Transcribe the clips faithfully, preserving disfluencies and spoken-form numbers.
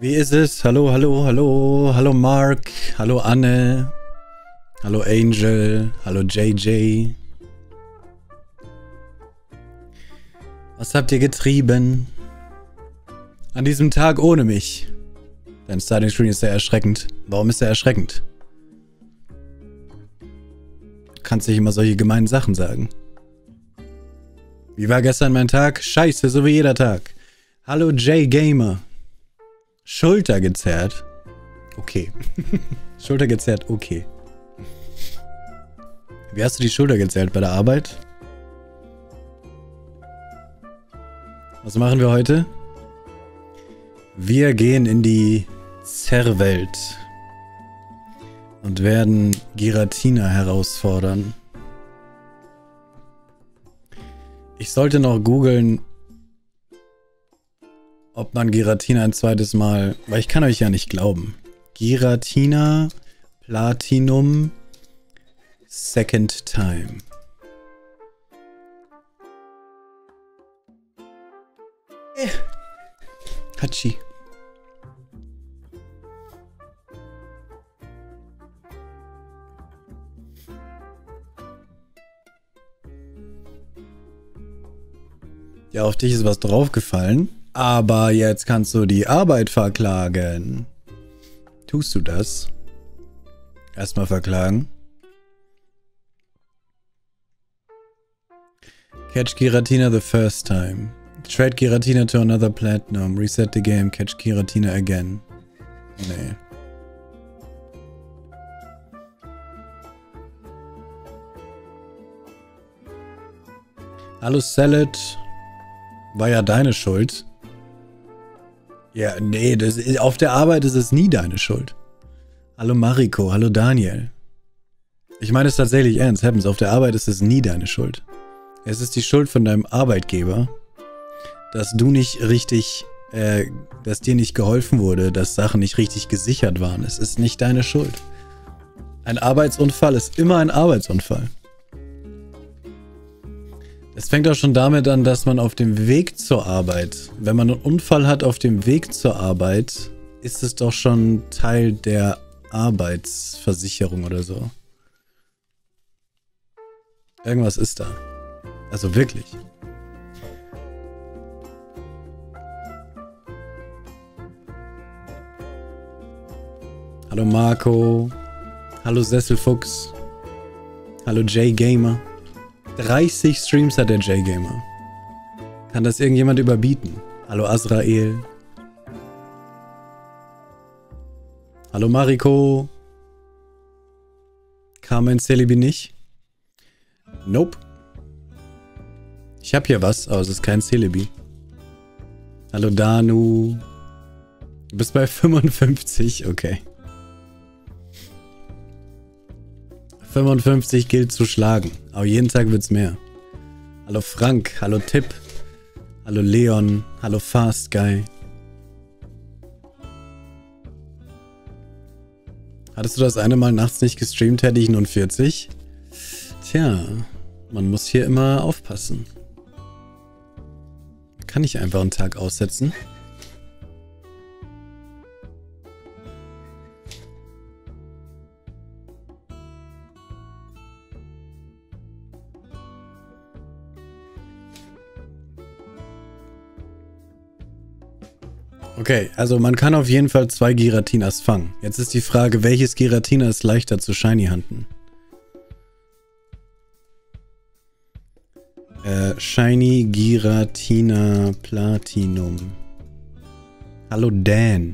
Wie ist es? Hallo, hallo, hallo, hallo Mark, hallo Anne, hallo Angel, hallo J J. Was habt ihr getrieben? An diesem Tag ohne mich. Dein Starting Screen ist sehr erschreckend. Warum ist er erschreckend? Du kannst nicht immer solche gemeinen Sachen sagen. Wie war gestern mein Tag? Scheiße, so wie jeder Tag. Hallo J-Gamer. Schulter gezerrt. Okay. Schulter gezerrt, okay. Wie hast du die Schulter gezerrt bei der Arbeit? Was machen wir heute? Wir gehen in die Zerrwelt und werden Giratina herausfordern. Ich sollte noch googeln, ob man Giratina ein zweites Mal... Weil ich kann euch ja nicht glauben. Giratina Platinum Second Time. Eh. Hatschi. Ja, auf dich ist was draufgefallen. Aber jetzt kannst du die Arbeit verklagen. Tust du das? Erstmal verklagen. Catch Giratina the first time. Trade Giratina to another platinum. Reset the game. Catch Giratina again. Nee. Hallo Salad. War ja deine Schuld. Ja, nee, das, auf der Arbeit ist es nie deine Schuld. Hallo Mariko, hallo Daniel. Ich meine es tatsächlich ernst, Happens, auf der Arbeit ist es nie deine Schuld. Es ist die Schuld von deinem Arbeitgeber, dass du nicht richtig, äh, dass dir nicht geholfen wurde, dass Sachen nicht richtig gesichert waren. Es ist nicht deine Schuld. Ein Arbeitsunfall ist immer ein Arbeitsunfall. Es fängt auch schon damit an, dass man auf dem Weg zur Arbeit, wenn man einen Unfall hat auf dem Weg zur Arbeit, ist es doch schon Teil der Arbeitsversicherung oder so. Irgendwas ist da. Also wirklich. Hallo Marco. Hallo Sesselfuchs. Hallo J-Gamer. dreißig Streams hat der J-Gamer. Kann das irgendjemand überbieten? Hallo Azrael. Hallo Mariko. Carmen Celebi nicht? Nope. Ich hab hier was, aber es ist kein Celebi. Hallo Danu. Du bist bei fünfundfünfzig, okay. fünfundfünfzig gilt zu schlagen. Aber jeden Tag wird's mehr. Hallo Frank, hallo Tipp, hallo Leon, hallo Fast Guy. Hattest du das eine Mal nachts nicht gestreamt, hätte ich nun vierzig? Tja, man muss hier immer aufpassen. Kann ich einfach einen Tag aussetzen? Okay, also man kann auf jeden Fall zwei Giratinas fangen. Jetzt ist die Frage, welches Giratina ist leichter zu Shiny Hunten? Äh, Shiny Giratina Platinum. Hallo Dan.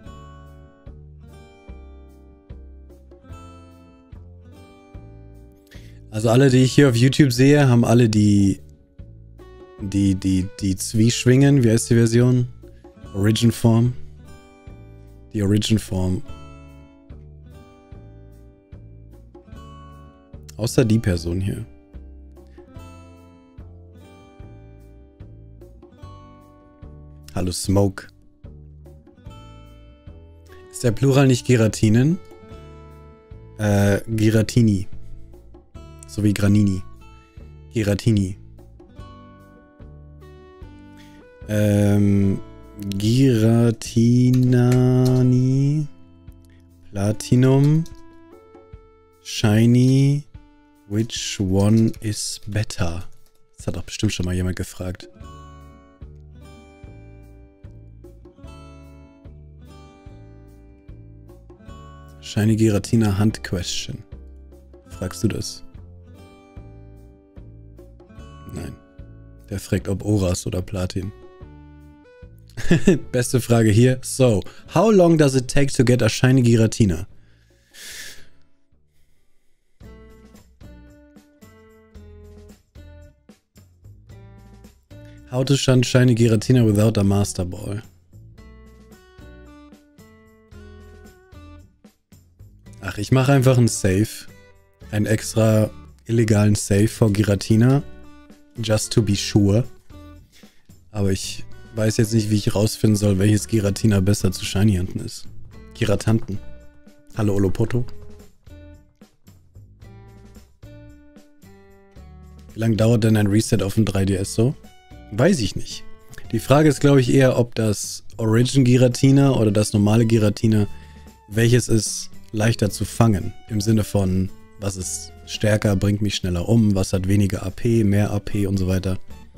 Also alle, die ich hier auf YouTube sehe, haben alle die die, die, die Zwieschwingen. Wie heißt die Version? Origin Form. Die Origin Form. Außer die Person hier. Hallo Smoke. Ist der Plural nicht Giratinen? Äh, Giratini. So wie Granini. Giratini. Ähm... Giratinani. Platinum. Shiny. Which one is better? Das hat doch bestimmt schon mal jemand gefragt. Shiny Giratina Hand Question. Fragst du das? Nein. Der fragt, ob Oras oder Platin. Beste Frage hier. So, how long does it take to get a Shiny Giratina? How to shunt Shiny Giratina without a Master Ball? Ach, ich mache einfach einen Save. Einen extra illegalen Save for Giratina. Just to be sure. Aber ich weiß jetzt nicht, wie ich rausfinden soll, welches Giratina besser zu Shiny Hunten ist. Giratanten. Hallo Olopoto. Wie lange dauert denn ein Reset auf dem drei D S so? Weiß ich nicht. Die Frage ist, glaube ich, eher, ob das Origin Giratina oder das normale Giratina, welches ist leichter zu fangen. Im Sinne von, was ist stärker, bringt mich schneller um, was hat weniger A P, mehr A P und so weiter.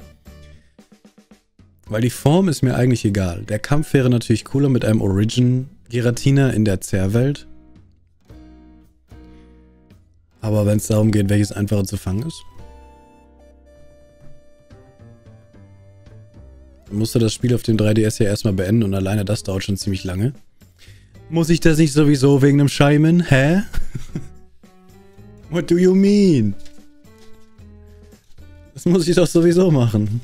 Weil die Form ist mir eigentlich egal. Der Kampf wäre natürlich cooler mit einem Origin Giratina in der Zerrwelt. Aber wenn es darum geht, welches einfacher zu fangen ist, dann musst du das Spiel auf dem drei D S ja erstmal beenden und alleine das dauert schon ziemlich lange. Muss ich das nicht sowieso wegen einem Scheimen? Hä? What do you mean? Das muss ich doch sowieso machen.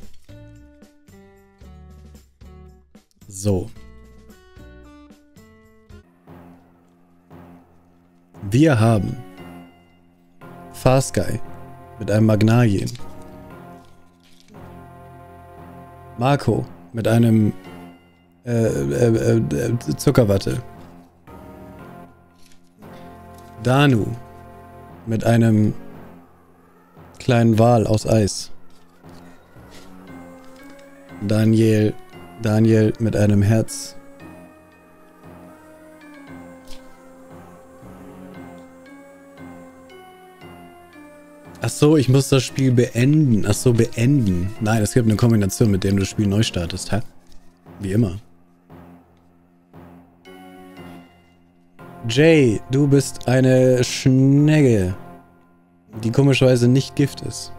So. Wir haben Farsky mit einem Magnarien. Marco mit einem äh, äh, äh, Zuckerwatte. Danu mit einem kleinen Wal aus Eis. Daniel, Daniel mit einem Herz. Ach so, ich muss das Spiel beenden. Ach so, beenden. Nein, es gibt eine Kombination, mit der du das Spiel neu startest, hä? Wie immer. Jay, du bist eine Schnecke, die komischerweise nicht Gift ist.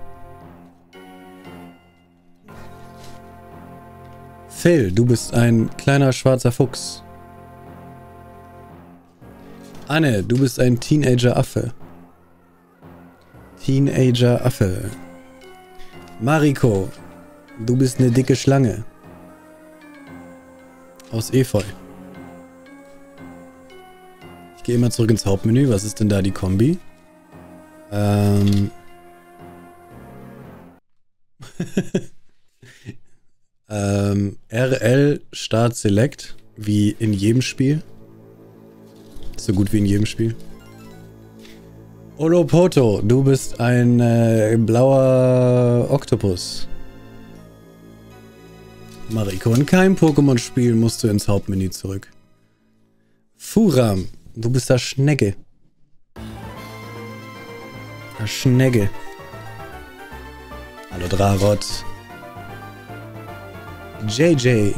Phil, du bist ein kleiner schwarzer Fuchs. Anne, du bist ein Teenager-Affe. Teenager-Affe. Mariko, du bist eine dicke Schlange. Aus Efeu. Ich gehe immer zurück ins Hauptmenü. Was ist denn da die Kombi? Ähm. ähm, R L Start Select. Wie in jedem Spiel. So gut wie in jedem Spiel. Olopoto, du bist ein äh, blauer Oktopus. Mariko, in keinem Pokémon-Spiel musst du ins Hauptmenü zurück. Furam, du bist der Schnecke. Der Schnecke. Hallo Drarot. J J.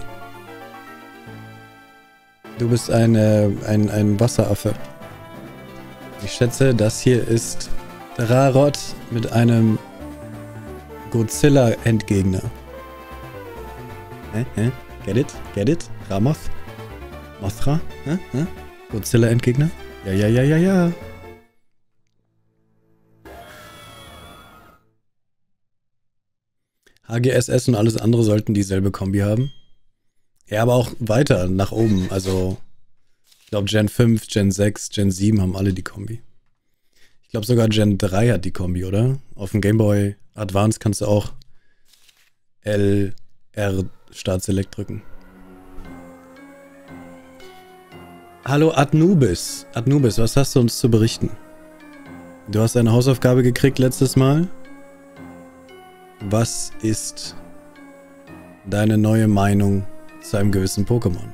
Du bist eine, ein, ein Wasseraffe. Ich schätze, das hier ist Drarot mit einem Godzilla-Endgegner. Hä? Hä? Get it? Get it? Ramoth? Mothra? Hä? Hä? Godzilla-Endgegner? Ja, ja, ja, ja, ja. H G S S und alles andere sollten dieselbe Kombi haben. Ja, aber auch weiter nach oben. Also, ich glaube Gen fünf, Gen sechs, Gen sieben haben alle die Kombi. Ich glaube sogar Gen drei hat die Kombi, oder? Auf dem Game Boy Advance kannst du auch L, R, Start Select drücken. Hallo Adnubis. Adnubis, was hast du uns zu berichten? Du hast eine Hausaufgabe gekriegt letztes Mal. Was ist deine neue Meinung zu einem gewissen Pokémon.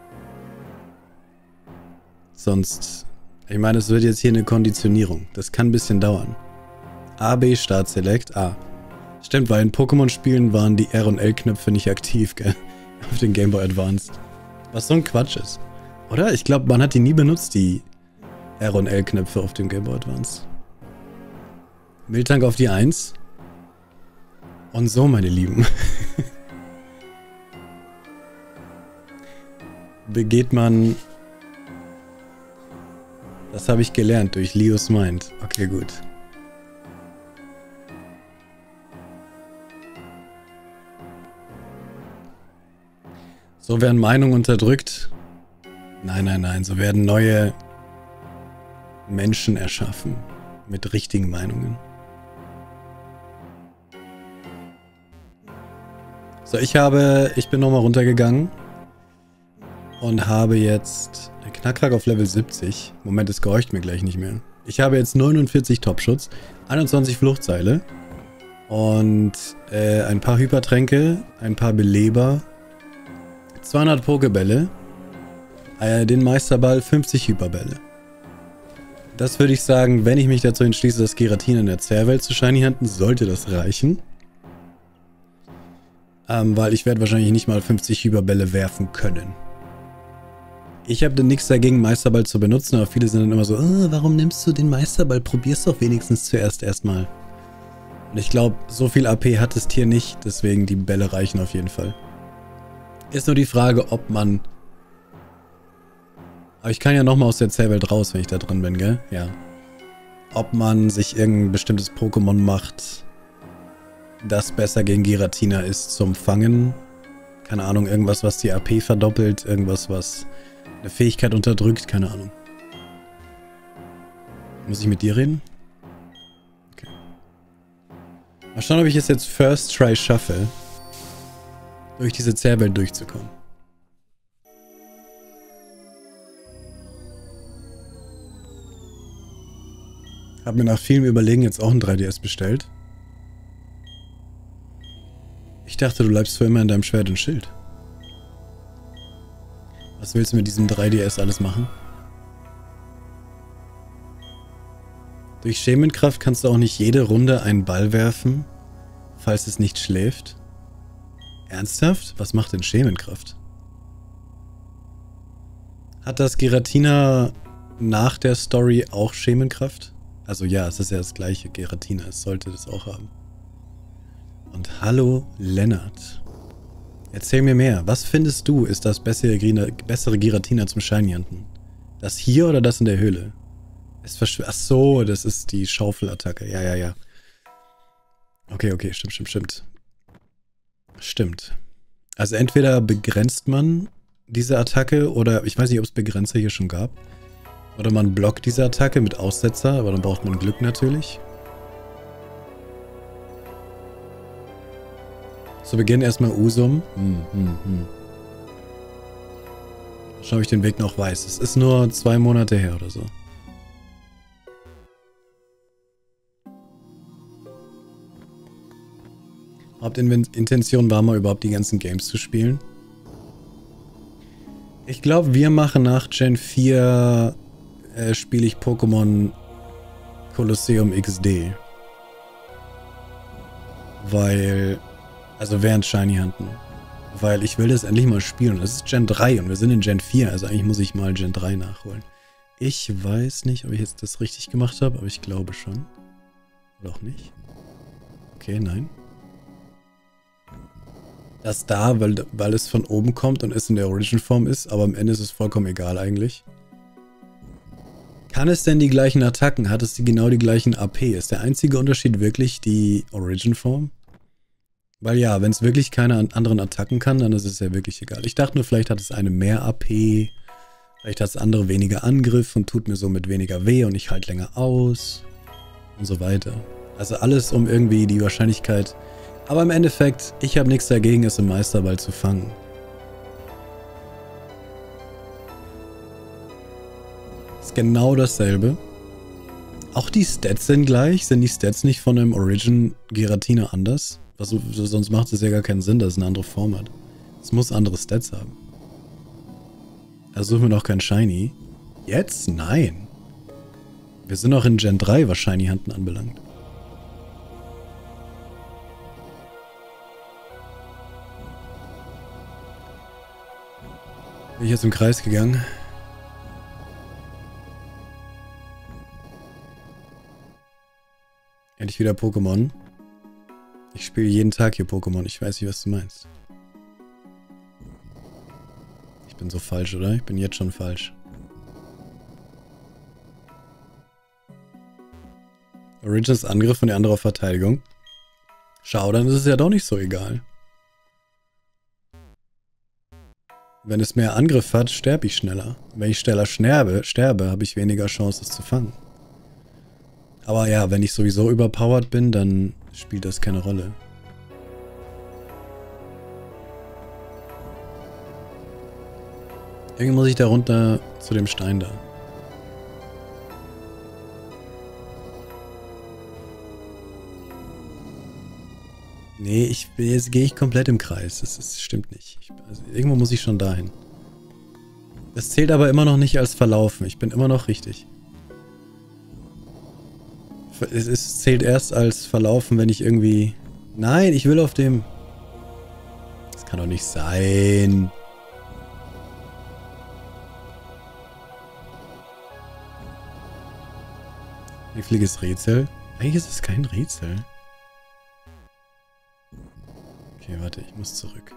Sonst, ich meine, es wird jetzt hier eine Konditionierung. Das kann ein bisschen dauern. A, B, Start, Select, A. Stimmt, weil in Pokémon-Spielen waren die R- und L-Knöpfe nicht aktiv, gell? Auf den Game Boy Advance. Was so ein Quatsch ist. Oder? Ich glaube, man hat die nie benutzt, die R- und L-Knöpfe auf dem Game Boy Advance. Miltank auf die eins. Und so, meine Lieben. Begeht man... Das habe ich gelernt durch Leos Mind. Okay, gut. So werden Meinungen unterdrückt. Nein, nein, nein. So werden neue Menschen erschaffen. Mit richtigen Meinungen. So, ich habe... Ich bin nochmal runtergegangen. Und habe jetzt... Einen Knackrack auf Level siebzig. Moment, es gehorcht mir gleich nicht mehr. Ich habe jetzt neunundvierzig Topschutz. einundzwanzig Fluchtseile. Und äh, ein paar Hypertränke. Ein paar Beleber. zweihundert Pokebälle, äh, den Meisterball, fünfzig Hyperbälle. Das würde ich sagen, wenn ich mich dazu entschließe, das Giratina in der Zerrwelt zu shiny hunten, sollte das reichen. Ähm, weil ich werde wahrscheinlich nicht mal fünfzig Hyperbälle werfen können. Ich habe dann nichts dagegen, Meisterball zu benutzen, aber viele sind dann immer so, oh, warum nimmst du den Meisterball? Probier's doch wenigstens zuerst erstmal. Und ich glaube, so viel A P hat das Tier nicht, deswegen die Bälle reichen auf jeden Fall. Ist nur die Frage, ob man... Aber ich kann ja nochmal aus der Zerrwelt raus, wenn ich da drin bin, gell? Ja. Ob man sich irgendein bestimmtes Pokémon macht, das besser gegen Giratina ist zum Fangen. Keine Ahnung, irgendwas, was die A P verdoppelt, irgendwas, was eine Fähigkeit unterdrückt, keine Ahnung. Muss ich mit dir reden? Okay. Mal schauen, ob ich es jetzt First Try schaffe, durch diese Zerrwelt durchzukommen. Hab mir nach vielem Überlegen jetzt auch ein drei D S bestellt. Ich dachte, du bleibst für immer in deinem Schwert und Schild. Was willst du mit diesem drei D S alles machen? Durch Schemenkraft kannst du auch nicht jede Runde einen Ball werfen, falls es nicht schläft. Ernsthaft? Was macht denn Schemenkraft? Hat das Giratina nach der Story auch Schemenkraft? Also ja, es ist ja das gleiche Giratina, es sollte das auch haben. Und hallo Lennart. Erzähl mir mehr. Was findest du, ist das bessere, bessere Giratina zum Shiny Hunten? Das hier oder das in der Höhle? Es verschw- Ach so, das ist die Schaufelattacke. Ja, ja, ja. Okay, okay, stimmt, stimmt, stimmt. Stimmt. Also entweder begrenzt man diese Attacke oder ich weiß nicht, ob es Begrenzer hier schon gab. Oder man blockt diese Attacke mit Aussetzer, aber dann braucht man Glück natürlich. Zu Beginn erstmal Usum. Hm, hm, hm. Schau, ob ich den Weg noch weiß. Es ist nur zwei Monate her oder so. Hauptintention war mal überhaupt die ganzen Games zu spielen. Ich glaube, wir machen nach Gen vier äh, spiele ich Pokémon Colosseum X D. Weil, also während Shiny Hunten. Weil ich will das endlich mal spielen. Das ist Gen drei und wir sind in Gen vier, also eigentlich muss ich mal Gen drei nachholen. Ich weiß nicht, ob ich jetzt das richtig gemacht habe, aber ich glaube schon. Oder auch nicht. Okay, nein. Das da, weil, weil es von oben kommt und es in der Origin-Form ist, aber am Ende ist es vollkommen egal eigentlich. Kann es denn die gleichen Attacken? Hat es die genau die gleichen A P? Ist der einzige Unterschied wirklich die Origin-Form? Weil ja, wenn es wirklich keine anderen Attacken kann, dann ist es ja wirklich egal. Ich dachte nur, vielleicht hat es eine mehr A P, vielleicht hat das andere weniger Angriff und tut mir somit weniger weh und ich halte länger aus und so weiter. Also alles, um irgendwie die Wahrscheinlichkeit... Aber im Endeffekt, ich habe nichts dagegen, es im Meisterball zu fangen. Ist genau dasselbe. Auch die Stats sind gleich. Sind die Stats nicht von einem Origin Giratina anders? Was, sonst macht es ja gar keinen Sinn, dass es eine andere Form hat. Es muss andere Stats haben. Also suchen wir noch kein Shiny. Jetzt? Nein. Wir sind noch in Gen drei, was Shiny Hunten anbelangt. Bin ich jetzt im Kreis gegangen? Endlich wieder Pokémon. Ich spiele jeden Tag hier Pokémon. Ich weiß nicht, was du meinst. Ich bin so falsch, oder? Ich bin jetzt schon falsch. Origins Angriff und die andere auf Verteidigung. Schau, dann ist es ja doch nicht so egal. Wenn es mehr Angriff hat, sterbe ich schneller. Wenn ich schneller sterbe, sterbe, habe ich weniger Chance, es zu fangen. Aber ja, wenn ich sowieso überpowered bin, dann spielt das keine Rolle. Irgendwie muss ich da runter zu dem Stein da. Nee, ich, jetzt gehe ich komplett im Kreis. Das, das stimmt nicht. Ich, also irgendwo muss ich schon dahin. Das zählt aber immer noch nicht als Verlaufen. Ich bin immer noch richtig. Es, es zählt erst als Verlaufen, wenn ich irgendwie... Nein, ich will auf dem... Das kann doch nicht sein. Kniffliges Rätsel? Eigentlich ist es kein Rätsel. Okay, warte, ich muss zurück.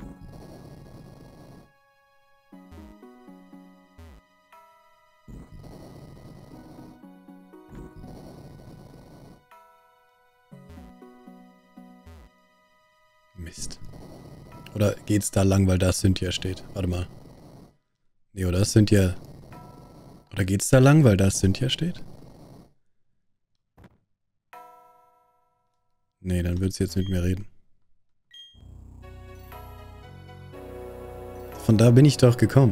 Mist. Oder geht's da lang, weil da Cynthia steht? Warte mal. Nee, oder ist Cynthia... Oder geht's da lang, weil da Cynthia steht? Nee, dann wird sie jetzt mit mir reden. Von da bin ich doch gekommen.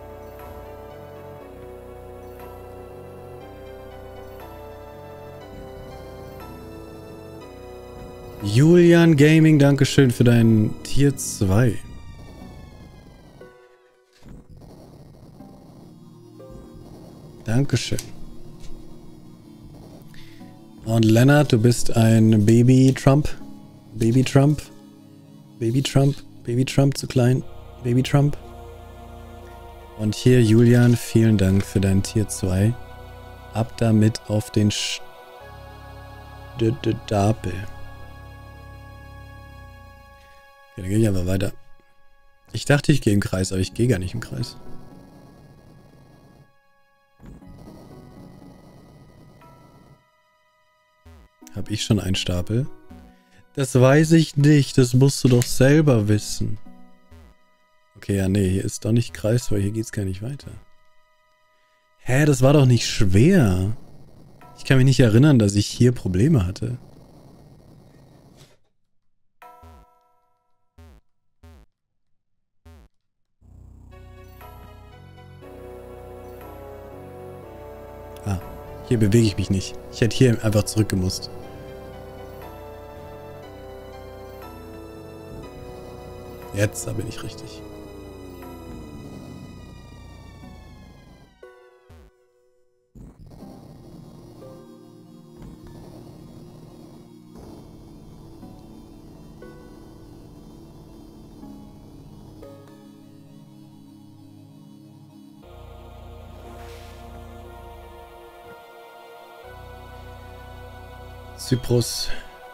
Julian Gaming, dankeschön für deinen Tier zwei. Dankeschön. Und Lennart, du bist ein Baby-Trump. Baby-Trump. Baby-Trump. Baby-Trump zu klein. Baby-Trump. Und hier, Julian, vielen Dank für dein Tier zwei. Ab damit auf den Stapel. Okay, dann gehe ich einfach weiter. Ich dachte, ich gehe im Kreis, aber ich gehe gar nicht im Kreis. Habe ich schon einen Stapel? Das weiß ich nicht. Das musst du doch selber wissen. Okay, ja, nee, hier ist doch nicht Kreis, weil hier geht's gar nicht weiter. Hä, das war doch nicht schwer. Ich kann mich nicht erinnern, dass ich hier Probleme hatte. Ah, hier bewege ich mich nicht. Ich hätte hier einfach zurückgemusst. Jetzt, da bin ich richtig. Zyprus.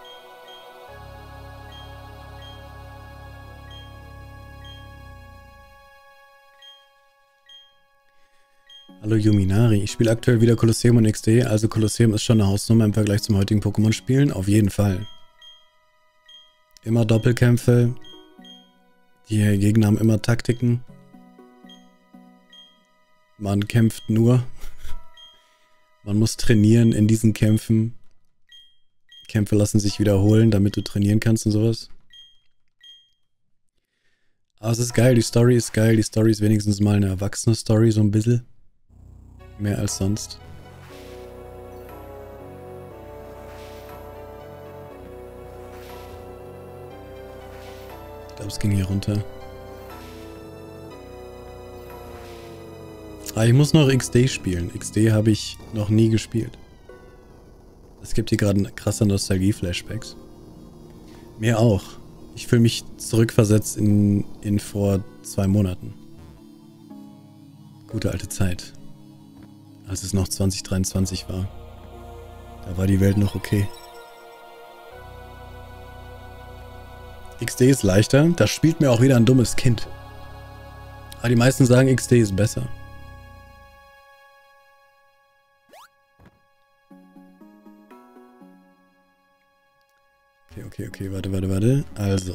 Hallo Yuminari, ich spiele aktuell wieder Kolosseum und X D, also Kolosseum ist schon eine Hausnummer im Vergleich zum heutigen Pokémon-Spielen, auf jeden Fall. Immer Doppelkämpfe, die Gegner haben immer Taktiken. Man kämpft nur. Man muss trainieren in diesen Kämpfen. Kämpfe lassen sich wiederholen, damit du trainieren kannst und sowas. Aber es ist geil, die Story ist geil, die Story ist wenigstens mal eine erwachsene Story, so ein bisschen. Mehr als sonst. Ich glaube, es ging hier runter. Aber ich muss noch X D spielen. X D habe ich noch nie gespielt. Es gibt hier gerade krasse Nostalgie-Flashbacks. Mir auch. Ich fühle mich zurückversetzt in, in vor zwei Monaten. Gute alte Zeit. Als es noch zwanzig dreiundzwanzig war. Da war die Welt noch okay. X D ist leichter. Da spielt mir auch wieder ein dummes Kind. Aber die meisten sagen, X D ist besser. Okay, okay, okay, warte, warte, warte. Also.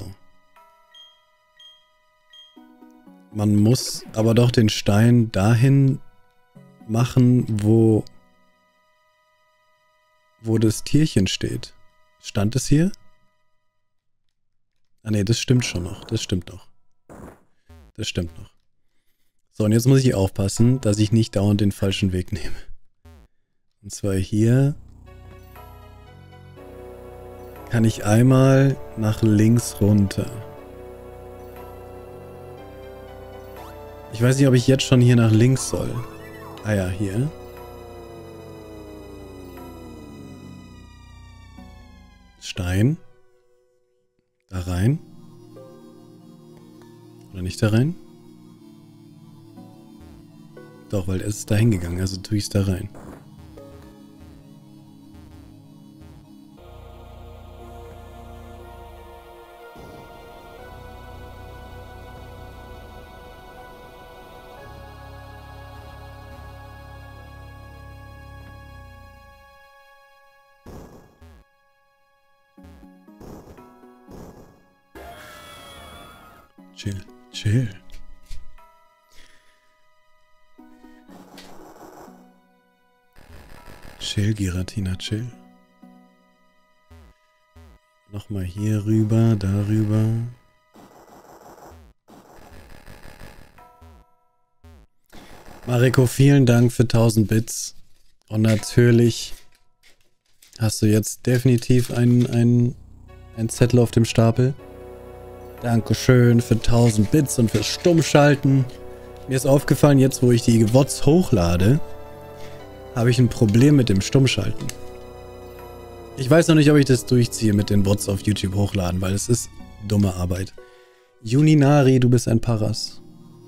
Man muss aber doch den Stein dahin machen, wo, wo das Tierchen steht. Stand es hier? Ah ne, das stimmt schon noch. Das stimmt noch. Das stimmt noch. So, und jetzt muss ich aufpassen, dass ich nicht dauernd den falschen Weg nehme. Und zwar hier kann ich einmal nach links runter. Ich weiß nicht, ob ich jetzt schon hier nach links soll. Ah ja, hier. Stein. Da rein. Oder nicht da rein? Doch, weil es ist da hingegangen, also tue ich es da rein. Chill, chill. Chill, Giratina, chill. Nochmal hier rüber, darüber. Mariko, vielen Dank für tausend Bits. Und natürlich hast du jetzt definitiv einen, einen, einen Zettel auf dem Stapel. Dankeschön für tausend Bits und fürs Stummschalten. Mir ist aufgefallen, jetzt wo ich die V O Ds hochlade, habe ich ein Problem mit dem Stummschalten. Ich weiß noch nicht, ob ich das durchziehe mit den V O Ds auf YouTube hochladen, weil es ist dumme Arbeit. Juninari, du bist ein Paras.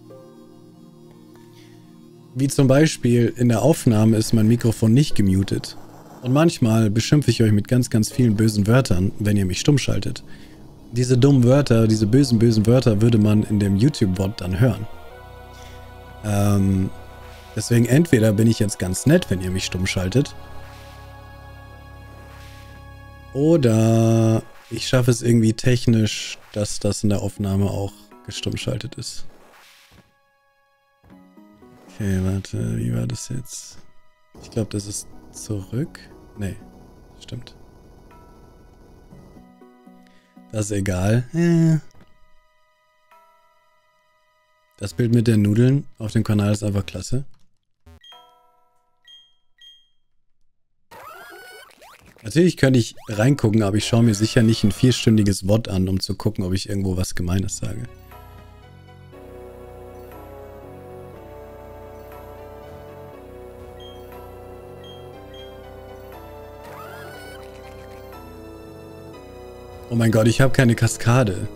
Wie zum Beispiel in der Aufnahme ist mein Mikrofon nicht gemutet. Und manchmal beschimpfe ich euch mit ganz, ganz vielen bösen Wörtern, wenn ihr mich stumm schaltet. Diese dummen Wörter, diese bösen, bösen Wörter würde man in dem YouTube-Bot dann hören. Ähm, deswegen entweder bin ich jetzt ganz nett, wenn ihr mich stumm schaltet. Oder ich schaffe es irgendwie technisch, dass das in der Aufnahme auch gestummschaltet ist. Okay, warte, wie war das jetzt? Ich glaube, das ist zurück. Nee, stimmt. Das ist egal. Äh. Das Bild mit den Nudeln auf dem Kanal ist einfach klasse. Natürlich könnte ich reingucken, aber ich schaue mir sicher nicht ein vierstündiges V O D an, um zu gucken, ob ich irgendwo was Gemeines sage. Oh mein Gott, ich habe keine Kaskade.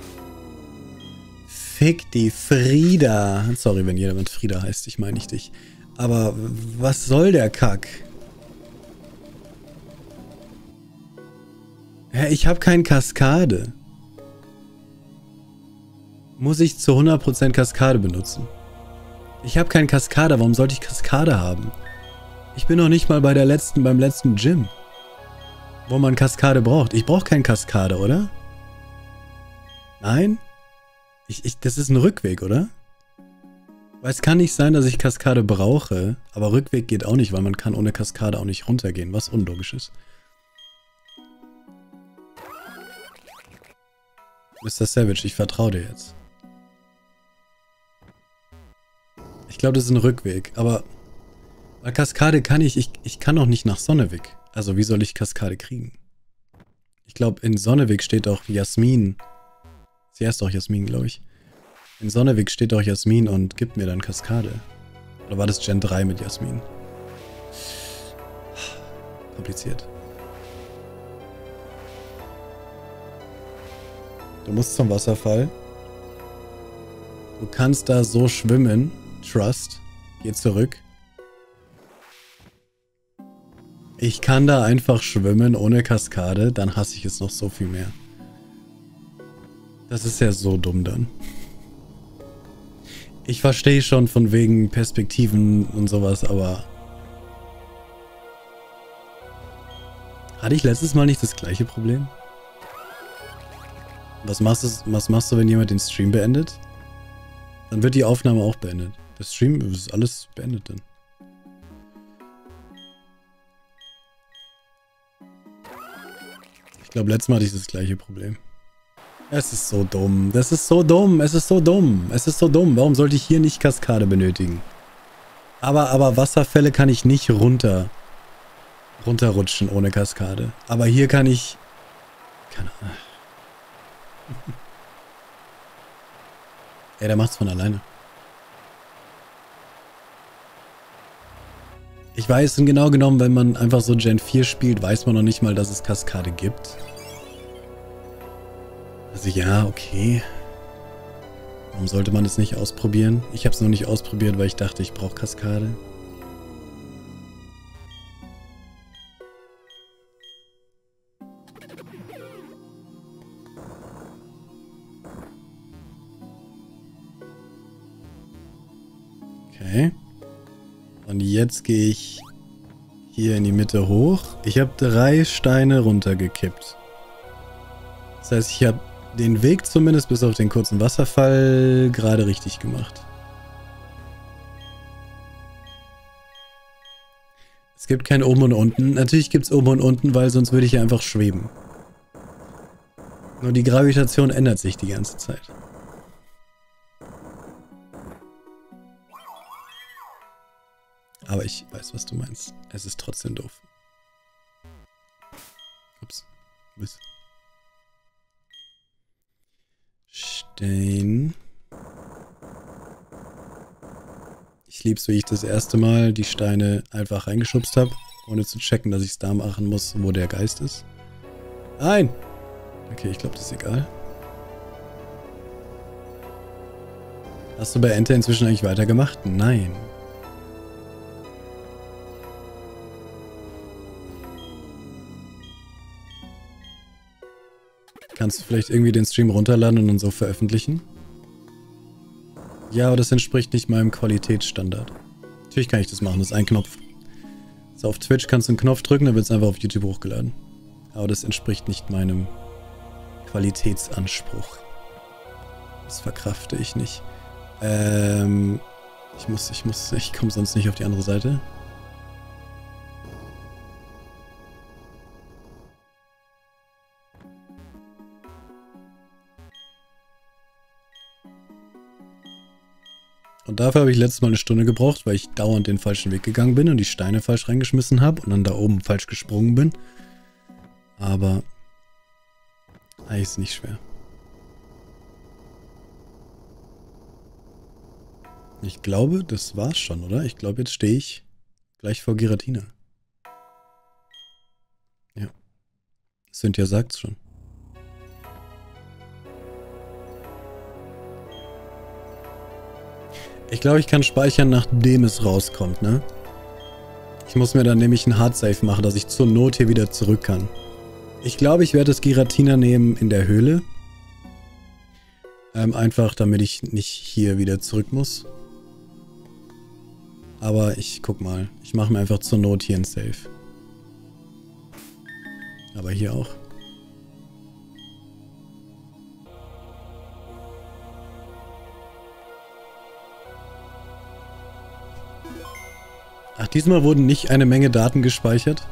Fick die Frieda. Sorry, wenn jemand Frieda heißt, ich meine nicht dich. Aber was soll der Kack? Hä, ich habe keine Kaskade. Muss ich zu hundert Prozent Kaskade benutzen? Ich habe keine Kaskade, warum sollte ich Kaskade haben? Ich bin noch nicht mal bei der letzten, beim letzten Gym, wo man Kaskade braucht. Ich brauche keine Kaskade, oder? Nein? Ich, ich, das ist ein Rückweg, oder? Weil es kann nicht sein, dass ich Kaskade brauche, aber Rückweg geht auch nicht, weil man kann ohne Kaskade auch nicht runtergehen, was unlogisch ist. Mister Savage, ich vertraue dir jetzt. Ich glaube, das ist ein Rückweg, aber weil Kaskade kann ich, ich, ich kann auch nicht nach Sonneweg. Also wie soll ich Kaskade kriegen? Ich glaube, in Sonneweg steht auch Jasmin. Sie heißt auch Jasmin, glaube ich. In Sonneweg steht auch Jasmin und gibt mir dann Kaskade. Oder war das Gen drei mit Jasmin? Kompliziert. Du musst zum Wasserfall. Du kannst da so schwimmen. Trust. Geh zurück. Ich kann da einfach schwimmen ohne Kaskade. Dann hasse ich es noch so viel mehr. Das ist ja so dumm dann. Ich verstehe schon von wegen Perspektiven und sowas, aber... Hatte ich letztes Mal nicht das gleiche Problem? Was machst du, was machst du, wenn jemand den Stream beendet? Dann wird die Aufnahme auch beendet. Der Stream ist alles beendet dann. Ich glaube, letztes Mal hatte ich das gleiche Problem. Es ist so dumm. Das ist so dumm. Es ist so dumm. Es ist so dumm. Warum sollte ich hier nicht Kaskade benötigen? Aber, aber Wasserfälle kann ich nicht runter, runterrutschen ohne Kaskade. Aber hier kann ich... Keine Ahnung. Ey, der macht's von alleine. Ich weiß, und genau genommen, wenn man einfach so Gen vier spielt, weiß man noch nicht mal, dass es Kaskade gibt. Also ja, okay. Warum sollte man es nicht ausprobieren? Ich habe es noch nicht ausprobiert, weil ich dachte, ich brauche Kaskade. Okay. Und jetzt gehe ich hier in die Mitte hoch. Ich habe drei Steine runtergekippt. Das heißt, ich habe den Weg zumindest bis auf den kurzen Wasserfall gerade richtig gemacht. Es gibt kein Oben und Unten. Natürlich gibt es Oben und Unten, weil sonst würde ich ja einfach schweben. Nur die Gravitation ändert sich die ganze Zeit. Aber ich weiß, was du meinst. Es ist trotzdem doof. Ups. Bis. Stein. Ich lieb's, wie ich das erste Mal die Steine einfach reingeschubst habe, ohne zu checken, dass ich es da machen muss, wo der Geist ist. Nein! Okay, ich glaube, das ist egal. Hast du bei Enter inzwischen eigentlich weitergemacht? Nein. Kannst du vielleicht irgendwie den Stream runterladen und dann so veröffentlichen? Ja, aber das entspricht nicht meinem Qualitätsstandard. Natürlich kann ich das machen, das ist ein Knopf. So, auf Twitch kannst du einen Knopf drücken, dann wird es einfach auf YouTube hochgeladen. Aber das entspricht nicht meinem Qualitätsanspruch. Das verkrafte ich nicht. Ähm, ich muss, ich muss, ich komme sonst nicht auf die andere Seite. Und dafür habe ich letztes Mal eine Stunde gebraucht, weil ich dauernd den falschen Weg gegangen bin und die Steine falsch reingeschmissen habe und dann da oben falsch gesprungen bin. Aber eigentlich ist es nicht schwer. Ich glaube, das war's schon, oder? Ich glaube, jetzt stehe ich gleich vor Giratina. Ja. Cynthia sagt's schon. Ich glaube, ich kann speichern, nachdem es rauskommt, ne? Ich muss mir dann nämlich ein Hardsave machen, dass ich zur Not hier wieder zurück kann. Ich glaube, ich werde das Giratina nehmen in der Höhle. Ähm, einfach, damit ich nicht hier wieder zurück muss. Aber ich guck mal. Ich mache mir einfach zur Not hier ein Save. Aber hier auch. Ach, diesmal wurden nicht eine Menge Daten gespeichert.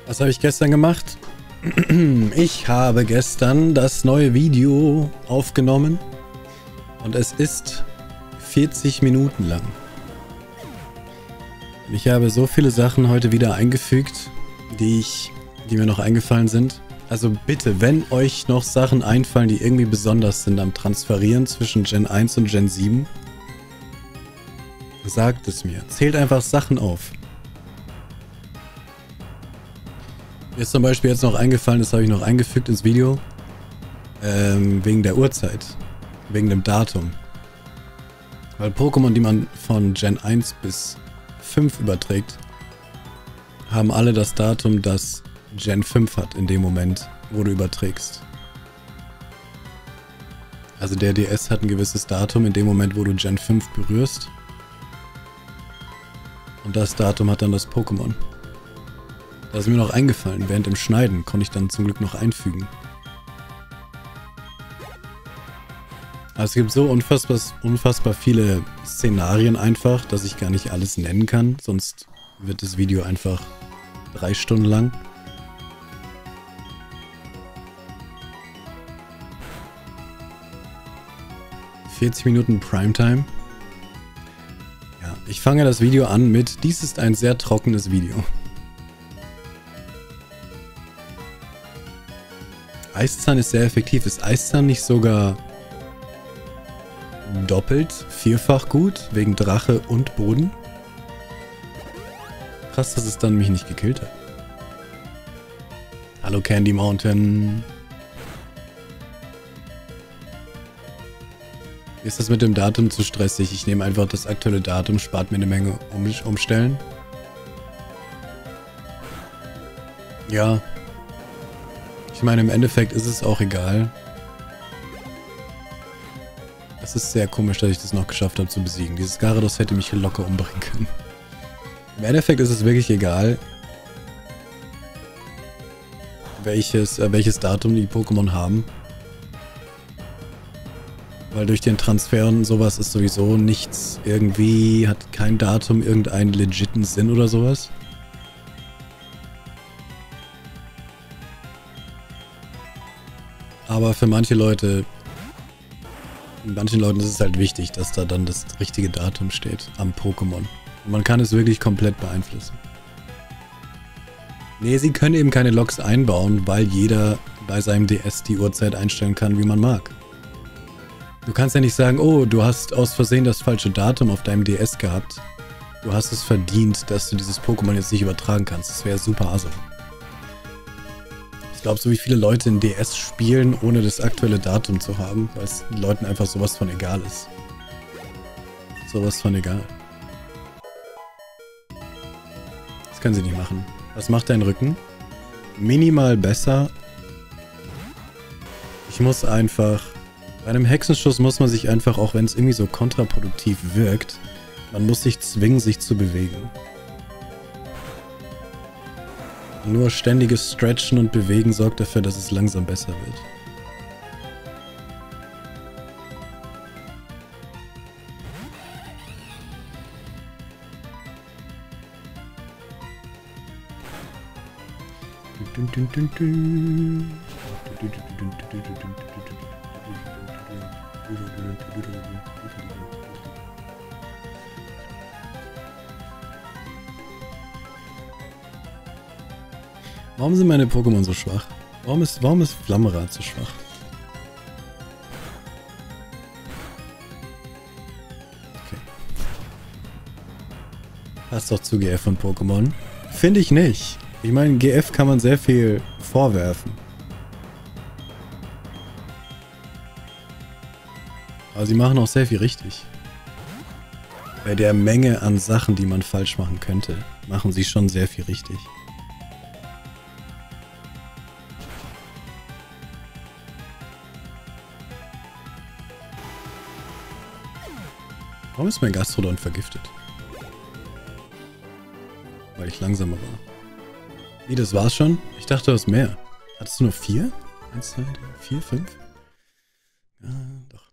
Was habe ich gestern gemacht? Ich habe gestern das neue Video aufgenommen und es ist vierzig Minuten lang. Ich habe so viele Sachen heute wieder eingefügt, die ich, die mir noch eingefallen sind. Also bitte, wenn euch noch Sachen einfallen, die irgendwie besonders sind am Transferieren zwischen Gen eins und Gen sieben, sagt es mir. Zählt einfach Sachen auf. Mir ist zum Beispiel jetzt noch eingefallen, das habe ich noch eingefügt ins Video, ähm, wegen der Uhrzeit, wegen dem Datum. Weil Pokémon, die man von Gen eins bis fünf überträgt, haben alle das Datum, das Gen fünf hat in dem Moment, wo du überträgst. Also der D S hat ein gewisses Datum in dem Moment, wo du Gen fünf berührst. Und das Datum hat dann das Pokémon. Das ist mir noch eingefallen. Während dem Schneiden konnte ich dann zum Glück noch einfügen. Also es gibt so unfassbar, unfassbar viele Szenarien einfach, dass ich gar nicht alles nennen kann. Sonst wird das Video einfach drei Stunden lang. vierzig Minuten Primetime. Ja, ich fange das Video an mit: Dies ist ein sehr trockenes Video. Eiszahn ist sehr effektiv. Ist Eiszahn nicht sogar doppelt, vierfach gut, wegen Drache und Boden? Krass, dass es dann mich nicht gekillt hat. Hallo Candy Mountain. Ist das mit dem Datum zu stressig? Ich nehme einfach das aktuelle Datum, spart mir eine Menge um Umstellen. Ja. Ich meine, im Endeffekt ist es auch egal. Es ist sehr komisch, dass ich das noch geschafft habe zu besiegen. Dieses Gyarados hätte mich locker umbringen können. Im Endeffekt ist es wirklich egal, welches, äh, welches Datum die Pokémon haben. Weil durch den Transfer und sowas ist sowieso nichts irgendwie, hat kein Datum irgendeinen legiten Sinn oder sowas. Aber für manche Leute, manchen Leuten ist es halt wichtig, dass da dann das richtige Datum steht am Pokémon. Und man kann es wirklich komplett beeinflussen. Nee, sie können eben keine Logs einbauen, weil jeder bei seinem D S die Uhrzeit einstellen kann, wie man mag. Du kannst ja nicht sagen, oh, du hast aus Versehen das falsche Datum auf deinem D S gehabt. Du hast es verdient, dass du dieses Pokémon jetzt nicht übertragen kannst. Das wäre super aso. Ich glaube, so wie viele Leute in D S spielen, ohne das aktuelle Datum zu haben, weil es den Leuten einfach sowas von egal ist. Sowas von egal. Das können sie nicht machen. Was macht dein Rücken? Minimal besser. Ich muss einfach... Bei einem Hexenschuss muss man sich einfach, auch wenn es irgendwie so kontraproduktiv wirkt, man muss sich zwingen, sich zu bewegen. Nur ständiges Stretchen und Bewegen sorgt dafür, dass es langsam besser wird. Warum sind meine Pokémon so schwach? Warum ist, warum ist Flammerad so schwach? Okay. Passt doch zu G F und Pokémon. Finde ich nicht. Ich meine, G F kann man sehr viel vorwerfen. Aber sie machen auch sehr viel richtig. Bei der Menge an Sachen, die man falsch machen könnte, machen sie schon sehr viel richtig. Warum ist mein Gastrodon vergiftet? Weil ich langsamer war. Wie, das war's schon? Ich dachte, du hast mehr. Hattest du nur vier? Eins, zwei, drei, vier, fünf? Ja, doch.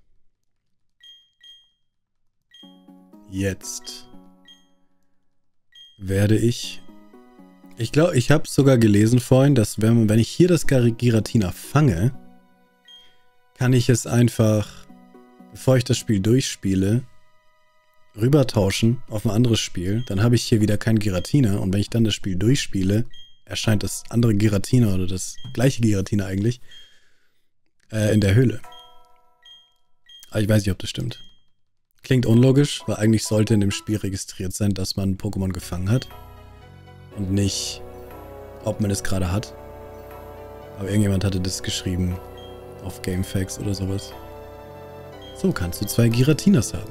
Jetzt werde ich Ich glaube, ich habe sogar gelesen vorhin, dass wenn, wenn ich hier das Giratina fange, kann ich es einfach, bevor ich das Spiel durchspiele, rübertauschen auf ein anderes Spiel. Dann habe ich hier wieder kein Giratina und wenn ich dann das Spiel durchspiele, erscheint das andere Giratina oder das gleiche Giratina eigentlich äh, in der Höhle. Aber ich weiß nicht, ob das stimmt. Klingt unlogisch, weil eigentlich sollte in dem Spiel registriert sein, dass man Pokémon gefangen hat. Und nicht, ob man es gerade hat. Aber irgendjemand hatte das geschrieben auf Gamefax oder sowas. So kannst du zwei Giratinas haben.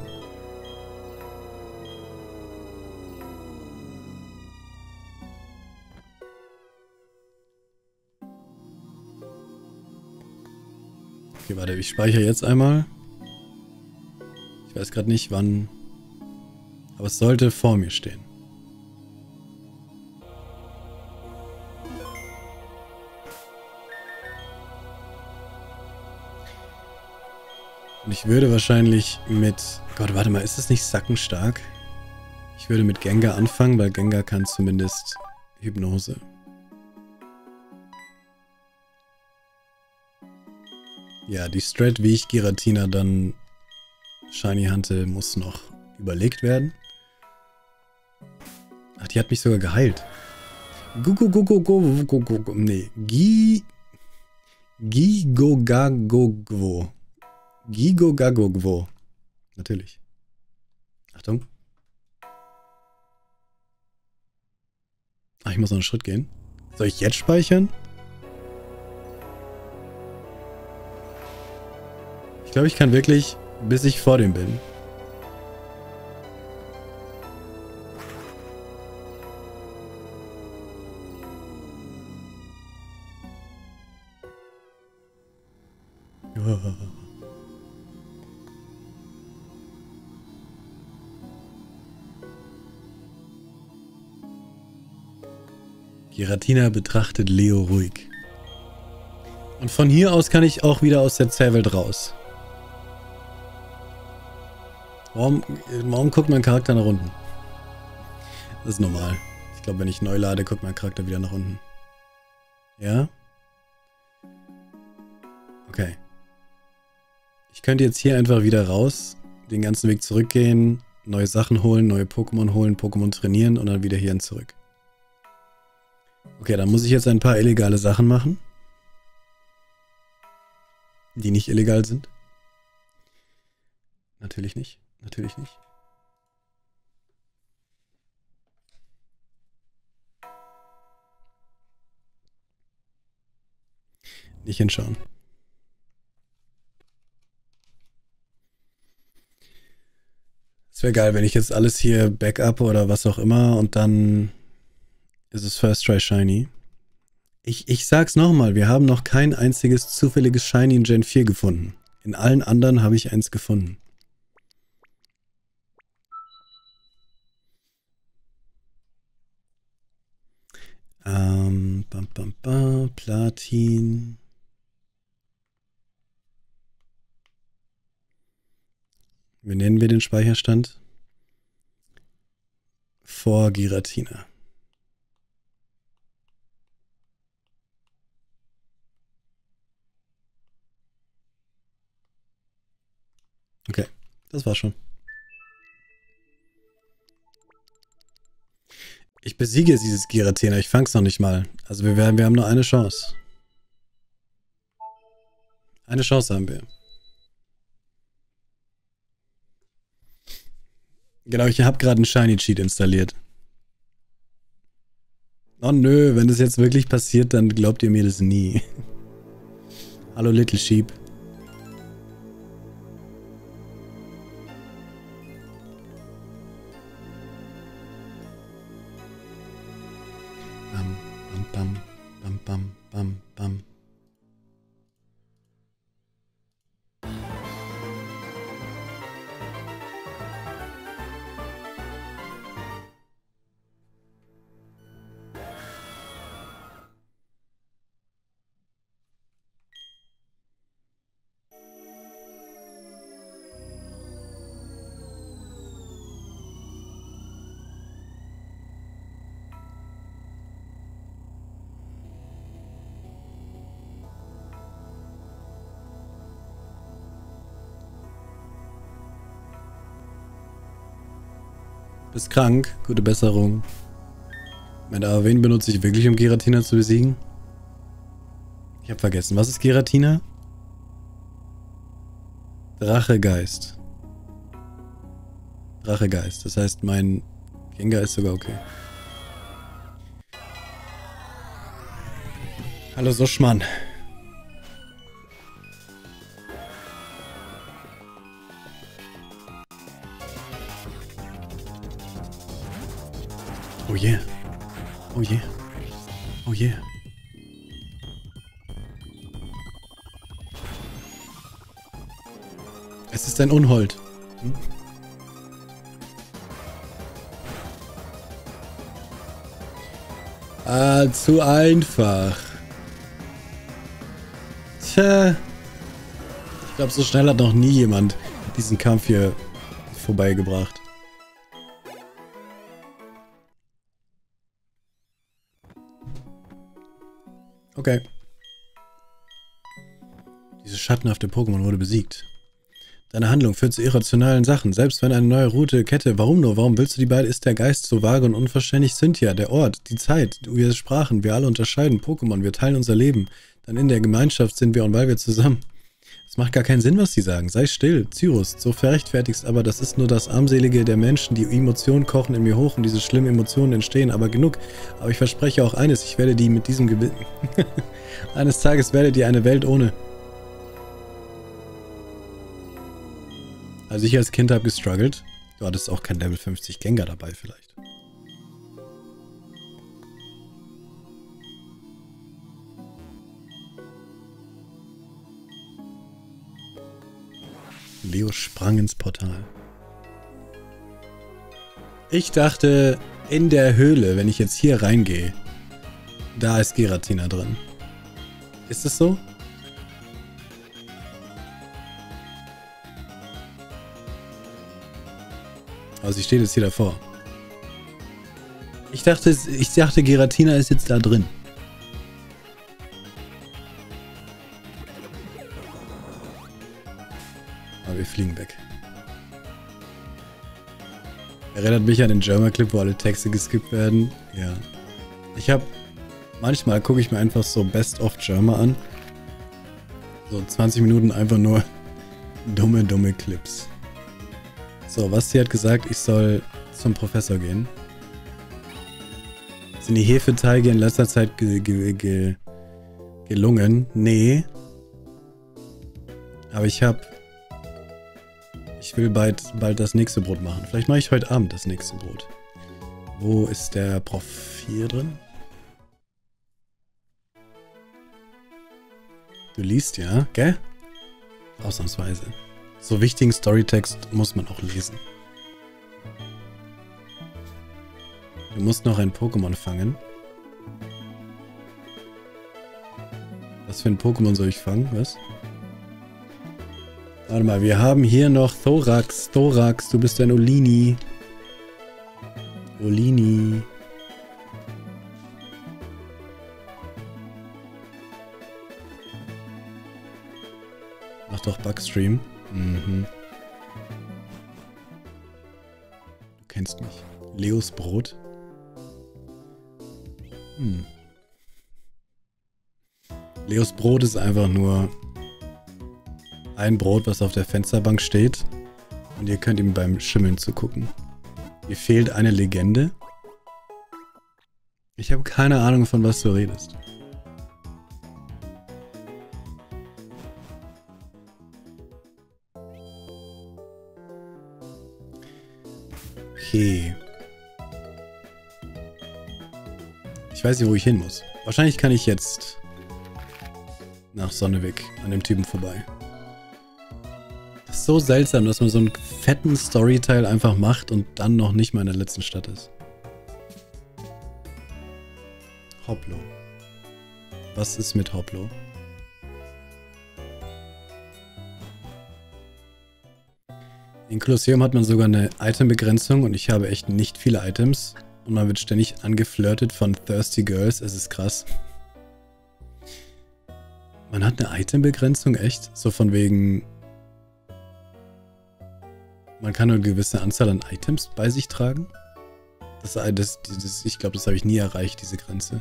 Okay, warte, ich speichere jetzt einmal. Ich weiß gerade nicht, wann. Aber es sollte vor mir stehen. Und ich würde wahrscheinlich mit... Gott, warte mal, ist das nicht sackenstark? Ich würde mit Gengar anfangen, weil Gengar kann zumindest Hypnose. Ja, die Strat, wie ich Giratina dann Shiny Hunte, muss noch überlegt werden. Ach, die hat mich sogar geheilt. Gugu gugu gugu gugu gugu. Nee. Gi. Gigogagogwo. Gigogagogwo. Natürlich. Achtung. Ach, ich muss noch einen Schritt gehen. Soll ich jetzt speichern? Ich glaube, ich kann wirklich, bis ich vor dem bin. Oh. Giratina betrachtet Leo ruhig. Und von hier aus kann ich auch wieder aus der Zerrwelt raus. Warum, warum guckt mein Charakter nach unten? Das ist normal. Ich glaube, wenn ich neu lade, guckt mein Charakter wieder nach unten. Ja? Okay. Ich könnte jetzt hier einfach wieder raus, den ganzen Weg zurückgehen, neue Sachen holen, neue Pokémon holen, Pokémon trainieren und dann wieder hierhin zurück. Okay, dann muss ich jetzt ein paar illegale Sachen machen. Die nicht illegal sind. Natürlich nicht. Natürlich nicht. Nicht hinschauen. Es wäre geil, wenn ich jetzt alles hier Backup oder was auch immer und dann ist es First Try Shiny. Ich, ich sag's nochmal, wir haben noch kein einziges zufälliges Shiny in Gen vier gefunden. In allen anderen habe ich eins gefunden. Ähm, bam, bam, bam, Platin. Wie nennen wir den Speicherstand? Vor Giratina. Okay, das war's schon. Ich besiege dieses Giratina, ich fang's noch nicht mal. Also wir, werden, wir haben nur eine Chance. Eine Chance haben wir. Genau, ich habe gerade einen Shiny Cheat installiert. Oh nö, wenn das jetzt wirklich passiert, dann glaubt ihr mir das nie. Hallo Little Sheep. Bam, bam, bam, bam, bam, bam. Bist krank. Gute Besserung. Moment, aber wen benutze ich wirklich, um Giratina zu besiegen? Ich habe vergessen. Was ist Giratina? Drachegeist. Drachegeist. Das heißt, mein Gengar ist sogar okay. Hallo Soschmann. Oh yeah. Oh yeah. Oh yeah. Es ist ein Unhold. Hm? Ah, zu einfach. Tja. Ich glaube, so schnell hat noch nie jemand diesen Kampf hier vorbeigebracht. Okay. Dieses schattenhafte Pokémon wurde besiegt. Deine Handlung führt zu irrationalen Sachen. Selbst wenn eine neue Route, Kette, warum nur? Warum willst du die beiden? Ist der Geist so vage und unverständlich? Cynthia, der Ort, die Zeit, wir sprachen, wir alle unterscheiden Pokémon, wir teilen unser Leben. Dann in der Gemeinschaft sind wir und weil wir zusammen. Es macht gar keinen Sinn, was sie sagen. Sei still, Cyrus, so verrechtfertigst, aber das ist nur das Armselige der Menschen. Die Emotionen kochen in mir hoch und diese schlimmen Emotionen entstehen, aber genug. Aber ich verspreche auch eines, ich werde die mit diesem Gewinn... Eines Tages werdet ihr eine Welt ohne... Also ich als Kind habe gestruggelt. Du hattest auch kein Level fünfzig Gengar dabei vielleicht. Leo sprang ins Portal. Ich dachte, in der Höhle, wenn ich jetzt hier reingehe, da ist Giratina drin. Ist es so? Aber sie steht jetzt hier davor. Ich dachte, ich dachte, Giratina ist jetzt da drin. Aber wir fliegen weg. Erinnert mich an den German-Clip, wo alle Texte geskippt werden. Ja. Ich habe... Manchmal gucke ich mir einfach so Best of German an. So zwanzig Minuten einfach nur dumme, dumme Clips. So, Basti hat gesagt, ich soll zum Professor gehen. Sind die Hefeteige in letzter Zeit ge ge ge gelungen? Nee. Aber ich habe... Ich will bald, bald das nächste Brot machen. Vielleicht mache ich heute Abend das nächste Brot. Wo ist der Prof hier drin? Du liest ja, gell? Ausnahmsweise. So wichtigen Storytext muss man auch lesen. Du musst noch ein Pokémon fangen. Was für ein Pokémon soll ich fangen? Was? Warte mal, wir haben hier noch Thorax. Thorax, du bist ein Olini. Olini. Mach doch Bugstream. Mhm. Du kennst mich. Leos Brot. Hm. Leos Brot ist einfach nur ein Brot, was auf der Fensterbank steht. Und ihr könnt ihm beim Schimmeln zugucken. Ihr fehlt eine Legende. Ich habe keine Ahnung, von was du redest. Okay. Ich weiß nicht, wo ich hin muss. Wahrscheinlich kann ich jetzt nach Sonneweg an dem Typen vorbei. Das ist so seltsam, dass man so einen fetten Storyteil einfach macht und dann noch nicht mal in der letzten Stadt ist. Hoplo. Was ist mit Hoplo? In Kolosseum hat man sogar eine Itembegrenzung und ich habe echt nicht viele Items. Und man wird ständig angeflirtet von Thirsty Girls. Es ist krass. Man hat eine Itembegrenzung, echt? So von wegen... Man kann nur eine gewisse Anzahl an Items bei sich tragen? Das, das, das, ich glaube, das habe ich nie erreicht, diese Grenze.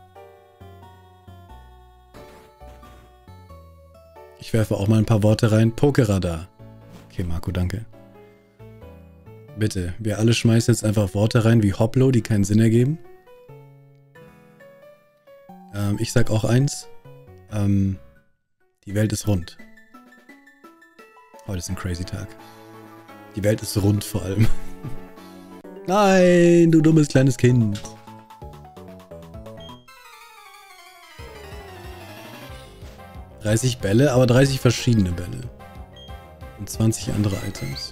Ich werfe auch mal ein paar Worte rein. Pokeradar. Okay, Marco, danke. Bitte, wir alle schmeißen jetzt einfach Worte rein wie Hoplo, die keinen Sinn ergeben. Ähm, ich sag auch eins. Ähm, die Welt ist rund. Heute ist ein crazy Tag. Die Welt ist rund vor allem. Nein, du dummes kleines Kind. dreißig Bälle, aber dreißig verschiedene Bälle. Und zwanzig andere Items.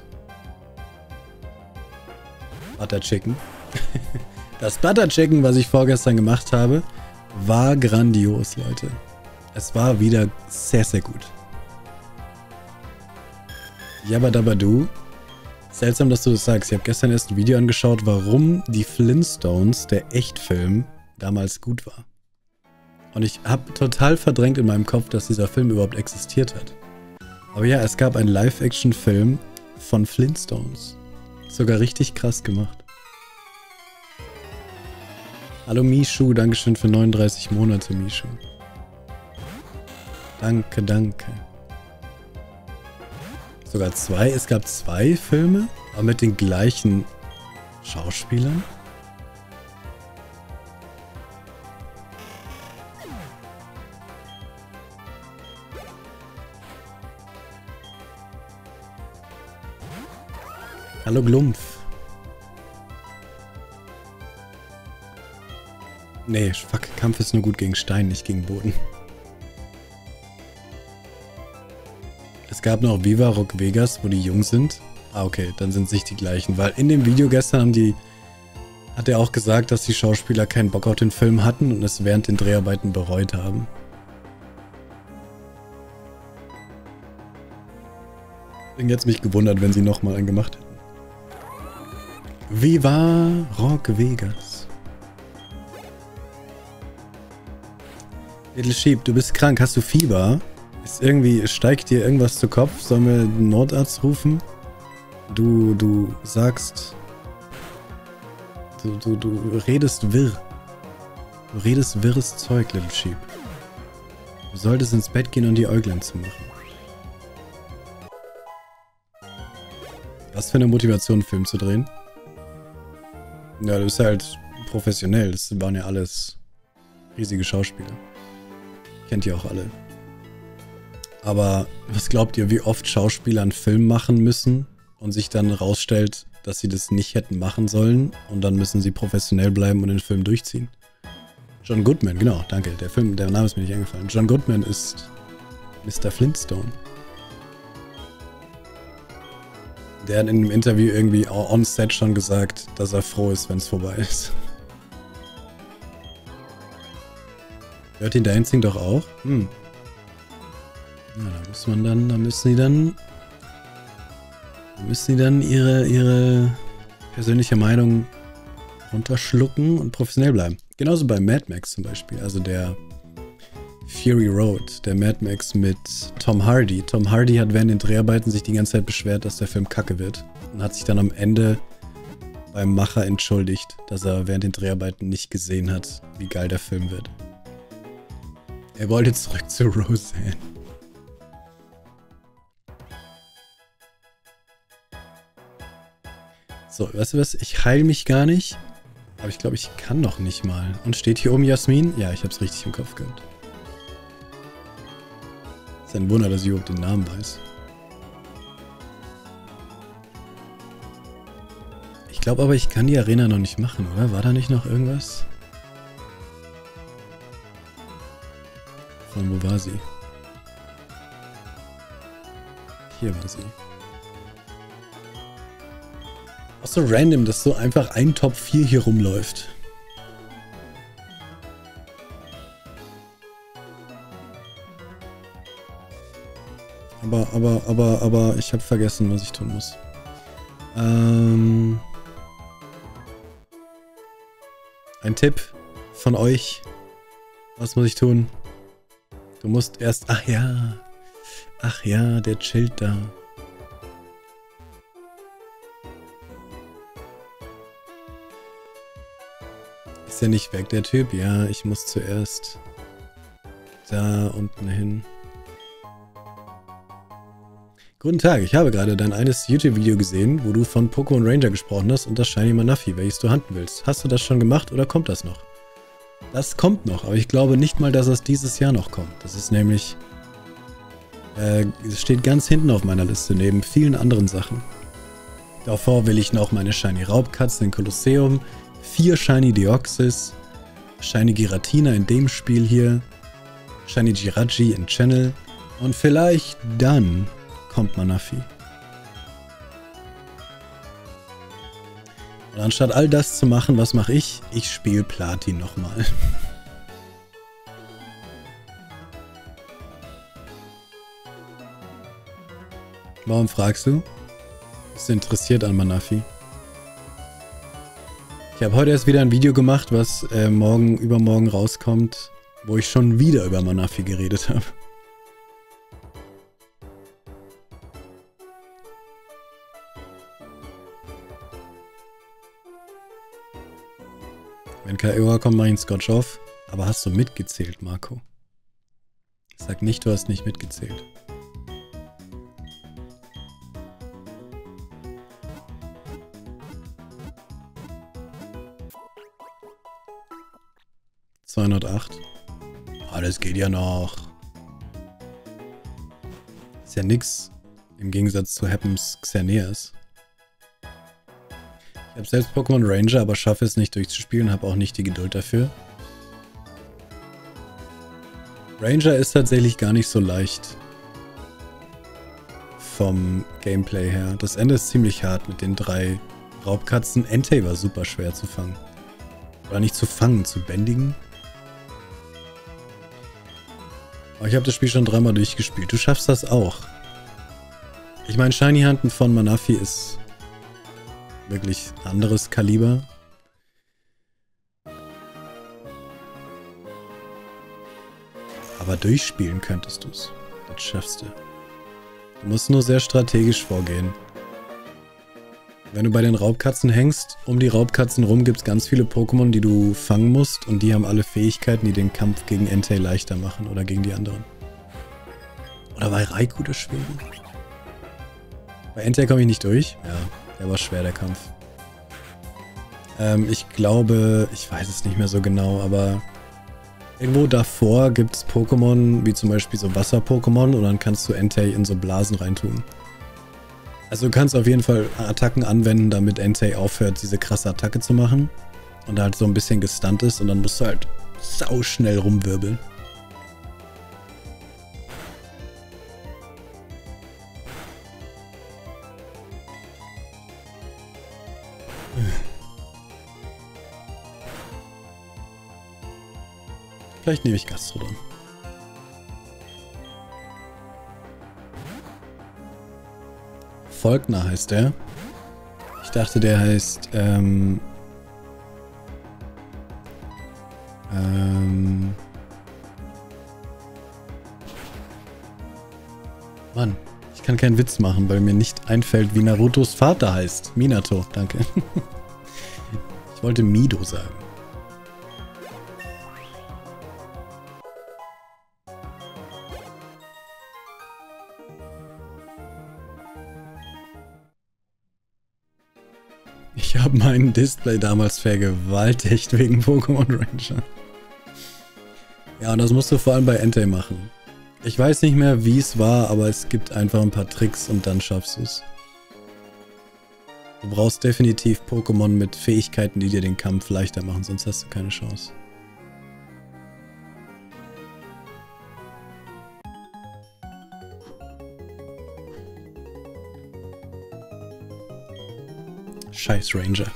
Butter Chicken. Das Butter Chicken, was ich vorgestern gemacht habe, war grandios, Leute. Es war wieder sehr, sehr gut. Yabadabadu. Seltsam, dass du das sagst. Ich habe gestern erst ein Video angeschaut, warum die Flintstones, der Echtfilm, damals gut war. Und ich habe total verdrängt in meinem Kopf, dass dieser Film überhaupt existiert hat. Aber ja, es gab einen Live-Action-Film von Flintstones. Sogar richtig krass gemacht. Hallo Mishu, dankeschön für neununddreißig Monate, Mishu. Danke, danke. Sogar zwei, es gab zwei Filme, aber mit den gleichen Schauspielern. Hallo Glumpf. Nee, fuck, Kampf ist nur gut gegen Stein, nicht gegen Boden. Es gab noch Viva Rock Vegas, wo die jung sind. Ah, okay, dann sind es nicht die gleichen, weil in dem Video gestern haben die, hat er auch gesagt, dass die Schauspieler keinen Bock auf den Film hatten und es während den Dreharbeiten bereut haben. Deswegen hätte es mich gewundert, wenn sie nochmal einen gemacht hätten. Viva Rock Vegas. Little Sheep, du bist krank. Hast du Fieber? Ist irgendwie, steigt dir irgendwas zu Kopf? Sollen wir einen Notarzt rufen? Du, du sagst... Du, du, du redest wirr. Du redest wirres Zeug, Little Sheep. Du solltest ins Bett gehen und die Äuglein zu machen. Was für eine Motivation, einen Film zu drehen? Ja, du bist halt professionell. Das waren ja alles riesige Schauspieler. Kennt ihr auch alle. Aber was glaubt ihr, wie oft Schauspieler einen Film machen müssen und sich dann rausstellt, dass sie das nicht hätten machen sollen und dann müssen sie professionell bleiben und den Film durchziehen? John Goodman, genau, danke. Der Film, der Name ist mir nicht eingefallen. John Goodman ist Mister Flintstone. Der hat in einem Interview irgendwie on set schon gesagt, dass er froh ist, wenn es vorbei ist. Hört ihn Dancing doch auch? Hm. Ja, da muss man dann, da müssen die dann, da müssen die dann ihre, ihre persönliche Meinung runterschlucken und professionell bleiben. Genauso bei Mad Max zum Beispiel, also der Fury Road, der Mad Max mit Tom Hardy. Tom Hardy hat während den Dreharbeiten sich die ganze Zeit beschwert, dass der Film kacke wird und hat sich dann am Ende beim Macher entschuldigt, dass er während den Dreharbeiten nicht gesehen hat, wie geil der Film wird. Er wollte zurück zu Roseanne. So, weißt du was? Ich heile mich gar nicht. Aber ich glaube, ich kann noch nicht mal. Und steht hier oben Jasmin? Ja, ich habe es richtig im Kopf gehabt. Ist ein Wunder, dass ich überhaupt den Namen weiß. Ich glaube aber, ich kann die Arena noch nicht machen, oder? War da nicht noch irgendwas? Von wo war sie? Hier war sie. Auch so random, dass so einfach ein Top vier hier rumläuft. Aber, aber, aber, aber, ich habe vergessen, was ich tun muss. Ähm... Ein Tipp von euch. Was muss ich tun? Du musst erst... Ach ja. Ach ja, der chillt da. Ist ja nicht weg, der Typ? Ja, ich muss zuerst da unten hin. Guten Tag, ich habe gerade dein eines YouTube-Video gesehen, wo du von Pokémon Ranger gesprochen hast und das Shiny Manaphy, welches du handeln willst. Hast du das schon gemacht oder kommt das noch? Das kommt noch, aber ich glaube nicht mal, dass es dieses Jahr noch kommt. Das ist nämlich... Äh, es steht ganz hinten auf meiner Liste, neben vielen anderen Sachen. Davor will ich noch meine Shiny Raubkatze in Kolosseum, vier Shiny Deoxys, Shiny Giratina in dem Spiel hier, Shiny Jirachi in Channel und vielleicht dann kommt Manaphy. Und anstatt all das zu machen, was mache ich? Ich spiele Platin nochmal. Warum fragst du? Bist du interessiert an Manaphy? Ich habe heute erst wieder ein Video gemacht, was äh, morgen, übermorgen rauskommt, wo ich schon wieder über Manaphy geredet habe. Wenn K O kommt, mach ich einen Scotch off. Aber hast du mitgezählt, Marco? Sag nicht, du hast nicht mitgezählt. zweihundertacht. Ah, das geht ja noch. Ist ja nix. Im Gegensatz zu Happens Xerneas. Ich habe selbst Pokémon Ranger, aber schaffe es nicht durchzuspielen, habe auch nicht die Geduld dafür. Ranger ist tatsächlich gar nicht so leicht. Vom Gameplay her. Das Ende ist ziemlich hart mit den drei Raubkatzen. Entei war super schwer zu fangen. Oder nicht zu fangen, zu bändigen. Aber ich habe das Spiel schon dreimal durchgespielt. Du schaffst das auch. Ich meine, Shiny Hunten von Manaphy ist wirklich anderes Kaliber. Aber durchspielen könntest du es. Das schaffst du. Du musst nur sehr strategisch vorgehen. Wenn du bei den Raubkatzen hängst, um die Raubkatzen rum gibt es ganz viele Pokémon, die du fangen musst. Und die haben alle Fähigkeiten, die den Kampf gegen Entei leichter machen. Oder gegen die anderen. Oder bei Raikou das Schwere? Bei Entei komme ich nicht durch. Ja, der war schwer, der Kampf. Ähm, ich glaube, ich weiß es nicht mehr so genau, aber irgendwo davor gibt es Pokémon, wie zum Beispiel so Wasser-Pokémon. Und dann kannst du Entei in so Blasen reintun. Also du kannst auf jeden Fall Attacken anwenden, damit Entei aufhört, diese krasse Attacke zu machen. Und halt so ein bisschen gestunt ist und dann musst du halt sau schnell rumwirbeln. Vielleicht nehme ich Gastrodon. Volkner heißt der. Ich dachte, der heißt, ähm... Ähm... Mann, ich kann keinen Witz machen, weil mir nicht einfällt, wie Narutos Vater heißt. Minato, danke. Ich wollte Mido sagen. Ich habe mein Display damals vergewaltigt wegen Pokémon Ranger. Ja, und das musst du vor allem bei Entei machen. Ich weiß nicht mehr, wie es war, aber es gibt einfach ein paar Tricks und dann schaffst du es. Du brauchst definitiv Pokémon mit Fähigkeiten, die dir den Kampf leichter machen, sonst hast du keine Chance. Scheiß Ranger.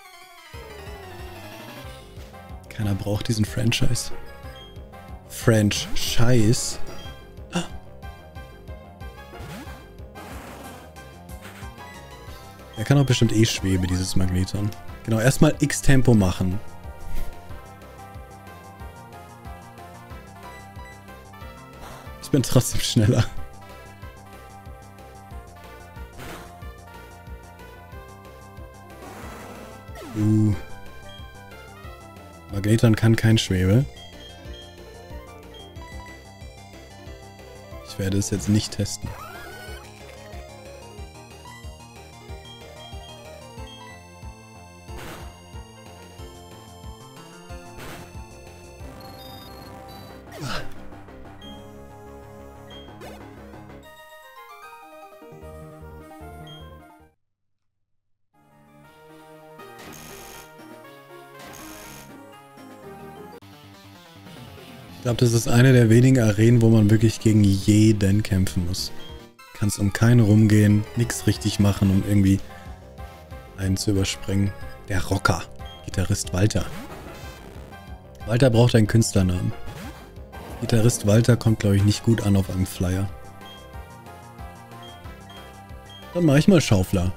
Keiner braucht diesen Franchise. Franchise? Ah. Er kann auch bestimmt eh Schwebe, dieses Magneton. Genau, erstmal X-Tempo machen. Ich bin trotzdem schneller. Uh. Magneton kann kein Schwebe. Ich werde es jetzt nicht testen. Ich glaube, das ist eine der wenigen Arenen, wo man wirklich gegen jeden kämpfen muss. Du kannst um keinen rumgehen, nichts richtig machen, um irgendwie einen zu überspringen. Der Rocker, Gitarrist Walter. Walter braucht einen Künstlernamen. Gitarrist Walter kommt, glaube ich, nicht gut an auf einem Flyer. Dann mache ich mal Schaufler.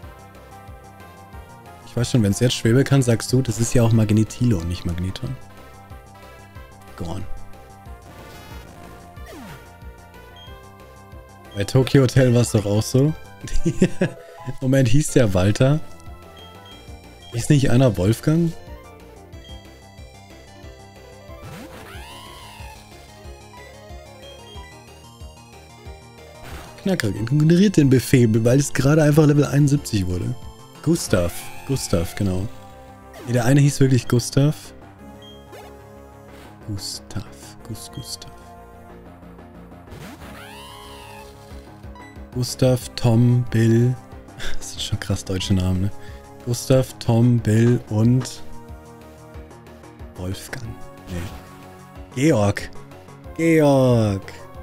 Ich weiß schon, wenn es jetzt Schwebe kann, sagst du, das ist ja auch Magnetilo und nicht Magneton. Gone. Bei Tokyo Hotel war es doch auch so. Moment, hieß der Walter? Ist nicht einer Wolfgang? Knacker, ignoriert den Befehl, weil es gerade einfach Level einundsiebzig wurde. Gustav. Gustav, genau. Nee, der eine hieß wirklich Gustav. Gustav. Gus, Gustav. Gustav, Tom, Bill. Das sind schon krass deutsche Namen, ne? Gustav, Tom, Bill und Wolfgang. Nee. Georg. Georg.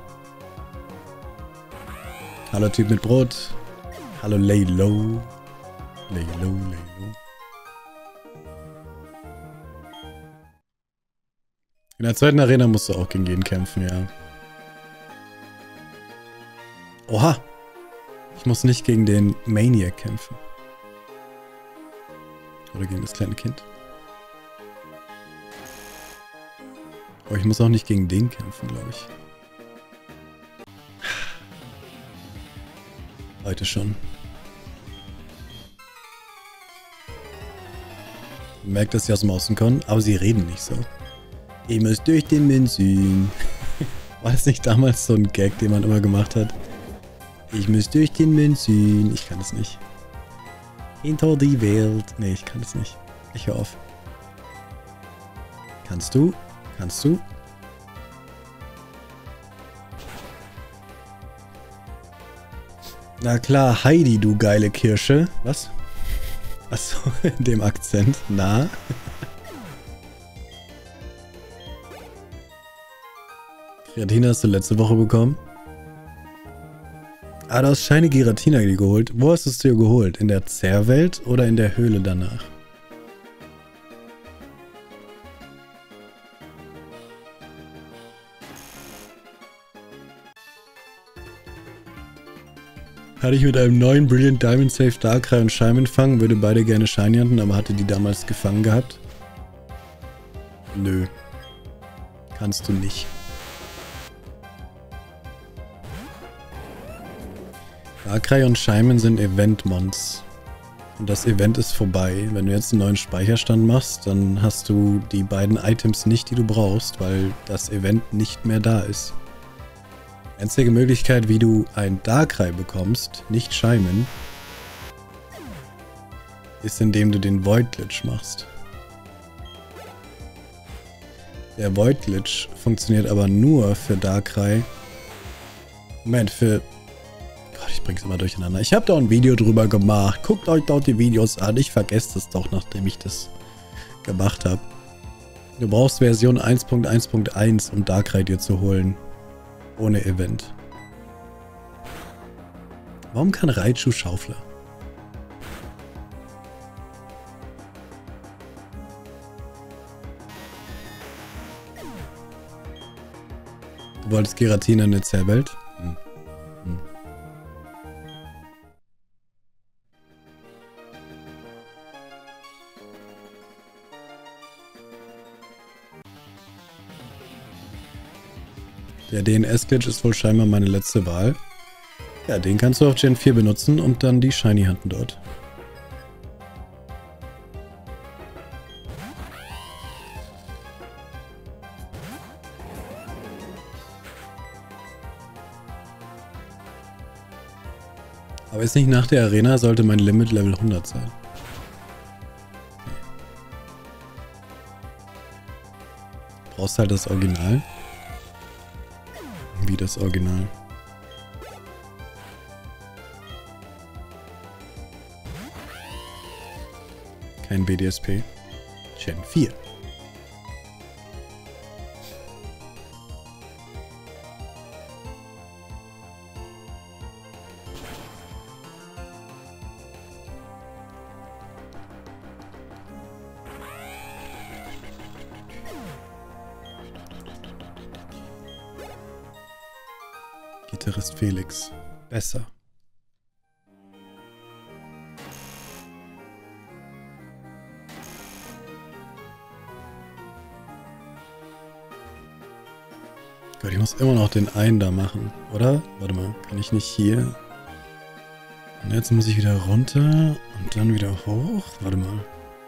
Hallo Typ mit Brot. Hallo Laylow. Laylow, Laylow. In der zweiten Arena musst du auch gegen jeden kämpfen, ja. Oha. Ich muss nicht gegen den Maniac kämpfen. Oder gegen das kleine Kind. Aber ich muss auch nicht gegen den kämpfen, glaube ich. Heute schon. Man merkt, dass sie aus dem Außen kommen, aber sie reden nicht so. Ich muss durch den Münzen. War das nicht damals so ein Gag, den man immer gemacht hat? Ich muss durch den Münzen. Ich kann es nicht. Hinter die Welt. Nee, ich kann es nicht. Ich höre auf. Kannst du? Kannst du? Na klar, Heidi, du geile Kirsche. Was? Achso, in dem Akzent. Na? Giratina hast du letzte Woche bekommen? Ah, du hast Shiny Giratina geholt. Wo hast du es dir geholt? In der Zerrwelt oder in der Höhle danach? Hatte ich mit einem neuen Brilliant Diamond Safe Darkrai und Shaymin fangen, würde beide gerne Shiny hatten, aber hatte die damals gefangen gehabt? Nö. Kannst du nicht. Darkrai und Shaymin sind Event-Mons. Und das Event ist vorbei. Wenn du jetzt einen neuen Speicherstand machst, dann hast du die beiden Items nicht, die du brauchst, weil das Event nicht mehr da ist. Die einzige Möglichkeit, wie du ein Darkrai bekommst, nicht Shaymin, ist, indem du den Void Glitch machst. Der Void Glitch funktioniert aber nur für Darkrai. Moment, für... Gott, ich bring's immer durcheinander. Ich habe da ein Video drüber gemacht. Guckt euch dort die Videos an. Ich vergesse es doch, nachdem ich das gemacht habe. Du brauchst Version eins Punkt eins Punkt eins, um Darkrai dir zu holen. Ohne Event. Warum kann Raichu Schaufler? Du wolltest Giratina in der Zerrwelt? Hm. Hm. Der D N S-Glitch ist wohl scheinbar meine letzte Wahl. Ja, den kannst du auf Gen vier benutzen und dann die Shiny Hunten dort. Aber ist nicht nach der Arena, sollte mein Limit Level hundert sein. Du brauchst halt das Original. Wie das Original. Kein B D S P. Gen vier. Gitarrist Felix. Besser. Gott, ich muss immer noch den einen da machen, oder? Warte mal, kann ich nicht hier? Und jetzt muss ich wieder runter und dann wieder hoch. Warte mal.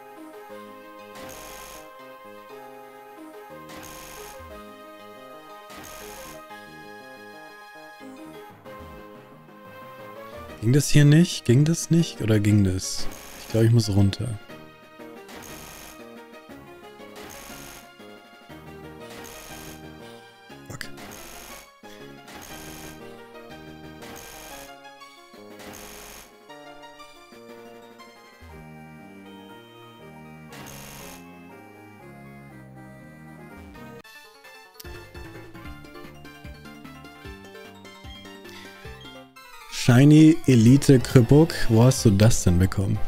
Ging das hier nicht? Ging das nicht? Oder ging das? Ich glaube, ich muss runter. Fuck. Shiny Elite Kripuk, wo hast du das denn bekommen?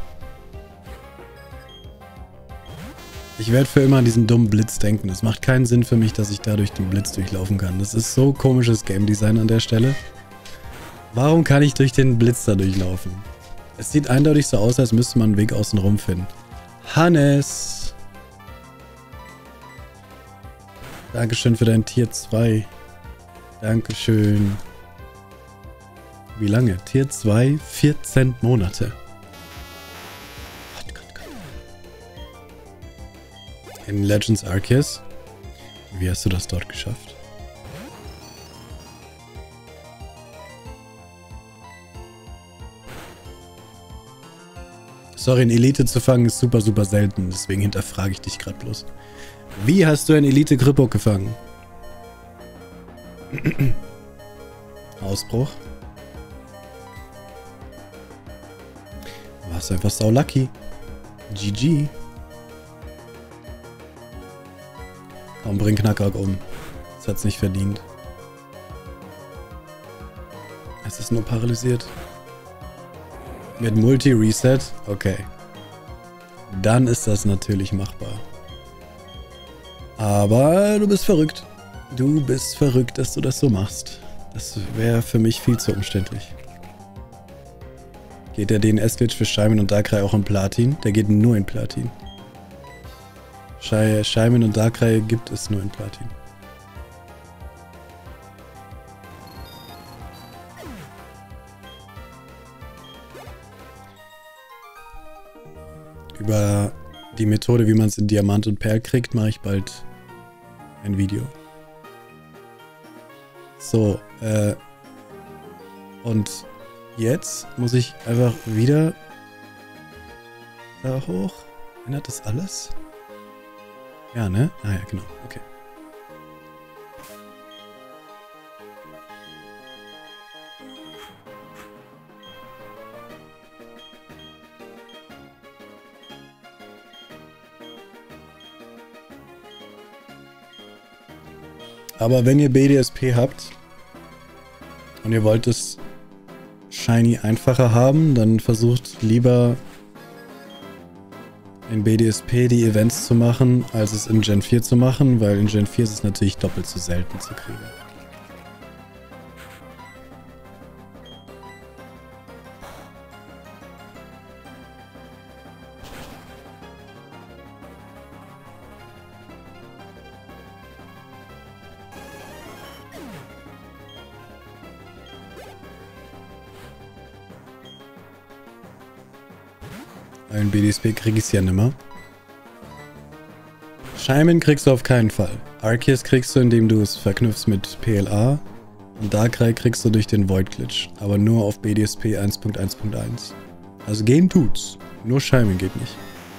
Ich werde für immer an diesen dummen Blitz denken. Es macht keinen Sinn für mich, dass ich dadurch den Blitz durchlaufen kann. Das ist so komisches Game Design an der Stelle. Warum kann ich durch den Blitz da durchlaufen? Es sieht eindeutig so aus, als müsste man einen Weg außen rum finden. Hannes! Dankeschön für dein Tier zwei. Dankeschön. Wie lange? Tier zwei, vierzehn Monate. Gott, Gott, Gott. In Legends Arceus? Wie hast du das dort geschafft? Sorry, ein Elite zu fangen ist super, super selten. Deswegen hinterfrage ich dich gerade bloß. Wie hast du ein Elite Kripuk gefangen? Ausbruch. Warst einfach sau lucky. G G. Komm, bring Knackrack um. Das hat's nicht verdient. Es ist nur paralysiert. Mit Multi-Reset? Okay. Dann ist das natürlich machbar. Aber du bist verrückt. Du bist verrückt, dass du das so machst. Das wäre für mich viel zu umständlich. Geht der D N S-Glitch für Shaymin und Darkrai auch in Platin? Der geht nur in Platin. Shaymin und Darkrai gibt es nur in Platin. Über die Methode, wie man es in Diamant und Perl kriegt, mache ich bald ein Video. So, äh... und jetzt muss ich einfach wieder da hoch. Ändert das alles? Ja, ne? Ah ja, genau. Okay. Aber wenn ihr B D S P habt und ihr wollt es Shiny einfacher haben, dann versucht lieber in B D S P die Events zu machen, als es in Gen vier zu machen, weil in Gen vier ist es natürlich doppelt so selten zu kriegen. In B D S P krieg ich es ja nimmer. Shaymin kriegst du auf keinen Fall. Arceus kriegst du, indem du es verknüpfst mit P L A. Und Darkrai kriegst du durch den Void Glitch, aber nur auf B D S P eins Punkt eins Punkt eins. Also gehen tut's, nur Shaymin geht nicht.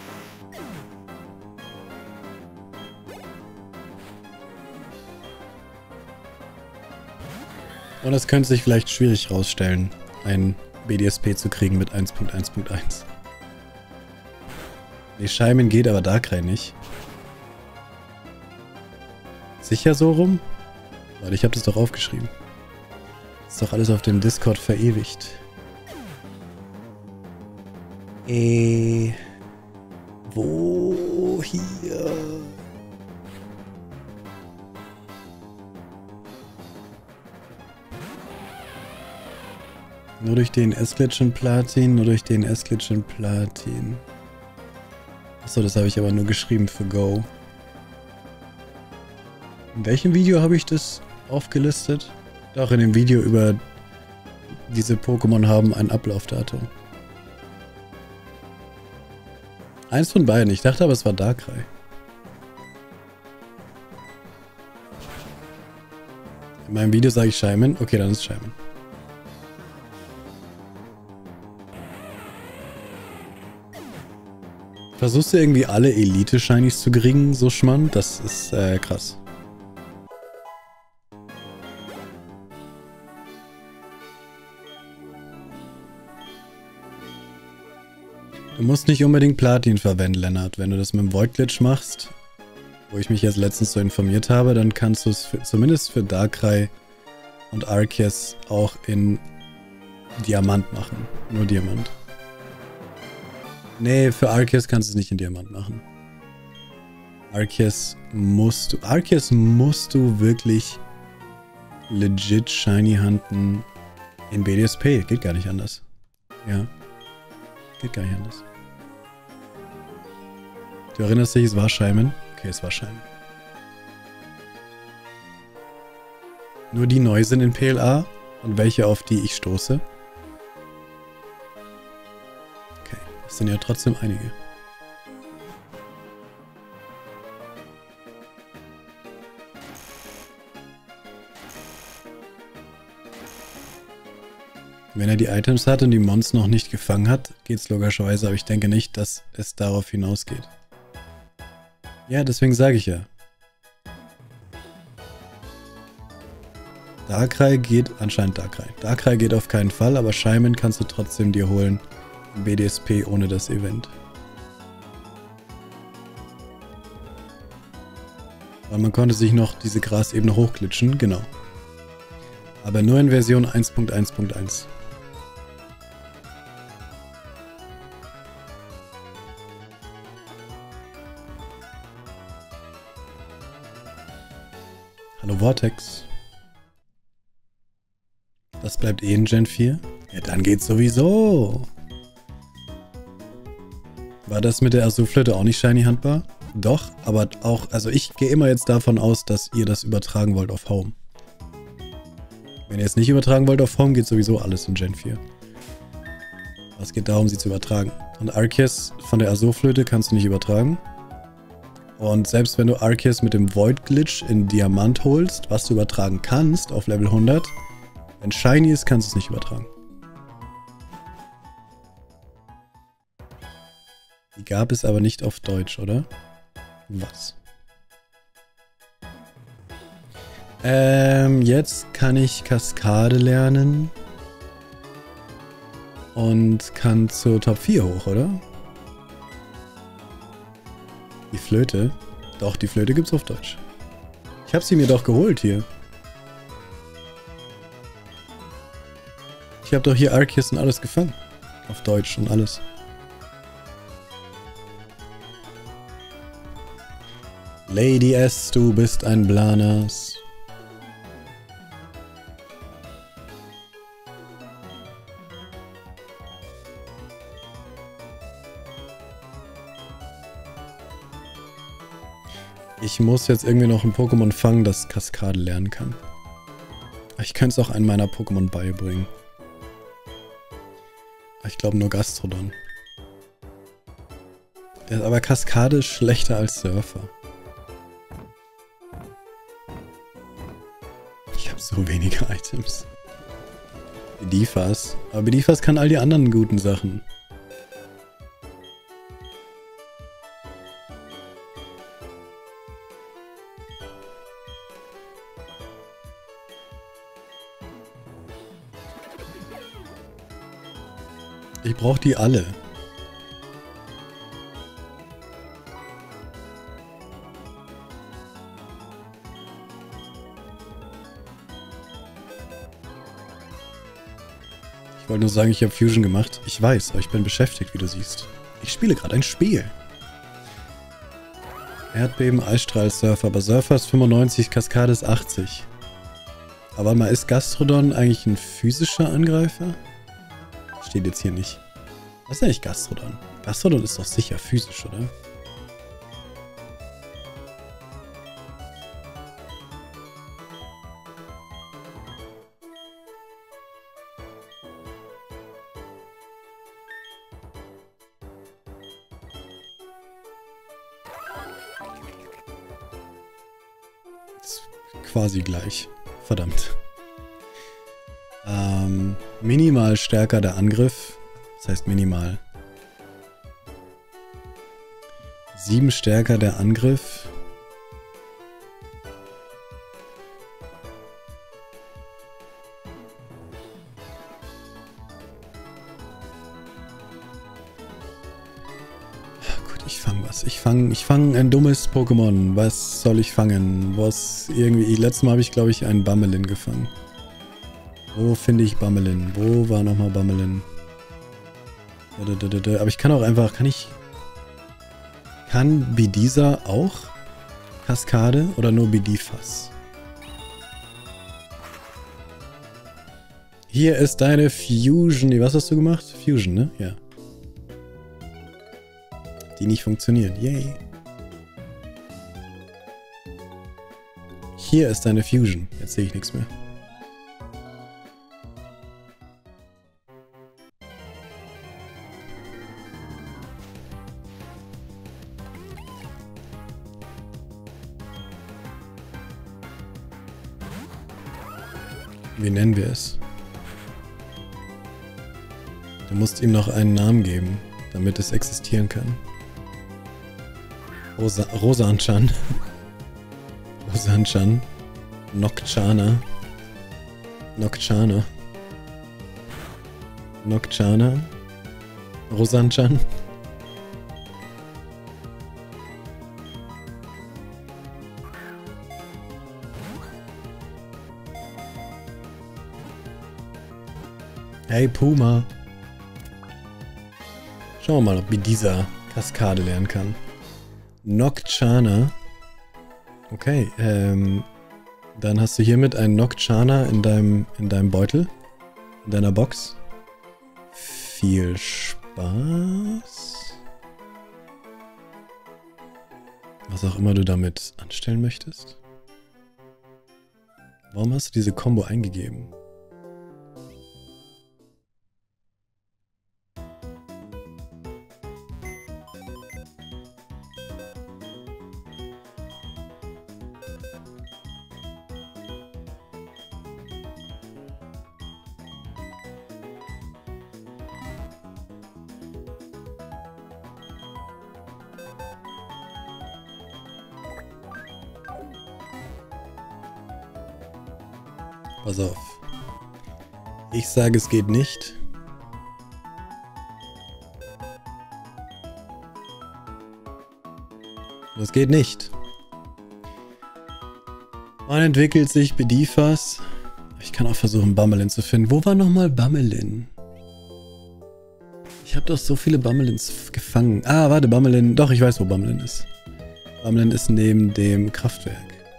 Und es könnte sich vielleicht schwierig rausstellen, ein B D S P zu kriegen mit eins Punkt eins Punkt eins. Nee, Shaymin geht, aber Darkrai nicht. Sicher so rum? Warte, ich habe das doch aufgeschrieben. Ist doch alles auf dem Discord verewigt. Äh. Wo hier? Nur durch den S-Glitch und Platin, nur durch den S-Glitch und Platin. Achso, das habe ich aber nur geschrieben für Go. In welchem Video habe ich das aufgelistet? Doch, in dem Video über diese Pokémon haben ein Ablaufdatum. Eins von beiden. Ich dachte aber, es war Darkrai. In meinem Video sage ich Shaymin. Okay, dann ist Shaymin. Versuchst du irgendwie alle Elite-Shinies zu kriegen, so Schmann? Das ist äh, krass. Du musst nicht unbedingt Platin verwenden, Lennart. Wenn du das mit dem Void Glitch machst, wo ich mich jetzt letztens so informiert habe, dann kannst du es für, zumindest für Darkrai und Arceus auch in Diamant machen. Nur Diamant. Nee, für Arceus kannst du es nicht in Diamant machen. Arceus musst du... Arceus musst du wirklich legit Shiny hunten in B D S P. Geht gar nicht anders. Ja. Geht gar nicht anders. Du erinnerst dich, es war Shaymin? Okay, es war Shaymin. Nur die neu sind in P L A und welche, auf die ich stoße. Okay, das sind ja trotzdem einige. Wenn er die Items hat und die Mons noch nicht gefangen hat, geht's logischerweise, aber ich denke nicht, dass es darauf hinausgeht. Ja, deswegen sage ich ja. Darkrai geht, anscheinend Darkrai. Darkrai geht auf keinen Fall, aber Shaymin kannst du trotzdem dir holen im B D S P ohne das Event. Weil man konnte sich noch diese Grasebene hochglitschen, genau. Aber nur in Version eins Punkt eins Punkt eins. Hallo Vortex. Das bleibt eh in Gen vier? Ja, dann geht's sowieso. War das mit der Azur-Flöte auch nicht shiny handbar? Doch, aber auch, also ich gehe immer jetzt davon aus, dass ihr das übertragen wollt auf Home. Wenn ihr es nicht übertragen wollt auf Home, geht sowieso alles in Gen vier. Aber es geht darum, sie zu übertragen. Und Arceus von der Azur-Flöte kannst du nicht übertragen. Und selbst wenn du Arceus mit dem Void Glitch in Diamant holst, was du übertragen kannst auf Level hundert, wenn Shiny ist, kannst du es nicht übertragen. Die gab es aber nicht auf Deutsch, oder? Was? Ähm, jetzt kann ich Kaskade lernen. Und kann zur Top vier hoch, oder? Die Flöte? Doch, die Flöte gibt's auf Deutsch. Ich habe sie mir doch geholt hier. Ich habe doch hier Arceus und alles gefangen. Auf Deutsch und alles. Lady S, du bist ein Blanas. Ich muss jetzt irgendwie noch ein Pokémon fangen, das Kaskade lernen kann. Ich könnte es auch einem meiner Pokémon beibringen. Ich glaube nur Gastrodon. Aber Kaskade ist schlechter als Surfer. Ich habe so wenige Items. Bedivas. Aber Bedivas kann all die anderen guten Sachen. Ich brauche die alle. Ich wollte nur sagen, ich habe Fusion gemacht. Ich weiß, aber ich bin beschäftigt, wie du siehst. Ich spiele gerade ein Spiel. Erdbeben, Eisstrahl, Surfer. Aber Surfer ist fünfundneunzig, Kaskade ist achtzig. Aber mal, ist Gastrodon eigentlich ein physischer Angreifer? Steht jetzt hier nicht. Was ist eigentlich Gastrodon? Gastrodon ist doch sicher physisch, oder? Ist quasi gleich. Verdammt. Ähm, minimal stärker der Angriff. Das heißt minimal. sieben stärker der Angriff. Gut, ich fange was. Ich fange ich fang ein dummes Pokémon. Was soll ich fangen? Was irgendwie... Letztes Mal habe ich, glaube ich, einen Bammelin gefangen. Wo finde ich Bammelin? Wo war nochmal Bammelin? Aber ich kann auch einfach... Kann ich... Kann Bedisa auch Kaskade oder nur Bedivas? Hier ist deine Fusion. Was hast du gemacht? Fusion, ne? Ja. Die nicht funktioniert. Yay. Hier ist deine Fusion. Jetzt sehe ich nichts mehr. Wie nennen wir es? Du musst ihm noch einen Namen geben, damit es existieren kann. Rosa Rosanchan. Rosanchan. Nocchana. Nocchana. Nocchana. Rosanchan. Hey Puma. Schauen wir mal, ob ich dieser Kaskade lernen kann. Nocchana. Okay, ähm, dann hast du hiermit einen Nocchana in deinem, in deinem Beutel, in deiner Box. Viel Spaß. Was auch immer du damit anstellen möchtest. Warum hast du diese Combo eingegeben? Pass auf. Ich sage, es geht nicht. Das geht nicht. Man entwickelt sich Bedivas. Ich kann auch versuchen, Bammelin zu finden. Wo war nochmal Bammelin? Ich habe doch so viele Bammelins gefangen. Ah, warte, Bammelin. Doch, ich weiß, wo Bammelin ist. Bammelin ist neben dem Kraftwerk.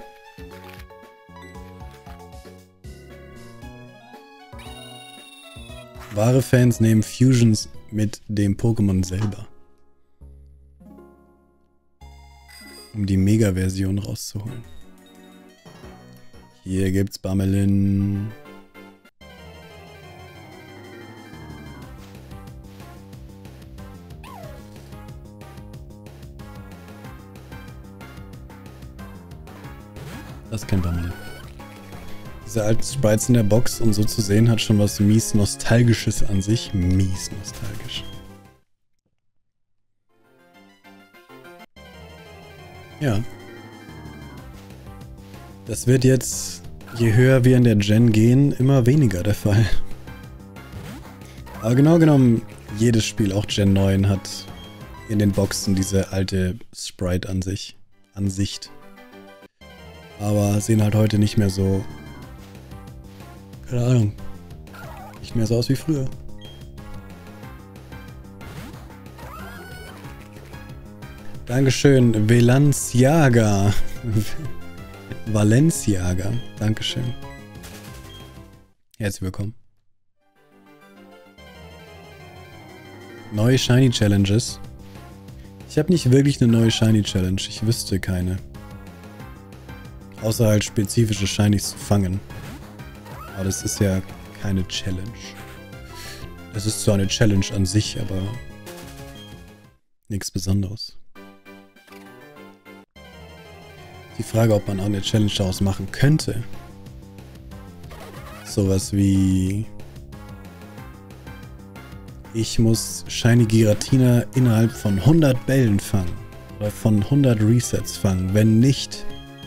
Wahre Fans nehmen Fusions mit dem Pokémon selber. Um die Mega-Version rauszuholen. Hier gibt's Bammelin. Das ist kein Bammelin. Diese alten Sprites in der Box und so zu sehen, hat schon was mies Nostalgisches an sich. Mies nostalgisch. Ja. Das wird jetzt, je höher wir in der Gen gehen, immer weniger der Fall. Aber genau genommen, jedes Spiel, auch Gen neun, hat in den Boxen diese alte Sprite an sich, Ansicht. Aber sehen halt heute nicht mehr so, keine Ahnung, nicht mehr so aus wie früher. Dankeschön, Valenciaga. Valenciaga, Dankeschön. Herzlich willkommen. Neue Shiny Challenges. Ich habe nicht wirklich eine neue Shiny Challenge. Ich wüsste keine. Außer halt spezifische Shinies zu fangen. Aber das ist ja keine Challenge. Es ist zwar eine Challenge an sich, aber nichts Besonderes. Die Frage, ob man auch eine Challenge daraus machen könnte. Sowas wie... Ich muss Shiny Giratina innerhalb von hundert Bällen fangen. Oder von hundert Resets fangen. Wenn nicht,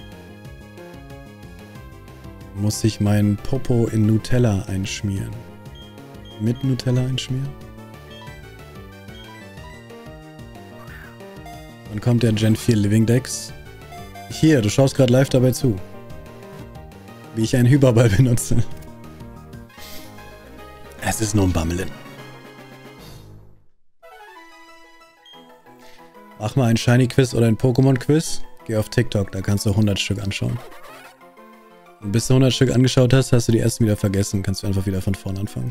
muss ich meinen Popo in Nutella einschmieren. Mit Nutella einschmieren? Wann kommt der Gen vier Living Dex? Hier, du schaust gerade live dabei zu. Wie ich einen Hyperball benutze. Es ist nur ein Bammelin. Mach mal ein Shiny-Quiz oder ein Pokémon-Quiz. Geh auf TikTok, da kannst du hundert Stück anschauen. Und bis du hundert Stück angeschaut hast, hast du die ersten wieder vergessen. Kannst du einfach wieder von vorne anfangen.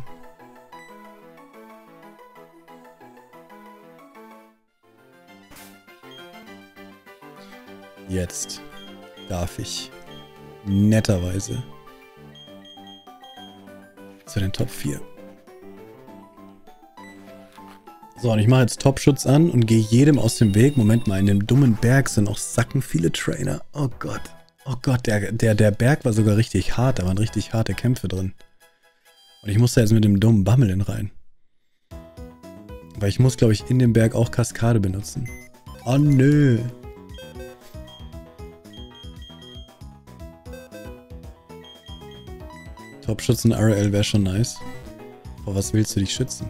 Jetzt darf ich netterweise zu den Top vier. So, und ich mache jetzt Top-Schutz an und gehe jedem aus dem Weg. Moment mal, in dem dummen Berg sind noch sacken viele Trainer. Oh Gott. Oh Gott, der, der, der Berg war sogar richtig hart. Da waren richtig harte Kämpfe drin. Und ich musste jetzt mit dem dummen Bammelin rein. Weil ich muss, glaube ich, in dem Berg auch Kaskade benutzen. Oh nö. Top-Schutz in R L wäre schon nice. Vor was willst du dich schützen?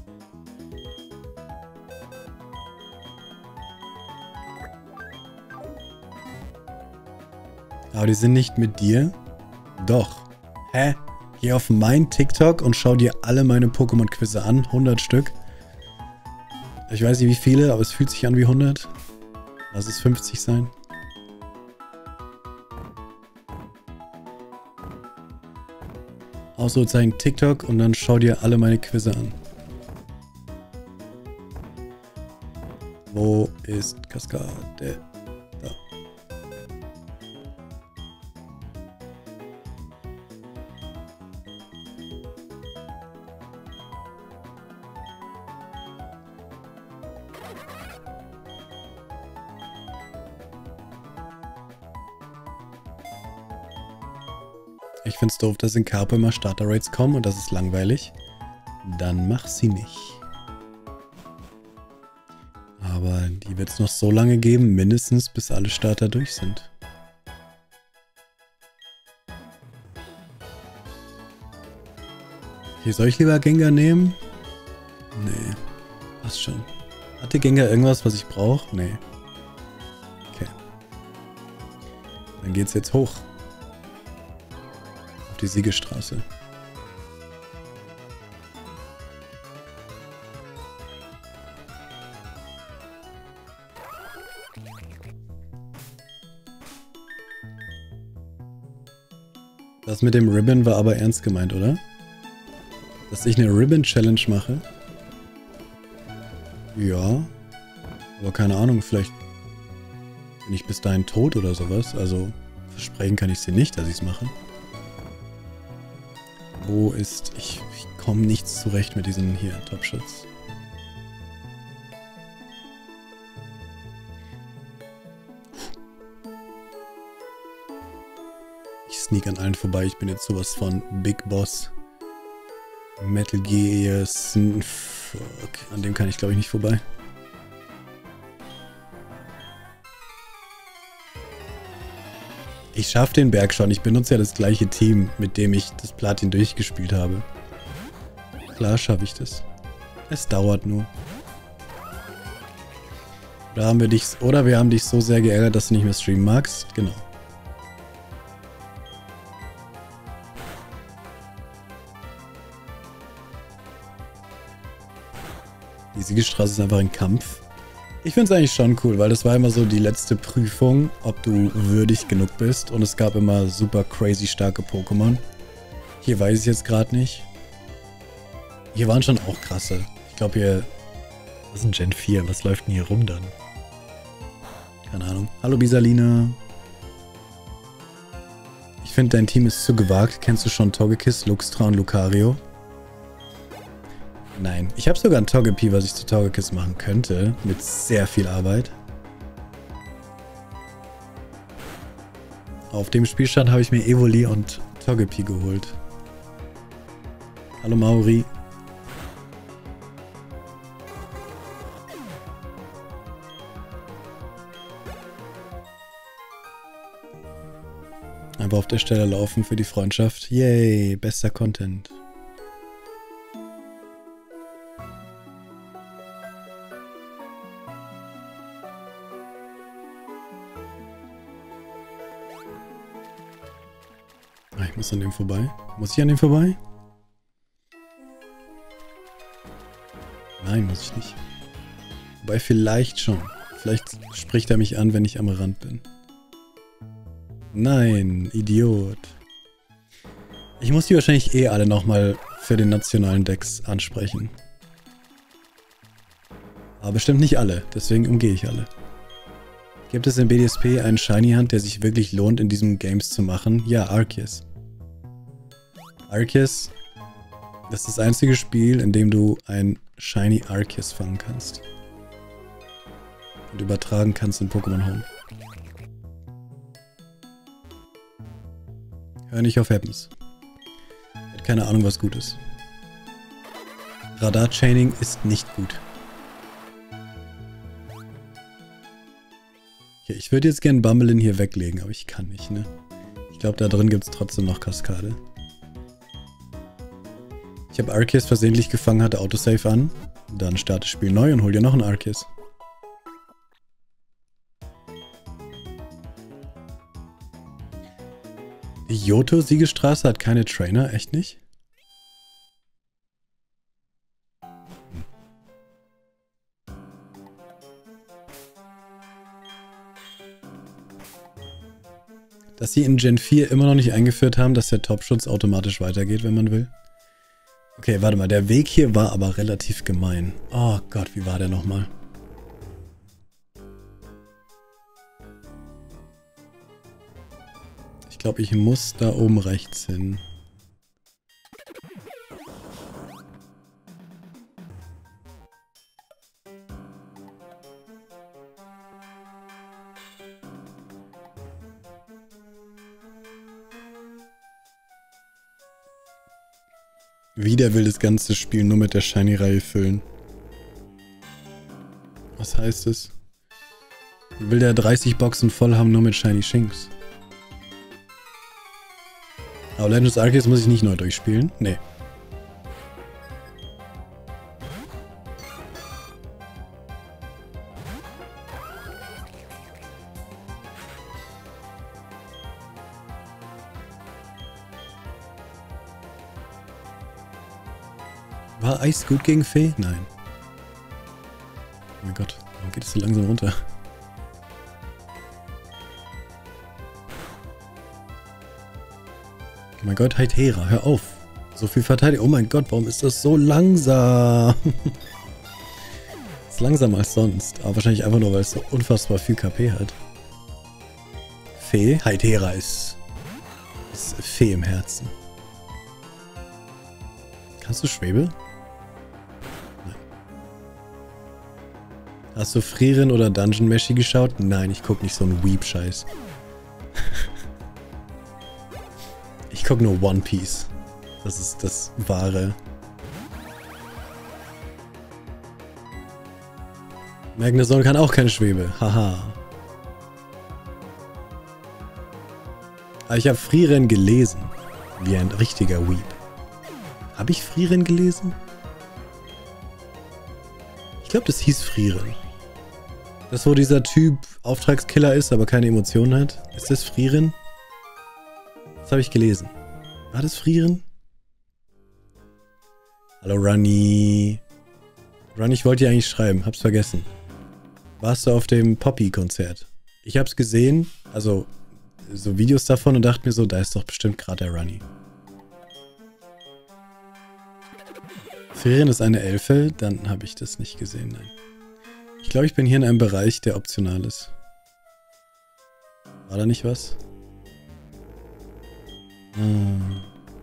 Aber die sind nicht mit dir? Doch. Hä? Geh auf mein TikTok und schau dir alle meine Pokémon-Quizze an. hundert Stück. Ich weiß nicht wie viele, aber es fühlt sich an wie hundert. Lass es fünfzig sein. Ausrufezeichen TikTok und dann schau dir alle meine Quizze an. Wo ist Kaskade? Da. Ich find's doof, dass in Carpe immer Starter-Rates kommen und das ist langweilig. Dann mach sie nicht. Aber die wird es noch so lange geben, mindestens bis alle Starter durch sind. Okay, soll ich lieber Gengar nehmen? Nee, passt schon. Hatte Gengar irgendwas, was ich brauche? Nee. Okay. Dann geht's jetzt hoch. Auf die Siegestraße. Das mit dem Ribbon war aber ernst gemeint, oder? Dass ich eine Ribbon-Challenge mache? Ja. Aber keine Ahnung, vielleicht bin ich bis dahin tot oder sowas. Also versprechen kann ich es dir nicht, dass ich es mache. Wo ist... Ich, ich komme nichts zurecht mit diesen hier Top-Schutz. Ich sneak an allen vorbei. Ich bin jetzt sowas von Big Boss. Metal Gear... Fuck. An dem kann ich, glaube ich, nicht vorbei. Ich schaffe den Berg schon. Ich benutze ja das gleiche Team, mit dem ich das Platin durchgespielt habe. Klar schaffe ich das. Es dauert nur. Oder haben wir dich, oder wir haben dich so sehr geärgert, dass du nicht mehr streamen magst. Genau. Die Siegesstraße ist einfach ein Kampf. Ich finde es eigentlich schon cool, weil das war immer so die letzte Prüfung, ob du würdig genug bist. Und es gab immer super crazy starke Pokémon. Hier weiß ich jetzt gerade nicht. Hier waren schon auch krasse. Ich glaube hier... Was ist ein Gen vier? Was läuft denn hier rum dann? Keine Ahnung. Hallo Bisalina. Ich finde, dein Team ist zu gewagt. Kennst du schon Togekiss, Luxtra und Lucario? Nein. Ich habe sogar ein Togepi, was ich zu Togekiss machen könnte. Mit sehr viel Arbeit. Auf dem Spielstand habe ich mir Evoli und Togepi geholt. Hallo Mauri. Einfach auf der Stelle laufen für die Freundschaft. Yay, bester Content. Ich muss an dem vorbei. Muss ich an dem vorbei? Nein, muss ich nicht. Wobei vielleicht schon. Vielleicht spricht er mich an, wenn ich am Rand bin. Nein, Idiot. Ich muss die wahrscheinlich eh alle nochmal für den nationalen Dex ansprechen. Aber bestimmt nicht alle, deswegen umgehe ich alle. Gibt es in B D S P einen Shiny Hunt, der sich wirklich lohnt, in diesem Games zu machen? Ja, Arceus. Arceus, das ist das einzige Spiel, in dem du ein Shiny Arceus fangen kannst. Und übertragen kannst in Pokémon Home. Hör nicht auf Happens. Hat keine Ahnung, was gut ist. Radar-Chaining ist nicht gut. Okay, ich würde jetzt gerne Bumblein hier weglegen, aber ich kann nicht, ne? Ich glaube, da drin gibt es trotzdem noch Kaskade. Ich habe Arceus versehentlich gefangen, hatte Autosave an. Dann starte das Spiel neu und hol dir noch einen Arceus. Die Johto-Siegestraße hat keine Trainer, echt nicht? Hm. Dass sie in Gen vier immer noch nicht eingeführt haben, dass der Topschutz automatisch weitergeht, wenn man will. Okay, warte mal, der Weg hier war aber relativ gemein. Oh Gott, wie war der nochmal? Ich glaube, ich muss da oben rechts hin. Wieder will das ganze Spiel nur mit der Shiny-Reihe füllen. Was heißt es? Will der dreißig Boxen voll haben nur mit Shiny Shinx? Aber Legends Arceus muss ich nicht neu durchspielen? Nee. War Eis gut gegen Fee? Nein. Oh mein Gott, warum geht es so langsam runter? Oh mein Gott, Hytera, hör auf. So viel Verteidigung. Oh mein Gott, warum ist das so langsam? Ist langsamer als sonst. Aber wahrscheinlich einfach nur, weil es so unfassbar viel K P hat. Fee? Hytera ist... ist Fee im Herzen. Kannst du Schwebe? Nein. Hast du Frieren oder Dungeon Meshi geschaut? Nein, ich guck nicht so einen Weep-Scheiß. gucke nur One Piece. Das ist das Wahre. Magneson kann auch keine Schwebe. Haha. Aber ich habe Frieren gelesen. Wie ein richtiger Weeb. Habe ich Frieren gelesen? Ich glaube, das hieß Frieren. Das, wo dieser Typ Auftragskiller ist, aber keine Emotionen hat. Ist das Frieren? Das habe ich gelesen. War das Frieren? Hallo Runny. Runny, ich wollte dir eigentlich schreiben. Hab's vergessen. Warst du auf dem Poppy-Konzert? Ich hab's gesehen, also so Videos davon und dachte mir so, da ist doch bestimmt gerade der Runny. Frieren ist eine Elfe, dann habe ich das nicht gesehen, nein. Ich glaube, ich bin hier in einem Bereich, der optional ist. War da nicht was? Hm.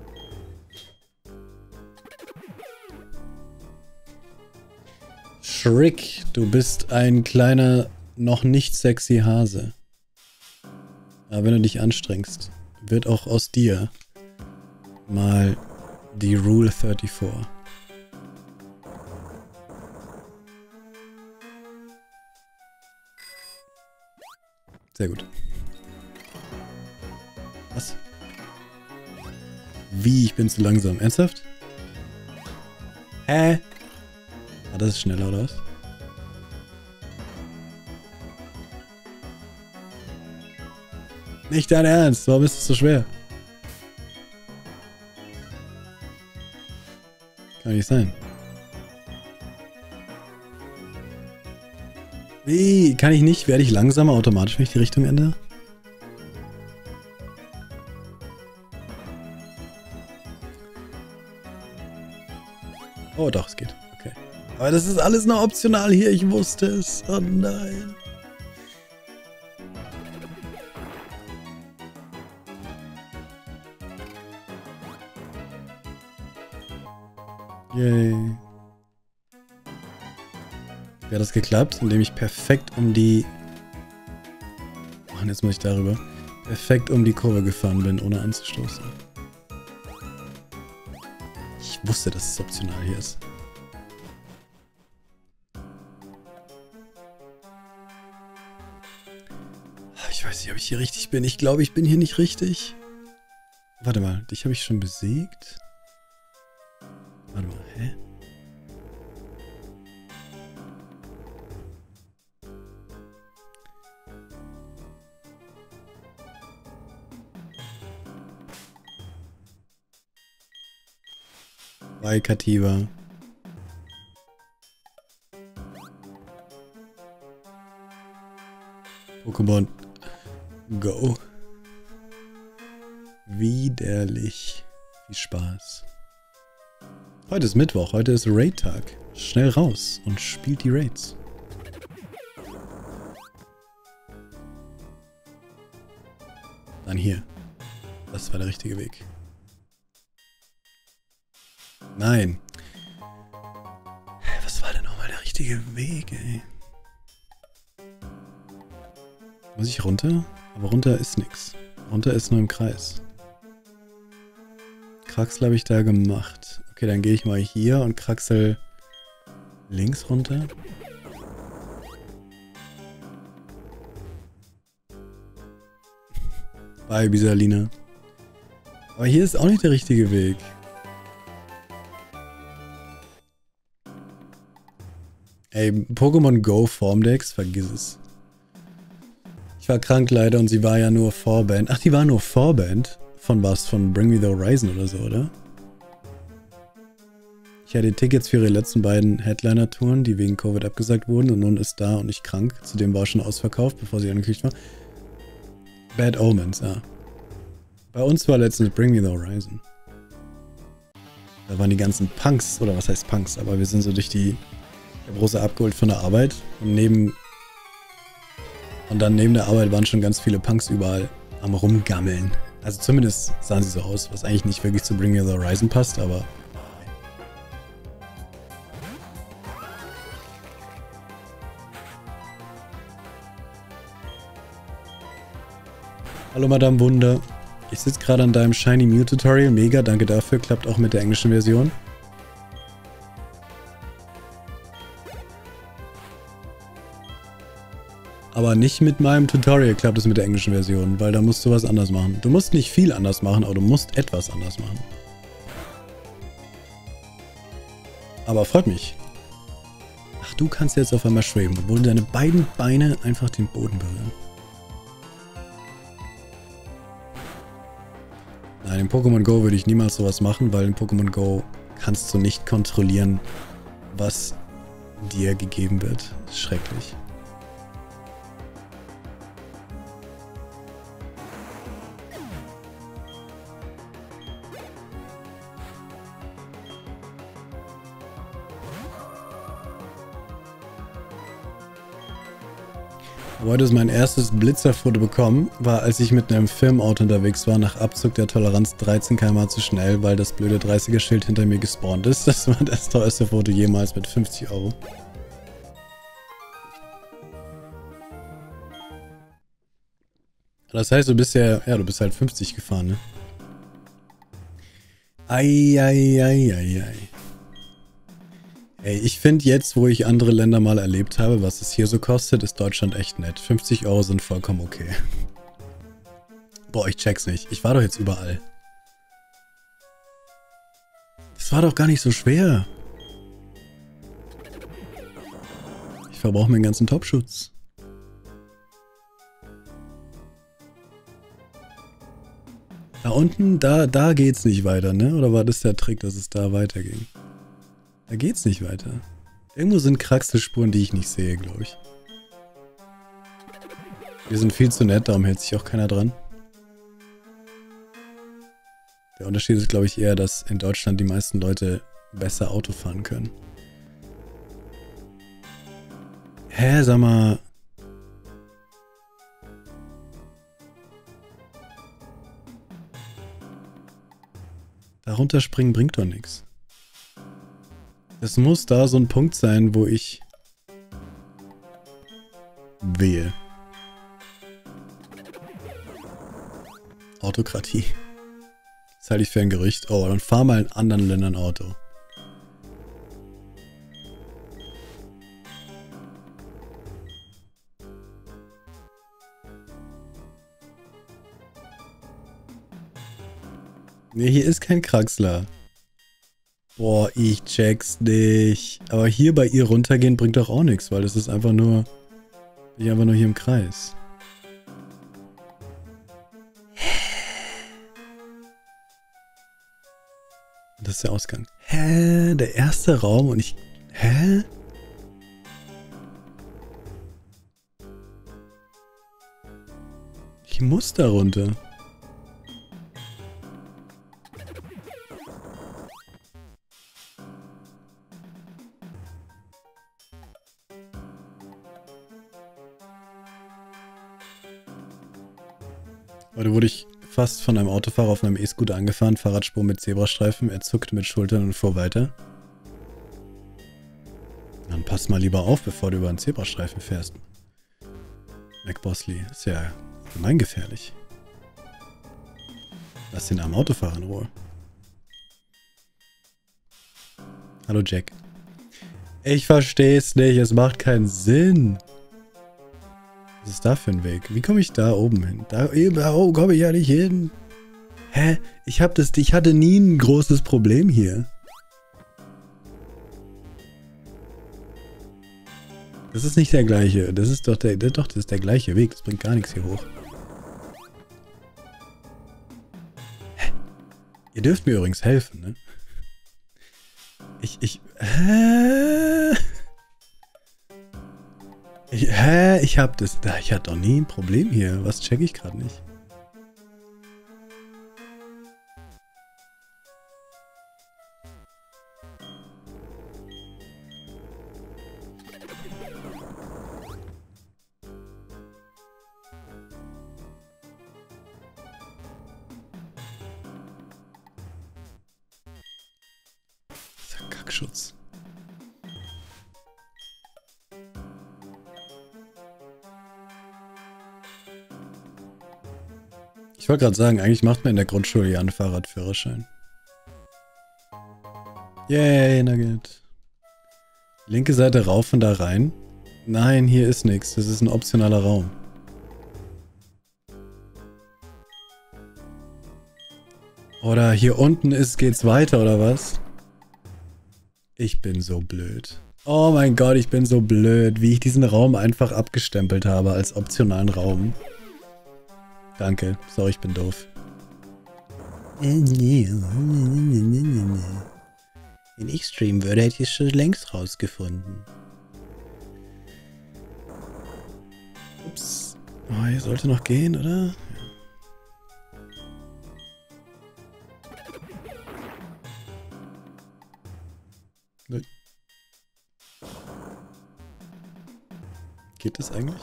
Shriek, du bist ein kleiner, noch nicht sexy Hase. Aber wenn du dich anstrengst, wird auch aus dir mal die Rule vierundvierzig. Sehr gut. Was? Wie? Ich bin zu langsam. Ernsthaft? Hä? Ah, das ist schneller, oder was? Nicht dein Ernst. Warum ist es so schwer? Kann nicht sein. Wie? Kann ich nicht? Werde ich langsamer automatisch, wenn ich die Richtung ändere? Oh doch, es geht. Okay. Aber das ist alles noch optional hier. Ich wusste es. Oh nein. Yay. Wie hat das geklappt? Indem ich perfekt um die... Mann, jetzt muss ich darüber. Perfekt um die Kurve gefahren bin, ohne anzustoßen. Ich wusste, dass es optional hier ist. Ich weiß nicht, ob ich hier richtig bin. Ich glaube, ich bin hier nicht richtig. Warte mal, dich habe ich schon besiegt? Warte mal, hä? Waikativa. Pokémon Go. Widerlich. Viel Spaß. Heute ist Mittwoch, heute ist Raid-Tag. Schnell raus und spielt die Raids. Dann hier. Das war der richtige Weg. Nein. Was war denn nochmal der richtige Weg, ey? Muss ich runter? Aber runter ist nix. Runter ist nur im Kreis. Kraxel habe ich da gemacht. Okay, dann gehe ich mal hier und kraxel links runter. Bye, Bisalina. Aber hier ist auch nicht der richtige Weg. Ey, Pokémon Go Formdex, vergiss es. Ich war krank leider und sie war ja nur Vorband. Ach, die war nur Vorband? Von was? Von Bring Me The Horizon oder so, oder? Ich hatte Tickets für ihre letzten beiden Headliner-Touren, die wegen Covid abgesagt wurden und nun ist da und ich krank. Zudem war schon ausverkauft, bevor sie angekündigt war. Bad Omens, ja. Bei uns war letztens Bring Me The Horizon. Da waren die ganzen Punks, oder was heißt Punks, aber wir sind so durch die der Brose abgeholt von der Arbeit und neben und dann neben der Arbeit waren schon ganz viele Punks überall am Rumgammeln. Also zumindest sahen sie so aus, was eigentlich nicht wirklich zu Bring Me The Horizon passt, aber... Hallo Madame Wunder. Ich sitze gerade an deinem Shiny Mew Tutorial. Mega, danke dafür. Klappt auch mit der englischen Version. Aber nicht mit meinem Tutorial klappt es mit der englischen Version, weil da musst du was anders machen. Du musst nicht viel anders machen, aber du musst etwas anders machen. Aber freut mich. Ach, du kannst jetzt auf einmal schweben, obwohl deine beiden Beine einfach den Boden berühren. Nein, in Pokémon Go würde ich niemals sowas machen, weil in Pokémon Go kannst du nicht kontrollieren, was dir gegeben wird. Das ist schrecklich. Heute ist mein erstes Blitzerfoto bekommen, war als ich mit einem Firmenauto unterwegs war, nach Abzug der Toleranz dreizehn Kilometer pro Stunde zu schnell, weil das blöde dreißiger-Schild hinter mir gespawnt ist. Das war das teuerste Foto jemals mit fünfzig Euro. Das heißt, du bist ja, ja, du bist halt fünfzig gefahren, ne? Eieieiei. Ey, ich finde jetzt, wo ich andere Länder mal erlebt habe, was es hier so kostet, ist Deutschland echt nett. fünfzig Euro sind vollkommen okay. Boah, ich check's nicht. Ich war doch jetzt überall. Das war doch gar nicht so schwer. Ich verbrauche meinen ganzen Topschutz. Da unten, da, da geht's nicht weiter, ne? Oder war das der Trick, dass es da weiterging? Da geht's nicht weiter. Irgendwo sind Kraxelspuren, die ich nicht sehe, glaube ich. Wir sind viel zu nett, darum hält sich auch keiner dran. Der Unterschied ist, glaube ich, eher, dass in Deutschland die meisten Leute besser Auto fahren können. Hä, sag mal... Darunter springen bringt doch nichts. Es muss da so ein Punkt sein, wo ich wähle. Autokratie. Das halte ich für ein Gerücht. Oh, dann fahr mal in anderen Ländern Auto. Nee, hier ist kein Kraxler. Boah, ich check's nicht. Aber hier bei ihr runtergehen bringt doch auch nichts, weil das ist einfach nur... Ich einfach nur hier im Kreis. Das ist der Ausgang. Hä? Der erste Raum und ich... Hä? Ich muss da runter. Heute wurde ich fast von einem Autofahrer auf einem E-Scooter angefahren, Fahrradspur mit Zebrastreifen, er zuckte mit Schultern und fuhr weiter. Dann pass mal lieber auf, bevor du über einen Zebrastreifen fährst. McBosley, ist ja gemeingefährlich. Lass den armen Autofahrer in Ruhe. Hallo Jack. Ich versteh's nicht, es macht keinen Sinn. Was ist da für ein Weg? Wie komme ich da oben hin? Da eben, oh, komme ich ja nicht hin. Hä? Ich hab das, ich hatte nie ein großes Problem hier. Das ist nicht der gleiche. Das ist doch der, doch, das ist der gleiche Weg. Das bringt gar nichts hier hoch. Hä? Ihr dürft mir übrigens helfen, ne? Ich, ich, hä? Ich, hä? Ich hab das, ich hatte doch nie ein Problem hier. Was check ich gerade nicht? Dieser Kackschutz. Ich wollte gerade sagen, eigentlich macht man in der Grundschule ja einen Fahrradführerschein. Yay, Nugget. Linke Seite rauf und da rein. Nein, hier ist nichts. Das ist ein optionaler Raum. Oder hier unten ist, geht's weiter, oder was? Ich bin so blöd. Oh mein Gott, ich bin so blöd, wie ich diesen Raum einfach abgestempelt habe als optionalen Raum. Danke. Sorry, ich bin doof. Wenn ich streamen würde, hätte ich es schon längst rausgefunden. Ups. Oh, hier sollte noch gehen, oder? Ja. Geht das eigentlich?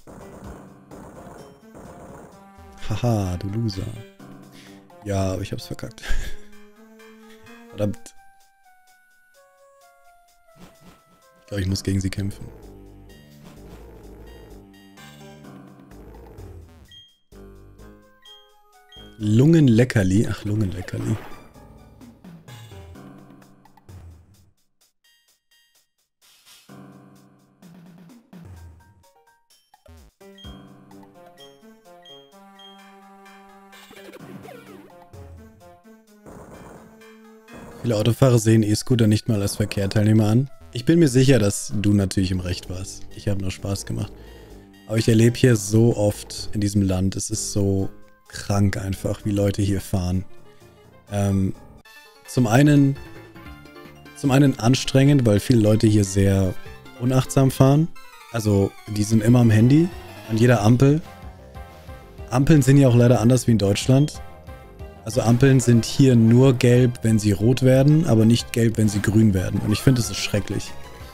Haha, du Loser. Ja, aber ich hab's verkackt. Verdammt. Ich glaube, ich muss gegen sie kämpfen. Lungenleckerli. Ach, Lungenleckerli. Viele Autofahrer sehen E-Scooter nicht mal als Verkehrsteilnehmer an. Ich bin mir sicher, dass du natürlich im Recht warst. Ich habe nur Spaß gemacht. Aber ich erlebe hier so oft in diesem Land, es ist so krank einfach, wie Leute hier fahren. Ähm, zum einen, zum einen anstrengend, weil viele Leute hier sehr unachtsam fahren. Also die sind immer am Handy, an jeder Ampel. Ampeln sind ja auch leider anders wie in Deutschland. Also Ampeln sind hier nur gelb, wenn sie rot werden, aber nicht gelb, wenn sie grün werden. Und ich finde, das ist schrecklich.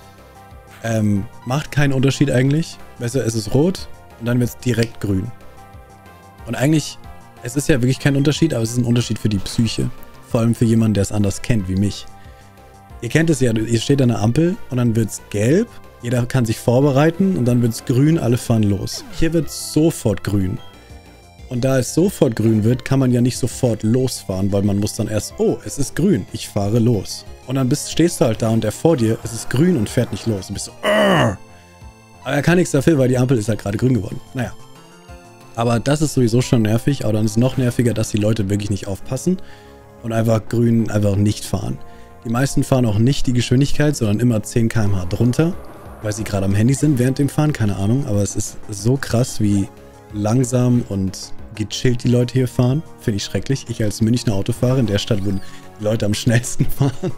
Ähm, macht keinen Unterschied eigentlich. Weißt du, es ist rot und dann wird es direkt grün. Und eigentlich, es ist ja wirklich kein Unterschied, aber es ist ein Unterschied für die Psyche. Vor allem für jemanden, der es anders kennt, wie mich. Ihr kennt es ja, ihr steht an der Ampel und dann wird es gelb. Jeder kann sich vorbereiten und dann wird es grün, alle fahren los. Hier wird es sofort grün. Und da es sofort grün wird, kann man ja nicht sofort losfahren, weil man muss dann erst, oh, es ist grün, ich fahre los. Und dann bist, stehst du halt da und der vor dir, es ist grün und fährt nicht los. Und bist so, Arr! Aber er kann nichts dafür, weil die Ampel ist halt gerade grün geworden. Naja. Aber das ist sowieso schon nervig, aber dann ist es noch nerviger, dass die Leute wirklich nicht aufpassen und einfach grün einfach nicht fahren. Die meisten fahren auch nicht die Geschwindigkeit, sondern immer zehn Kilometer pro Stunde drunter, weil sie gerade am Handy sind während dem Fahren, keine Ahnung. Aber es ist so krass, wie langsam und gechillt die Leute hier fahren. Finde ich schrecklich. Ich als Münchner Autofahrer in der Stadt, wo die Leute am schnellsten fahren.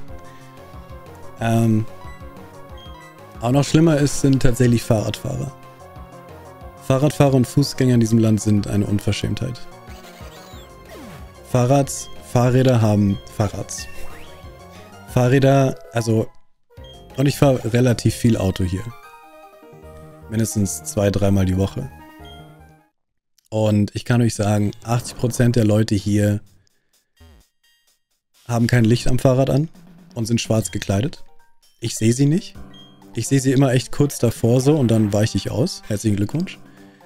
Ähm, auch noch schlimmer ist, sind tatsächlich Fahrradfahrer. Fahrradfahrer und Fußgänger in diesem Land sind eine Unverschämtheit. Fahrrads, Fahrräder haben Fahrrads. Fahrräder, also, und ich fahre relativ viel Auto hier. Mindestens zwei, dreimal die Woche. Und ich kann euch sagen, achtzig Prozent der Leute hier haben kein Licht am Fahrrad an und sind schwarz gekleidet. Ich sehe sie nicht. Ich sehe sie immer echt kurz davor so und dann weiche ich aus. Herzlichen Glückwunsch.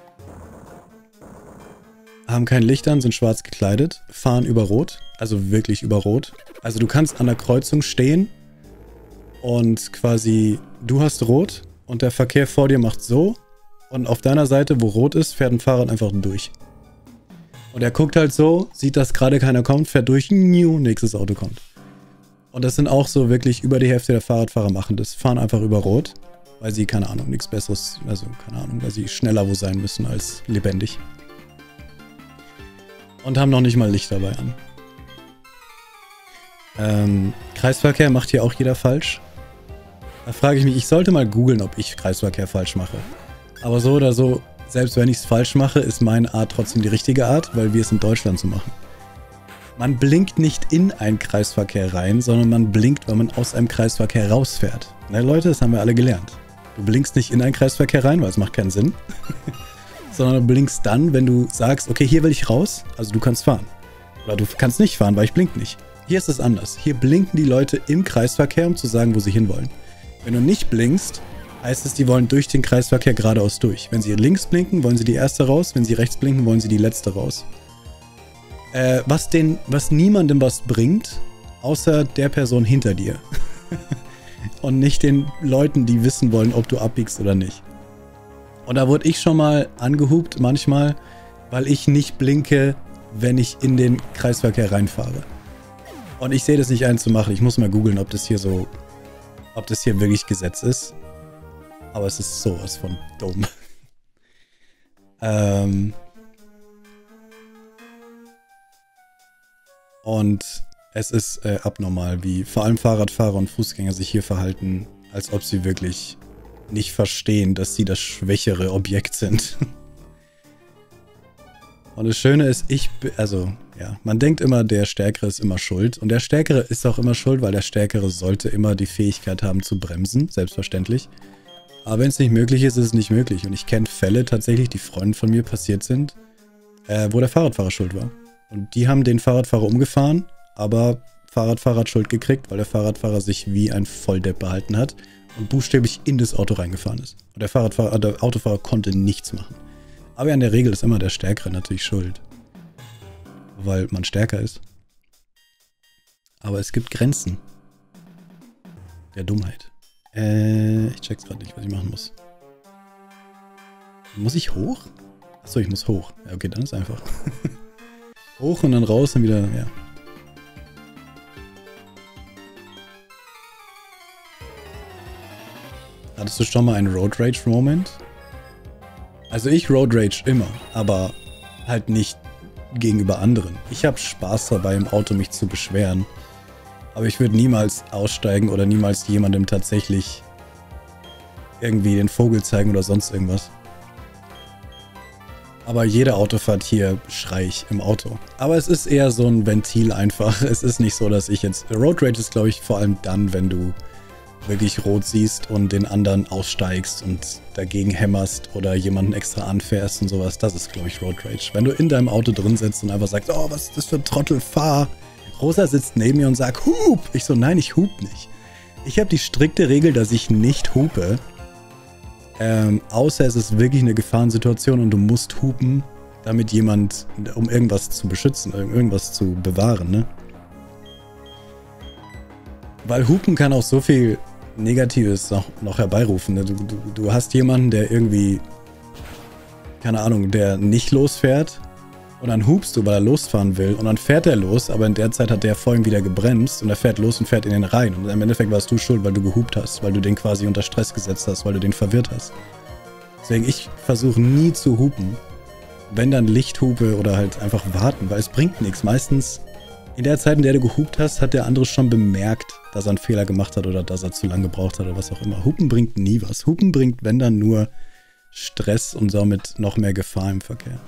Haben kein Licht an, sind schwarz gekleidet, fahren über Rot, also wirklich über Rot. Also du kannst an der Kreuzung stehen und quasi du hast Rot und der Verkehr vor dir macht so. Und auf deiner Seite, wo rot ist, fährt ein Fahrrad einfach durch. Und er guckt halt so, sieht, dass gerade keiner kommt, fährt durch, nächstes Auto kommt. Und das sind auch so wirklich über die Hälfte der Fahrradfahrer machen das. Fahren einfach über Rot, weil sie, keine Ahnung, nichts Besseres, also keine Ahnung, weil sie schneller wo sein müssen als lebendig. Und haben noch nicht mal Licht dabei an. Ähm, Kreisverkehr macht hier auch jeder falsch. Da frage ich mich, ich sollte mal googeln, ob ich Kreisverkehr falsch mache. Aber so oder so, selbst wenn ich es falsch mache, ist meine Art trotzdem die richtige Art, weil wir es in Deutschland so machen. Man blinkt nicht in einen Kreisverkehr rein, sondern man blinkt, wenn man aus einem Kreisverkehr rausfährt. Na Leute, das haben wir alle gelernt. Du blinkst nicht in einen Kreisverkehr rein, weil es macht keinen Sinn. Sondern du blinkst dann, wenn du sagst, okay, hier will ich raus, also du kannst fahren. Oder du kannst nicht fahren, weil ich blink nicht. Hier ist es anders. Hier blinken die Leute im Kreisverkehr, um zu sagen, wo sie hinwollen. Wenn du nicht blinkst, heißt es, die wollen durch den Kreisverkehr geradeaus durch. Wenn sie links blinken, wollen sie die erste raus. Wenn sie rechts blinken, wollen sie die letzte raus. Äh, was, den, was niemandem was bringt, außer der Person hinter dir. Und nicht den Leuten, die wissen wollen, ob du abbiegst oder nicht. Und da wurde ich schon mal angehupt manchmal, weil ich nicht blinke, wenn ich in den Kreisverkehr reinfahre. Und ich sehe das nicht ein zu machen. Ich muss mal googeln, ob das hier so, ob das hier wirklich Gesetz ist. Aber es ist sowas von dumm. ähm... Und es ist äh, abnormal, wie vor allem Fahrradfahrer und Fußgänger sich hier verhalten, als ob sie wirklich nicht verstehen, dass sie das schwächere Objekt sind. Und das Schöne ist, ich, also, ja, man denkt immer, der Stärkere ist immer schuld. Und der Stärkere ist auch immer schuld, weil der Stärkere sollte immer die Fähigkeit haben zu bremsen, selbstverständlich. Aber wenn es nicht möglich ist, ist es nicht möglich. Und ich kenne Fälle tatsächlich, die Freunden von mir passiert sind, äh, wo der Fahrradfahrer schuld war. Und die haben den Fahrradfahrer umgefahren, aber Fahrradfahrer hat Schuld gekriegt, weil der Fahrradfahrer sich wie ein Volldepp behalten hat und buchstäblich in das Auto reingefahren ist. Und der Fahrradfahrer, der Autofahrer konnte nichts machen. Aber in der Regel ist immer der Stärkere natürlich schuld. Weil man stärker ist. Aber es gibt Grenzen der Dummheit. Äh, ich check's gerade nicht, was ich machen muss. Muss ich hoch? Achso, ich muss hoch. Ja, okay, dann ist einfach. Hoch und dann raus und wieder, ja. Hattest du schon mal einen Road Rage Moment? Also ich Road Rage immer, aber halt nicht gegenüber anderen. Ich habe Spaß dabei, im Auto mich zu beschweren. Aber ich würde niemals aussteigen oder niemals jemandem tatsächlich irgendwie den Vogel zeigen oder sonst irgendwas. Aber jede Autofahrt hier schrei ich im Auto. Aber es ist eher so ein Ventil einfach. Es ist nicht so, dass ich jetzt... Road Rage ist, glaube ich, vor allem dann, wenn du wirklich rot siehst und den anderen aussteigst und dagegen hämmerst oder jemanden extra anfährst und sowas. Das ist, glaube ich, Road Rage. Wenn du in deinem Auto drin sitzt und einfach sagst, oh, was ist das für ein Trottel, fahr. Rosa sitzt neben mir und sagt, hup. Ich so, nein, ich hup nicht. Ich habe die strikte Regel, dass ich nicht hupe. Ähm, außer es ist wirklich eine Gefahrensituation und du musst hupen, damit jemand, um irgendwas zu beschützen, irgendwas zu bewahren, ne? Weil hupen kann auch so viel Negatives noch, noch herbeirufen, ne? Du, du, du hast jemanden, der irgendwie, keine Ahnung, der nicht losfährt und dann hupst du, weil er losfahren will und dann fährt er los, aber in der Zeit hat der vor ihm wieder gebremst und er fährt los und fährt in den rein und im Endeffekt warst du schuld, weil du gehupt hast, weil du den quasi unter Stress gesetzt hast, weil du den verwirrt hast. Deswegen, ich versuche nie zu hupen, wenn dann Lichthupe oder halt einfach warten, weil es bringt nichts. Meistens in der Zeit, in der du gehupt hast, hat der andere schon bemerkt, dass er einen Fehler gemacht hat oder dass er zu lange gebraucht hat oder was auch immer. Hupen bringt nie was. Hupen bringt, wenn dann, nur Stress und somit noch mehr Gefahr im Verkehr.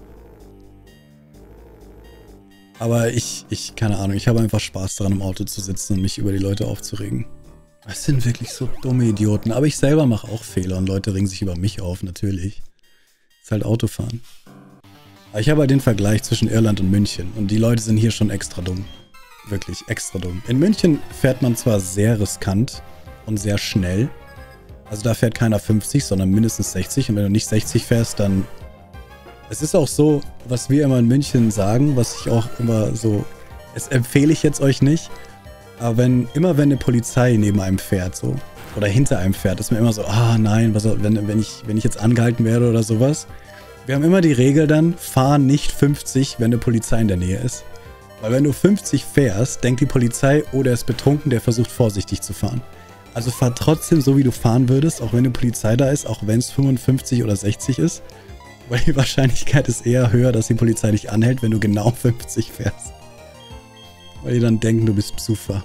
Aber ich, ich, keine Ahnung, ich habe einfach Spaß daran, im Auto zu sitzen und mich über die Leute aufzuregen. Das sind wirklich so dumme Idioten. Aber ich selber mache auch Fehler und Leute regen sich über mich auf, natürlich. Das ist halt Autofahren. Aber ich habe halt den Vergleich zwischen Irland und München. Und die Leute sind hier schon extra dumm. Wirklich extra dumm. In München fährt man zwar sehr riskant und sehr schnell. Also da fährt keiner fünfzig, sondern mindestens sechzig. Und wenn du nicht sechzig fährst, dann... Es ist auch so, was wir immer in München sagen, was ich auch immer so... Das empfehle ich jetzt euch nicht. Aber wenn, immer wenn eine Polizei neben einem fährt, so, oder hinter einem fährt, ist mir immer so, ah nein, was, wenn, wenn, ich, wenn ich jetzt angehalten werde oder sowas. Wir haben immer die Regel dann, fahr nicht fünfzig, wenn eine Polizei in der Nähe ist. Weil wenn du fünfzig fährst, denkt die Polizei, oh, der ist betrunken, der versucht vorsichtig zu fahren. Also fahr trotzdem so, wie du fahren würdest, auch wenn eine Polizei da ist, auch wenn es fünfundfünfzig oder sechzig ist. Weil die Wahrscheinlichkeit ist eher höher, dass die Polizei dich anhält, wenn du genau fünfzig fährst. Weil die dann denken, du bist Psufa.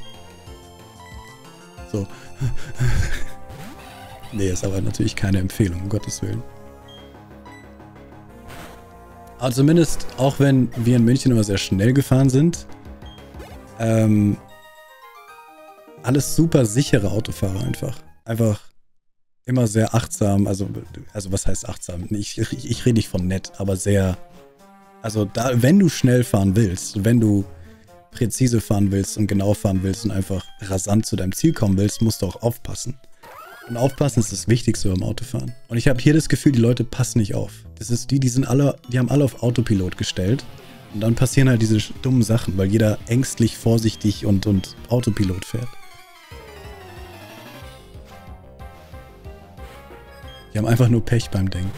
So. Nee, ist aber natürlich keine Empfehlung, um Gottes Willen. Aber zumindest, auch wenn wir in München immer sehr schnell gefahren sind, ähm, alles super sichere Autofahrer einfach. Einfach immer sehr achtsam, also, also was heißt achtsam? Ich, ich, ich rede nicht von nett, aber sehr, also da, wenn du schnell fahren willst, wenn du präzise fahren willst und genau fahren willst und einfach rasant zu deinem Ziel kommen willst, musst du auch aufpassen. Und aufpassen ist das Wichtigste beim Autofahren. Und ich habe hier das Gefühl, die Leute passen nicht auf. Das ist die, die sind alle, die haben alle auf Autopilot gestellt Und dann passieren halt diese dummen Sachen, weil jeder ängstlich, vorsichtig und, und Autopilot fährt. Die haben einfach nur Pech beim Denken.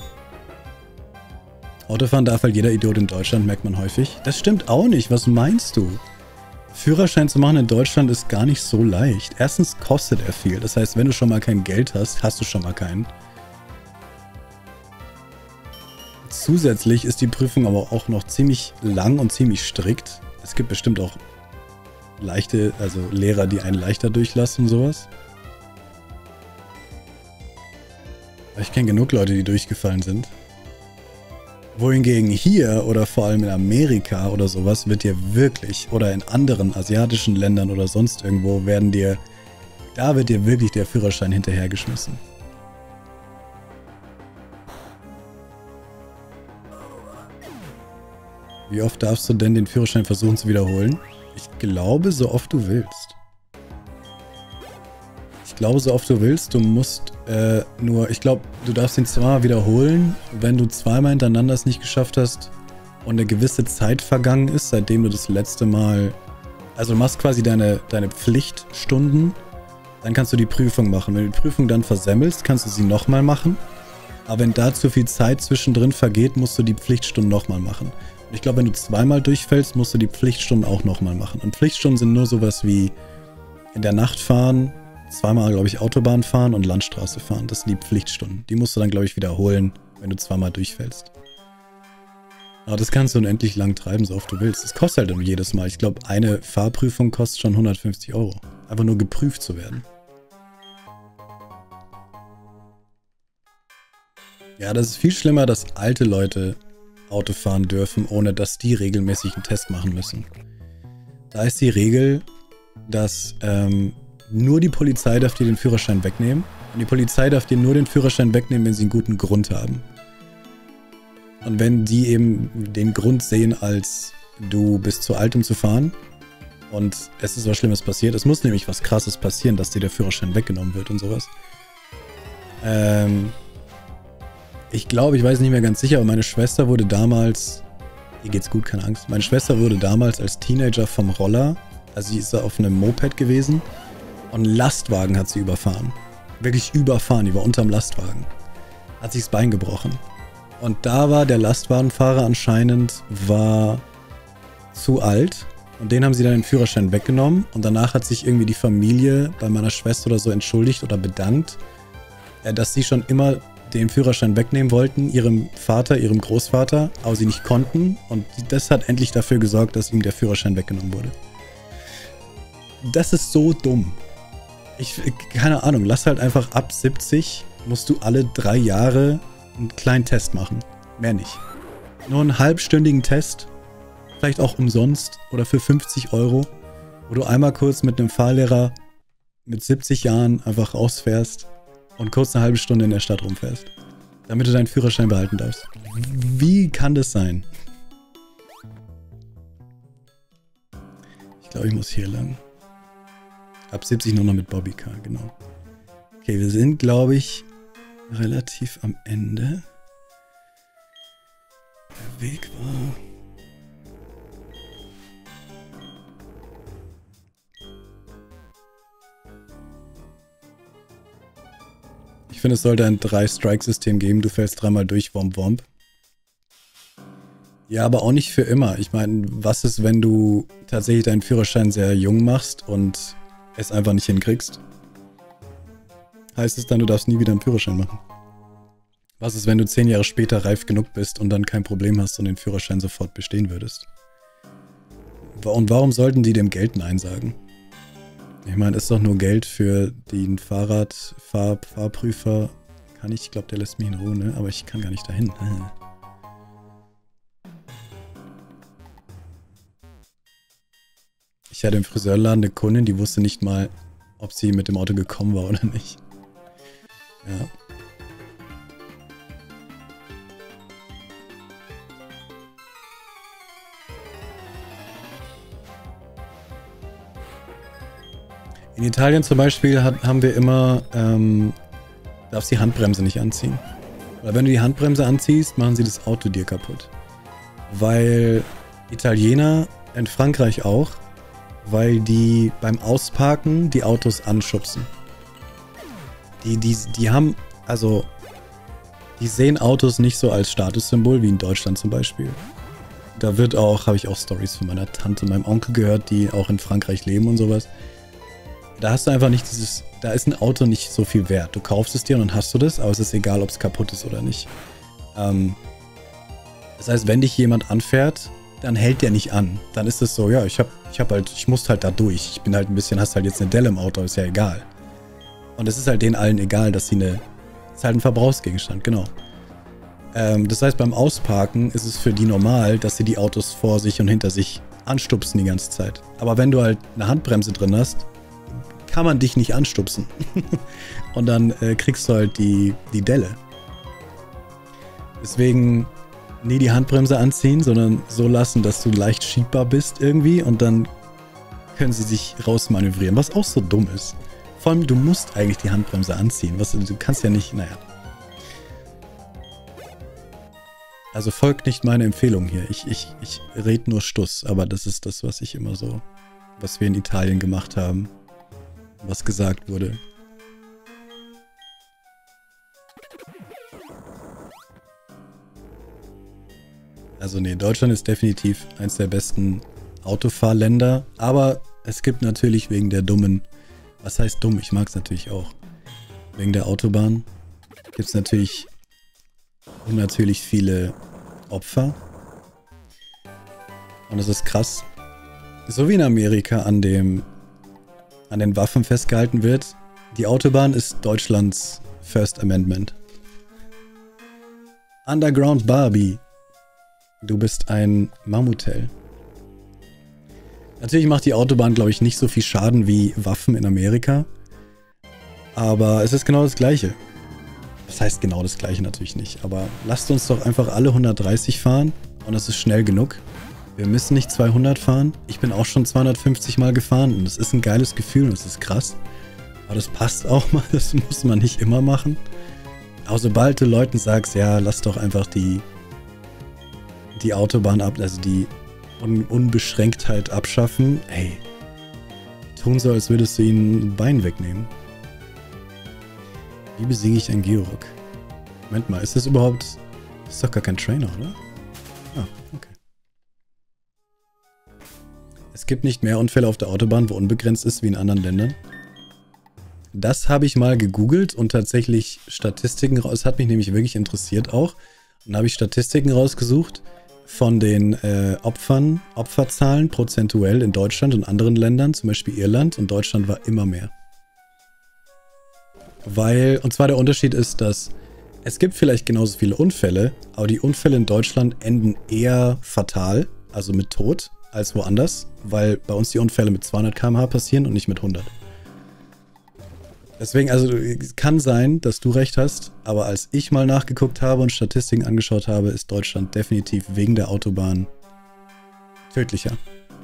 Autofahren darf halt jeder Idiot in Deutschland, merkt man häufig. Das stimmt auch nicht. Was meinst du? Führerschein zu machen in Deutschland ist gar nicht so leicht. Erstens kostet er viel. Das heißt, wenn du schon mal kein Geld hast, hast du schon mal keinen. Zusätzlich ist die Prüfung aber auch noch ziemlich lang und ziemlich strikt. Es gibt bestimmt auch leichte, also Lehrer, die einen leichter durchlassen und sowas. Ich kenne genug Leute, die durchgefallen sind. Wohingegen hier oder vor allem in Amerika oder sowas wird dir wirklich, oder in anderen asiatischen Ländern oder sonst irgendwo, werden dir, da wird dir wirklich der Führerschein hinterhergeschmissen. Wie oft darfst du denn den Führerschein versuchen zu wiederholen? Ich glaube, so oft du willst. Ich glaube, so oft du willst. Du musst äh, nur, ich glaube, du darfst ihn zweimal wiederholen. Wenn du zweimal hintereinander es nicht geschafft hast und eine gewisse Zeit vergangen ist, seitdem du das letzte Mal, also du machst quasi deine, deine Pflichtstunden, dann kannst du die Prüfung machen. Wenn du die Prüfung dann versemmelst, kannst du sie nochmal machen. Aber wenn da zu viel Zeit zwischendrin vergeht, musst du die Pflichtstunden nochmal machen. Und ich glaube, wenn du zweimal durchfällst, musst du die Pflichtstunden auch nochmal machen. Und Pflichtstunden sind nur sowas wie in der Nacht fahren, zweimal, glaube ich, Autobahn fahren und Landstraße fahren. Das sind die Pflichtstunden. Die musst du dann, glaube ich, wiederholen, wenn du zweimal durchfällst. Aber das kannst du unendlich lang treiben, so oft du willst. Das kostet halt jedes Mal. Ich glaube, eine Fahrprüfung kostet schon hundertfünfzig Euro. Einfach nur geprüft zu werden. Ja, das ist viel schlimmer, dass alte Leute Auto fahren dürfen, ohne dass die regelmäßig einen Test machen müssen. Da ist die Regel, dass ähm, nur die Polizei darf dir den Führerschein wegnehmen. Und die Polizei darf dir nur den Führerschein wegnehmen, wenn sie einen guten Grund haben. Und wenn die eben den Grund sehen, als du bist zu alt, um zu fahren und es ist was Schlimmes passiert, es muss nämlich was Krasses passieren, dass dir der Führerschein weggenommen wird und sowas. Ähm... Ich glaube, ich weiß nicht mehr ganz sicher, aber meine Schwester wurde damals, ihr geht's gut, keine Angst, meine Schwester wurde damals als Teenager vom Roller, also sie ist da auf einem Moped gewesen und einen Lastwagen hat sie überfahren. Wirklich überfahren, die war unterm Lastwagen. Hat sich das Bein gebrochen. Und da war der Lastwagenfahrer anscheinend, war zu alt und den haben sie dann den Führerschein weggenommen und danach hat sich irgendwie die Familie bei meiner Schwester oder so entschuldigt oder bedankt, dass sie schon immer den Führerschein wegnehmen wollten, ihrem Vater, ihrem Großvater, aber sie nicht konnten und das hat endlich dafür gesorgt, dass ihm der Führerschein weggenommen wurde. Das ist so dumm. Ich, keine Ahnung, lass halt einfach ab siebzig, musst du alle drei Jahre einen kleinen Test machen. Mehr nicht. Nur einen halbstündigen Test, vielleicht auch umsonst oder für fünfzig Euro, wo du einmal kurz mit einem Fahrlehrer mit siebzig Jahren einfach rausfährst und kurz eine halbe Stunde in der Stadt rumfährst, damit du deinen Führerschein behalten darfst. Wie kann das sein? Ich glaube, ich muss hier lang. Ab siebzig nur noch mit Bobbycar, genau. Okay, wir sind, glaube ich, relativ am Ende. Der Weg war... Ich finde, es sollte ein Drei-Strike-System geben. Du fällst dreimal durch, Womp Womp. Ja, aber auch nicht für immer. Ich meine, was ist, wenn du tatsächlich deinen Führerschein sehr jung machst und es einfach nicht hinkriegst? Heißt es dann, du darfst nie wieder einen Führerschein machen? Was ist, wenn du zehn Jahre später reif genug bist und dann kein Problem hast und den Führerschein sofort bestehen würdest? Und warum sollten die dem Geld Nein sagen? Ich meine, ist doch nur Geld für den Fahrradfahr Fahrprüfer. Kann ich, ich glaube, der lässt mich in Ruhe, ne? Aber ich kann gar nicht dahin. Ich hatte im Friseurladen eine Kundin, die wusste nicht mal, ob sie mit dem Auto gekommen war oder nicht. Ja. In Italien zum Beispiel hat, haben wir immer, ähm, darfst die Handbremse nicht anziehen. Weil wenn du die Handbremse anziehst, machen sie das Auto dir kaputt. Weil Italiener in Frankreich auch, weil die beim Ausparken die Autos anschubsen. Die, die, die haben, also, die sehen Autos nicht so als Statussymbol wie in Deutschland zum Beispiel. Da wird auch, habe ich auch Stories von meiner Tante, meinem Onkel gehört, die auch in Frankreich leben und sowas. Da hast du einfach nicht dieses, da ist ein Auto nicht so viel wert. Du kaufst es dir und dann hast du das, aber es ist egal, ob es kaputt ist oder nicht. Ähm, das heißt, wenn dich jemand anfährt, dann hält der nicht an. Dann ist es so, ja, ich hab, ich hab halt, ich muss halt da durch. Ich bin halt ein bisschen, hast halt jetzt eine Delle im Auto, ist ja egal. Und es ist halt denen allen egal, dass sie eine, ist halt ein Verbrauchsgegenstand, genau. Ähm, das heißt, beim Ausparken ist es für die normal, dass sie die Autos vor sich und hinter sich anstupsen die ganze Zeit. Aber wenn du halt eine Handbremse drin hast, kann man dich nicht anstupsen. Und dann äh, kriegst du halt die, die Delle. Deswegen nie die Handbremse anziehen, sondern so lassen, dass du leicht schiebbar bist irgendwie und dann können sie sich rausmanövrieren, was auch so dumm ist. Vor allem, du musst eigentlich die Handbremse anziehen. Was, du kannst ja nicht, naja. Also folgt nicht meine Empfehlung hier. Ich, ich, ich rede nur Stuss, aber das ist das, was ich immer so, was wir in Italien gemacht haben. Was gesagt wurde. Also nee, Deutschland ist definitiv eins der besten Autofahrländer, aber es gibt natürlich wegen der dummen, was heißt dumm, ich mag es natürlich auch, wegen der Autobahn gibt es natürlich unnatürlich viele Opfer. Und das ist krass. So wie in Amerika an dem an den Waffen festgehalten wird. Die Autobahn ist Deutschlands First Amendment. Underground Barbie. Du bist ein Mammutel. Natürlich macht die Autobahn, glaube ich, nicht so viel Schaden wie Waffen in Amerika. Aber es ist genau das Gleiche. Das heißt genau das Gleiche natürlich nicht. Aber lasst uns doch einfach alle hundertdreißig fahren. Und das ist schnell genug. Wir müssen nicht zweihundert fahren. Ich bin auch schon zweihundertfünfzig Mal gefahren und es ist ein geiles Gefühl und es ist krass. Aber das passt auch mal, das muss man nicht immer machen. Aber sobald du Leuten sagst, ja, lass doch einfach die, die Autobahn ab, also die Un Unbeschränktheit abschaffen, ey, tun so, als würdest du ihnen ein Bein wegnehmen. Wie besiege ich einen Georock? Moment mal, ist das überhaupt... Das ist doch gar kein Trainer, oder? Ah, okay. Es gibt nicht mehr Unfälle auf der Autobahn, wo unbegrenzt ist, wie in anderen Ländern. Das habe ich mal gegoogelt und tatsächlich Statistiken raus. Es hat mich nämlich wirklich interessiert auch. Und da habe ich Statistiken rausgesucht von den äh, Opfern, Opferzahlen prozentuell in Deutschland und anderen Ländern, zum Beispiel Irland. Und Deutschland war immer mehr. Weil, und zwar der Unterschied ist, dass es gibt vielleicht genauso viele Unfälle, aber die Unfälle in Deutschland enden eher fatal, also mit Tod, als woanders, weil bei uns die Unfälle mit zweihundert Kilometer pro Stunde passieren und nicht mit hundert. Deswegen, also es kann sein, dass du recht hast, aber als ich mal nachgeguckt habe und Statistiken angeschaut habe, ist Deutschland definitiv wegen der Autobahn tödlicher.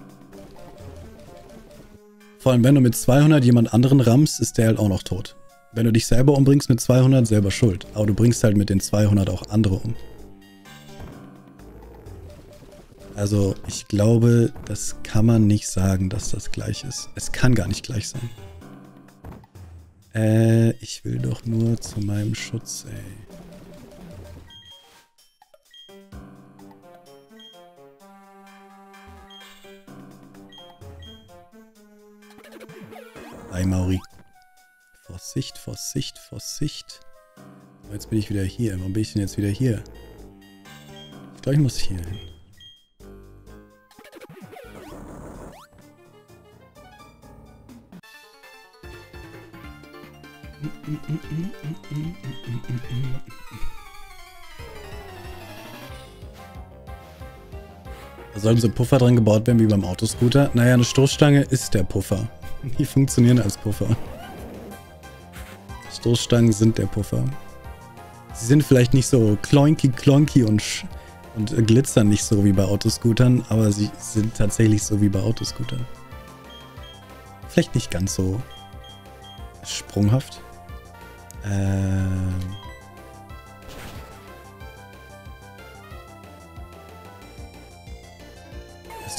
Vor allem, wenn du mit zweihundert jemand anderen rammst, ist der halt auch noch tot. Wenn du dich selber umbringst mit zweihundert, selber schuld. Aber du bringst halt mit den zweihundert auch andere um. Also, ich glaube, das kann man nicht sagen, dass das gleich ist. Es kann gar nicht gleich sein. Äh, ich will doch nur zu meinem Schutz, ey. Hi, Mauri. Vorsicht, Vorsicht, Vorsicht. So, jetzt bin ich wieder hier. Warum bin ich denn jetzt wieder hier? Ich glaube, ich muss hier hin. Da sollen so Puffer dran gebaut werden wie beim Autoscooter. Naja, eine Stoßstange ist der Puffer. Die funktionieren als Puffer. Stoßstangen sind der Puffer. Sie sind vielleicht nicht so klonky klonky und, und glitzern nicht so wie bei Autoscootern, aber sie sind tatsächlich so wie bei Autoscootern. Vielleicht nicht ganz so sprunghaft. Ähm...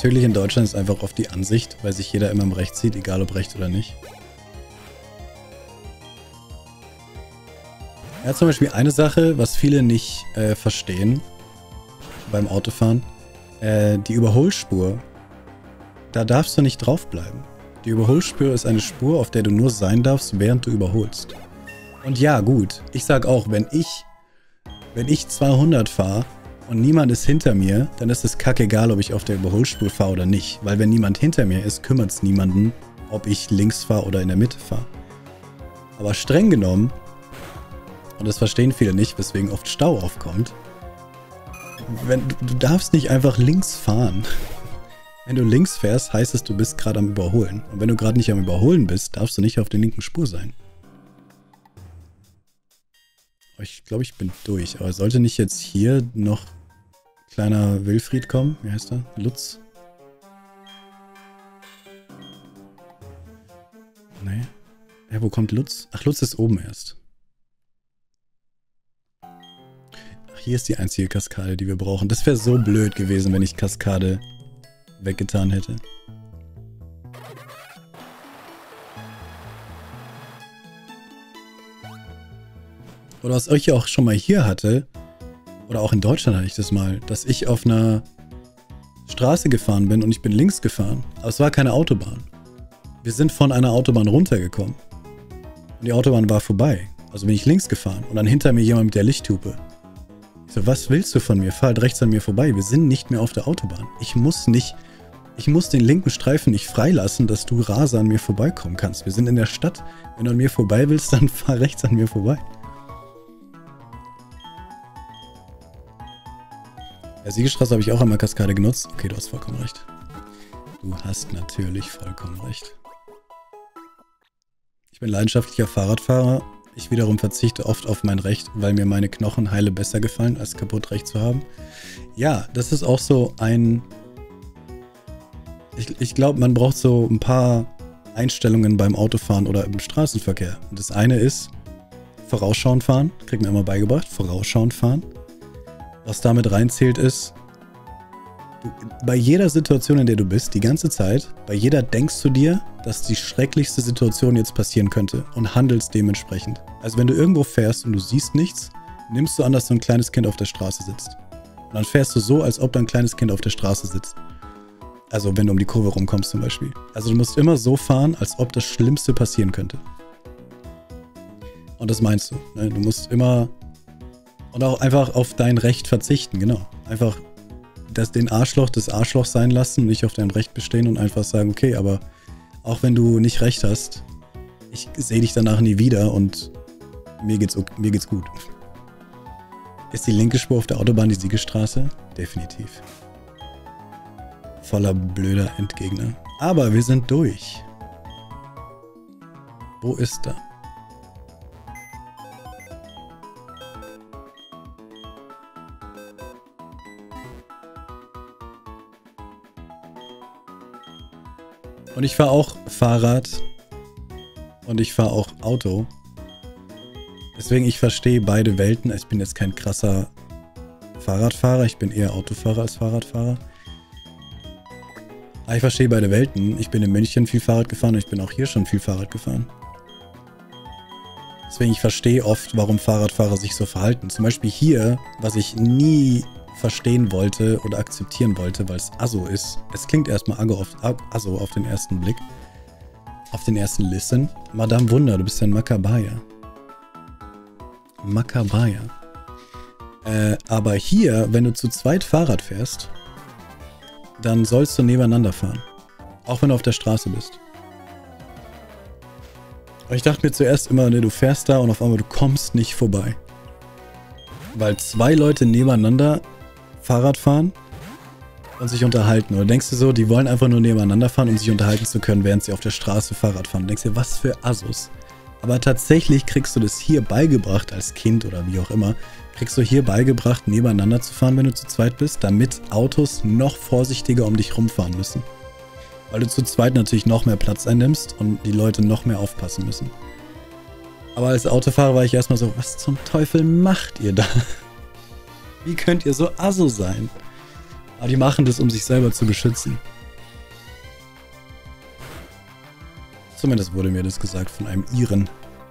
Natürlich in Deutschland ist einfach oft die Ansicht, weil sich jeder immer im Recht sieht, egal ob recht oder nicht. Ja, zum Beispiel eine Sache, was viele nicht äh, verstehen beim Autofahren. Äh, die Überholspur, da darfst du nicht draufbleiben. Die Überholspur ist eine Spur, auf der du nur sein darfst, während du überholst. Und ja, gut, ich sag auch, wenn ich, wenn ich zweihundert fahre und niemand ist hinter mir, dann ist es kackegal, ob ich auf der Überholspur fahre oder nicht. Weil wenn niemand hinter mir ist, kümmert es niemanden, ob ich links fahre oder in der Mitte fahre. Aber streng genommen, und das verstehen viele nicht, weswegen oft Stau aufkommt, wenn, du, du darfst nicht einfach links fahren. Wenn du links fährst, heißt es, du bist gerade am Überholen. Und wenn du gerade nicht am Überholen bist, darfst du nicht auf der linken Spur sein. Ich glaube, ich bin durch. Aber sollte nicht jetzt hier noch kleiner Wilfried kommen? Wie heißt er? Lutz? Nee. Ja, wo kommt Lutz? Ach, Lutz ist oben erst. Ach, hier ist die einzige Kaskade, die wir brauchen. Das wäre so blöd gewesen, wenn ich Kaskade weggetan hätte. Oder was ich auch schon mal hier hatte, oder auch in Deutschland hatte ich das mal, dass ich auf einer Straße gefahren bin und ich bin links gefahren, aber es war keine Autobahn. Wir sind von einer Autobahn runtergekommen und die Autobahn war vorbei. Also bin ich links gefahren und dann hinter mir jemand mit der Lichthupe. Ich so, was willst du von mir? Fahr halt rechts an mir vorbei. Wir sind nicht mehr auf der Autobahn. Ich muss nicht, ich muss den linken Streifen nicht freilassen, dass du Raser an mir vorbeikommen kannst. Wir sind in der Stadt. Wenn du an mir vorbei willst, dann fahr rechts an mir vorbei. Ja, Siegestraße habe ich auch einmal Kaskade genutzt. Okay, du hast vollkommen recht. Du hast natürlich vollkommen recht. Ich bin leidenschaftlicher Fahrradfahrer. Ich wiederum verzichte oft auf mein Recht, weil mir meine Knochenheile besser gefallen, als kaputt Recht zu haben. Ja, das ist auch so ein... Ich, ich glaube, man braucht so ein paar Einstellungen beim Autofahren oder im Straßenverkehr. Und das eine ist vorausschauend fahren. Kriegt man immer beigebracht. Vorausschauend fahren. Was damit reinzählt ist, du, bei jeder Situation, in der du bist, die ganze Zeit, bei jeder denkst du dir, dass die schrecklichste Situation jetzt passieren könnte und handelst dementsprechend. Also wenn du irgendwo fährst und du siehst nichts, nimmst du an, dass so ein kleines Kind auf der Straße sitzt. Und dann fährst du so, als ob da ein kleines Kind auf der Straße sitzt. Also wenn du um die Kurve rumkommst zum Beispiel. Also du musst immer so fahren, als ob das Schlimmste passieren könnte. Und das meinst du. Ne? Du musst immer... Und auch einfach auf dein Recht verzichten, genau. Einfach das, den Arschloch des Arschlochs sein lassen, nicht auf dein Recht bestehen und einfach sagen, okay, aber auch wenn du nicht recht hast, ich sehe dich danach nie wieder und mir geht's, mir geht's gut. Ist die linke Spur auf der Autobahn die Siegestraße? Definitiv. Voller blöder Endgegner. Aber wir sind durch. Wo ist er? Und ich fahre auch Fahrrad und ich fahre auch Auto. Deswegen, ich verstehe beide Welten. Ich bin jetzt kein krasser Fahrradfahrer. Ich bin eher Autofahrer als Fahrradfahrer. Aber ich verstehe beide Welten. Ich bin in München viel Fahrrad gefahren und ich bin auch hier schon viel Fahrrad gefahren. Deswegen, ich verstehe oft, warum Fahrradfahrer sich so verhalten. Zum Beispiel hier, was ich nie verstehen wollte oder akzeptieren wollte, weil es Asso ist. Es klingt erstmal Asso auf den ersten Blick. Auf den ersten Listen. Madame Wunder, du bist ja ein Makabaya. Makabaya. Äh, aber hier, wenn du zu zweit Fahrrad fährst, dann sollst du nebeneinander fahren. Auch wenn du auf der Straße bist. Aber ich dachte mir zuerst immer, ne, du fährst da und auf einmal du kommst nicht vorbei. Weil zwei Leute nebeneinander Fahrrad fahren und sich unterhalten. Oder denkst du so, die wollen einfach nur nebeneinander fahren, um sich unterhalten zu können, während sie auf der Straße Fahrrad fahren. Du denkst dir, was für Assos. Aber tatsächlich kriegst du das hier beigebracht als Kind oder wie auch immer, kriegst du hier beigebracht, nebeneinander zu fahren, wenn du zu zweit bist, damit Autos noch vorsichtiger um dich rumfahren müssen. Weil du zu zweit natürlich noch mehr Platz einnimmst und die Leute noch mehr aufpassen müssen. Aber als Autofahrer war ich erstmal so, was zum Teufel macht ihr da? Wie könnt ihr so asso sein? Aber die machen das, um sich selber zu beschützen. Zumindest wurde mir das gesagt von einem Iren.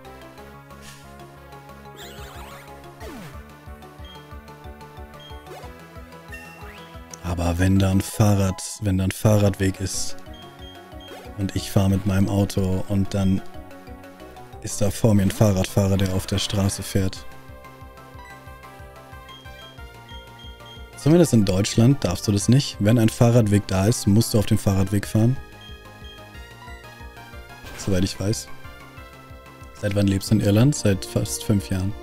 Aber wenn da ein Fahrrad, wenn da ein Fahrradweg ist und ich fahre mit meinem Auto und dann ist da vor mir ein Fahrradfahrer, der auf der Straße fährt. Zumindest in Deutschland darfst du das nicht. Wenn ein Fahrradweg da ist, musst du auf dem Fahrradweg fahren. Soweit ich weiß. Seit wann lebst du in Irland? Seit fast fünf Jahren.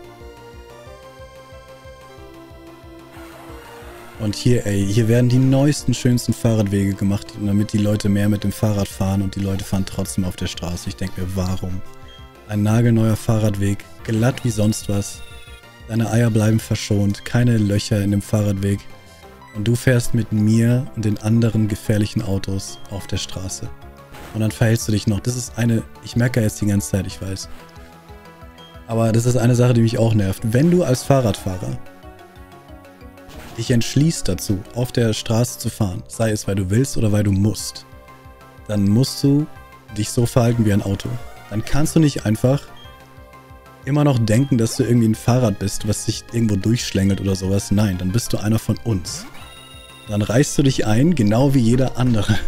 Und hier, ey, hier werden die neuesten, schönsten Fahrradwege gemacht, damit die Leute mehr mit dem Fahrrad fahren und die Leute fahren trotzdem auf der Straße. Ich denke mir, warum? Ein nagelneuer Fahrradweg, glatt wie sonst was. Deine Eier bleiben verschont, keine Löcher in dem Fahrradweg. Und du fährst mit mir und den anderen gefährlichen Autos auf der Straße. Und dann verhältst du dich noch. Das ist eine, ich merke ja jetzt die ganze Zeit, ich weiß. Aber das ist eine Sache, die mich auch nervt. Wenn du als Fahrradfahrer dich entschließt dazu, auf der Straße zu fahren, sei es, weil du willst oder weil du musst, dann musst du dich so verhalten wie ein Auto. Dann kannst du nicht einfach immer noch denken, dass du irgendwie ein Fahrrad bist, was sich irgendwo durchschlängelt oder sowas. Nein, dann bist du einer von uns. Dann reißt du dich ein, genau wie jeder andere.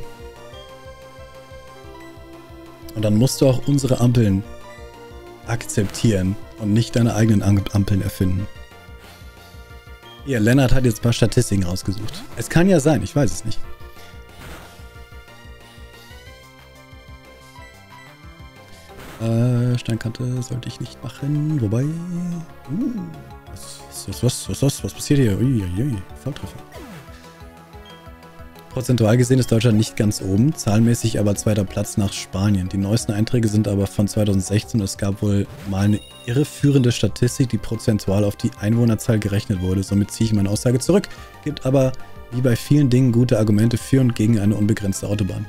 Und dann musst du auch unsere Ampeln akzeptieren und nicht deine eigenen Ampeln erfinden. Hier, Lennart hat jetzt ein paar Statistiken rausgesucht. Es kann ja sein, ich weiß es nicht. Äh, Steinkante sollte ich nicht machen. Wobei... Uh, was, was, was, was, was, was passiert hier? Uiuiui, Volltreffer. Prozentual gesehen ist Deutschland nicht ganz oben, zahlenmäßig aber zweiter Platz nach Spanien. Die neuesten Einträge sind aber von zweitausendsechzehn. Es gab wohl mal eine irreführende Statistik, die prozentual auf die Einwohnerzahl gerechnet wurde. Somit ziehe ich meine Aussage zurück. Gibt aber, wie bei vielen Dingen, gute Argumente für und gegen eine unbegrenzte Autobahn.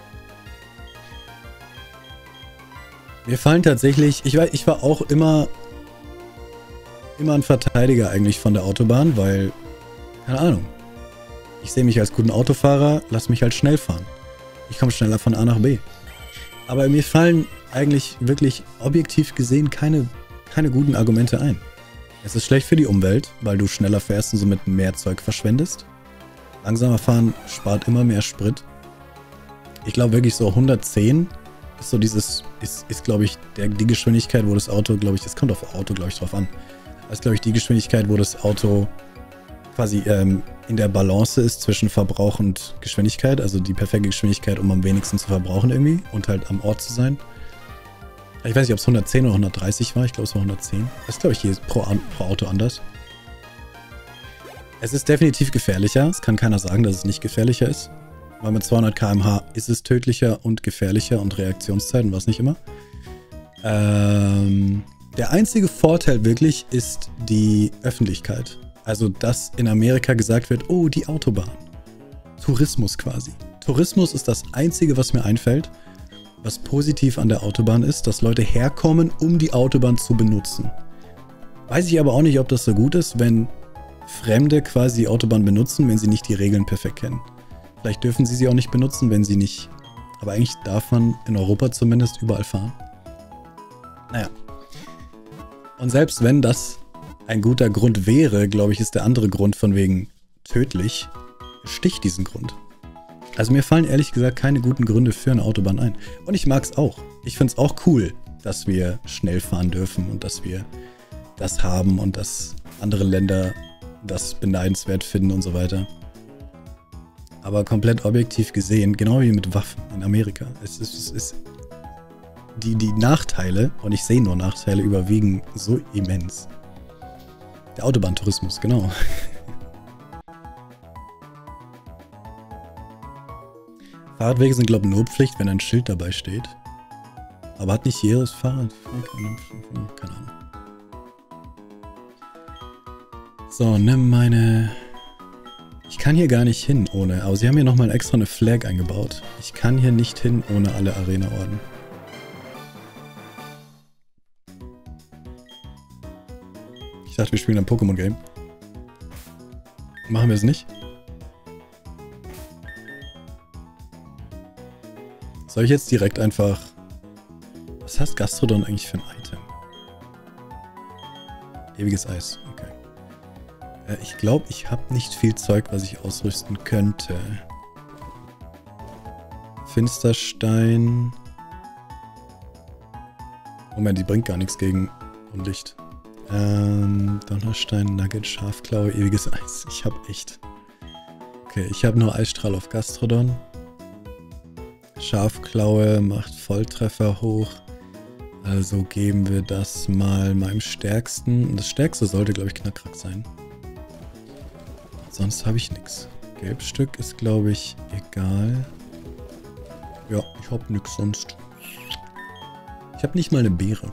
Mir fallen tatsächlich, ich war, ich war auch immer, immer ein Verteidiger eigentlich von der Autobahn, weil, keine Ahnung, ich sehe mich als guten Autofahrer, lass mich halt schnell fahren. Ich komme schneller von A nach B. Aber mir fallen eigentlich wirklich objektiv gesehen keine, keine guten Argumente ein. Es ist schlecht für die Umwelt, weil du schneller fährst und somit mehr Zeug verschwendest. Langsamer fahren spart immer mehr Sprit. Ich glaube wirklich so hundertzehn ist so dieses, ist, ist glaube ich, der, die Geschwindigkeit, wo das Auto, glaube ich, das kommt auf Auto, glaube ich, drauf an. Das ist, glaube ich, die Geschwindigkeit, wo das Auto quasi ähm, in der Balance ist zwischen Verbrauch und Geschwindigkeit, also die perfekte Geschwindigkeit, um am wenigsten zu verbrauchen irgendwie und halt am Ort zu sein. Ich weiß nicht, ob es hundertzehn oder hundertdreißig war, ich glaube es war hundertzehn. Das ist, glaube ich, hier pro, pro Auto anders. Es ist definitiv gefährlicher, es kann keiner sagen, dass es nicht gefährlicher ist, weil mit zweihundert Kilometer pro Stunde ist es tödlicher und gefährlicher und Reaktionszeiten, was nicht immer. Ähm, der einzige Vorteil wirklich ist die Öffentlichkeit. Also, dass in Amerika gesagt wird, oh, die Autobahn. Tourismus quasi. Tourismus ist das Einzige, was mir einfällt, was positiv an der Autobahn ist, dass Leute herkommen, um die Autobahn zu benutzen. Weiß ich aber auch nicht, ob das so gut ist, wenn Fremde quasi die Autobahn benutzen, wenn sie nicht die Regeln perfekt kennen. Vielleicht dürfen sie sie auch nicht benutzen, wenn sie nicht... Aber eigentlich darf man in Europa zumindest überall fahren. Naja. Und selbst wenn das ein guter Grund wäre, glaube ich, ist der andere Grund von wegen tödlich, sticht diesen Grund. Also mir fallen ehrlich gesagt keine guten Gründe für eine Autobahn ein. Und ich mag es auch. Ich finde es auch cool, dass wir schnell fahren dürfen und dass wir das haben und dass andere Länder das beneidenswert finden und so weiter. Aber komplett objektiv gesehen, genau wie mit Waffen in Amerika, es ist, es ist die, die Nachteile, und ich sehe nur Nachteile, überwiegen so immens. Der Autobahntourismus, genau. Fahrradwege sind, glaube ich, nur Pflicht, wenn ein Schild dabei steht. Aber hat nicht jedes Fahrrad... Keine Ahnung. So, nimm meine... Ich kann hier gar nicht hin ohne... Aber sie haben hier nochmal extra eine Flag eingebaut. Ich kann hier nicht hin ohne alle Arena-Orden. Ich dachte, wir spielen ein Pokémon-Game. Machen wir es nicht? Soll ich jetzt direkt einfach... Was heißt Gastrodon eigentlich für ein Item? Ewiges Eis, okay. Äh, ich glaube, ich habe nicht viel Zeug, was ich ausrüsten könnte. Finsterstein... Moment, die bringt gar nichts gegen Licht. Ähm, Donnerstein, Nugget, Schafklaue, ewiges Eis. Ich habe echt... Okay, ich habe nur Eisstrahl auf Gastrodon. Schafklaue macht Volltreffer hoch. Also geben wir das mal meinem Stärksten. Das Stärkste sollte, glaube ich, Knackrack sein. Sonst habe ich nichts. Gelbstück ist, glaube ich, egal. Ja, ich habe nichts sonst. Ich habe nicht mal eine Beere.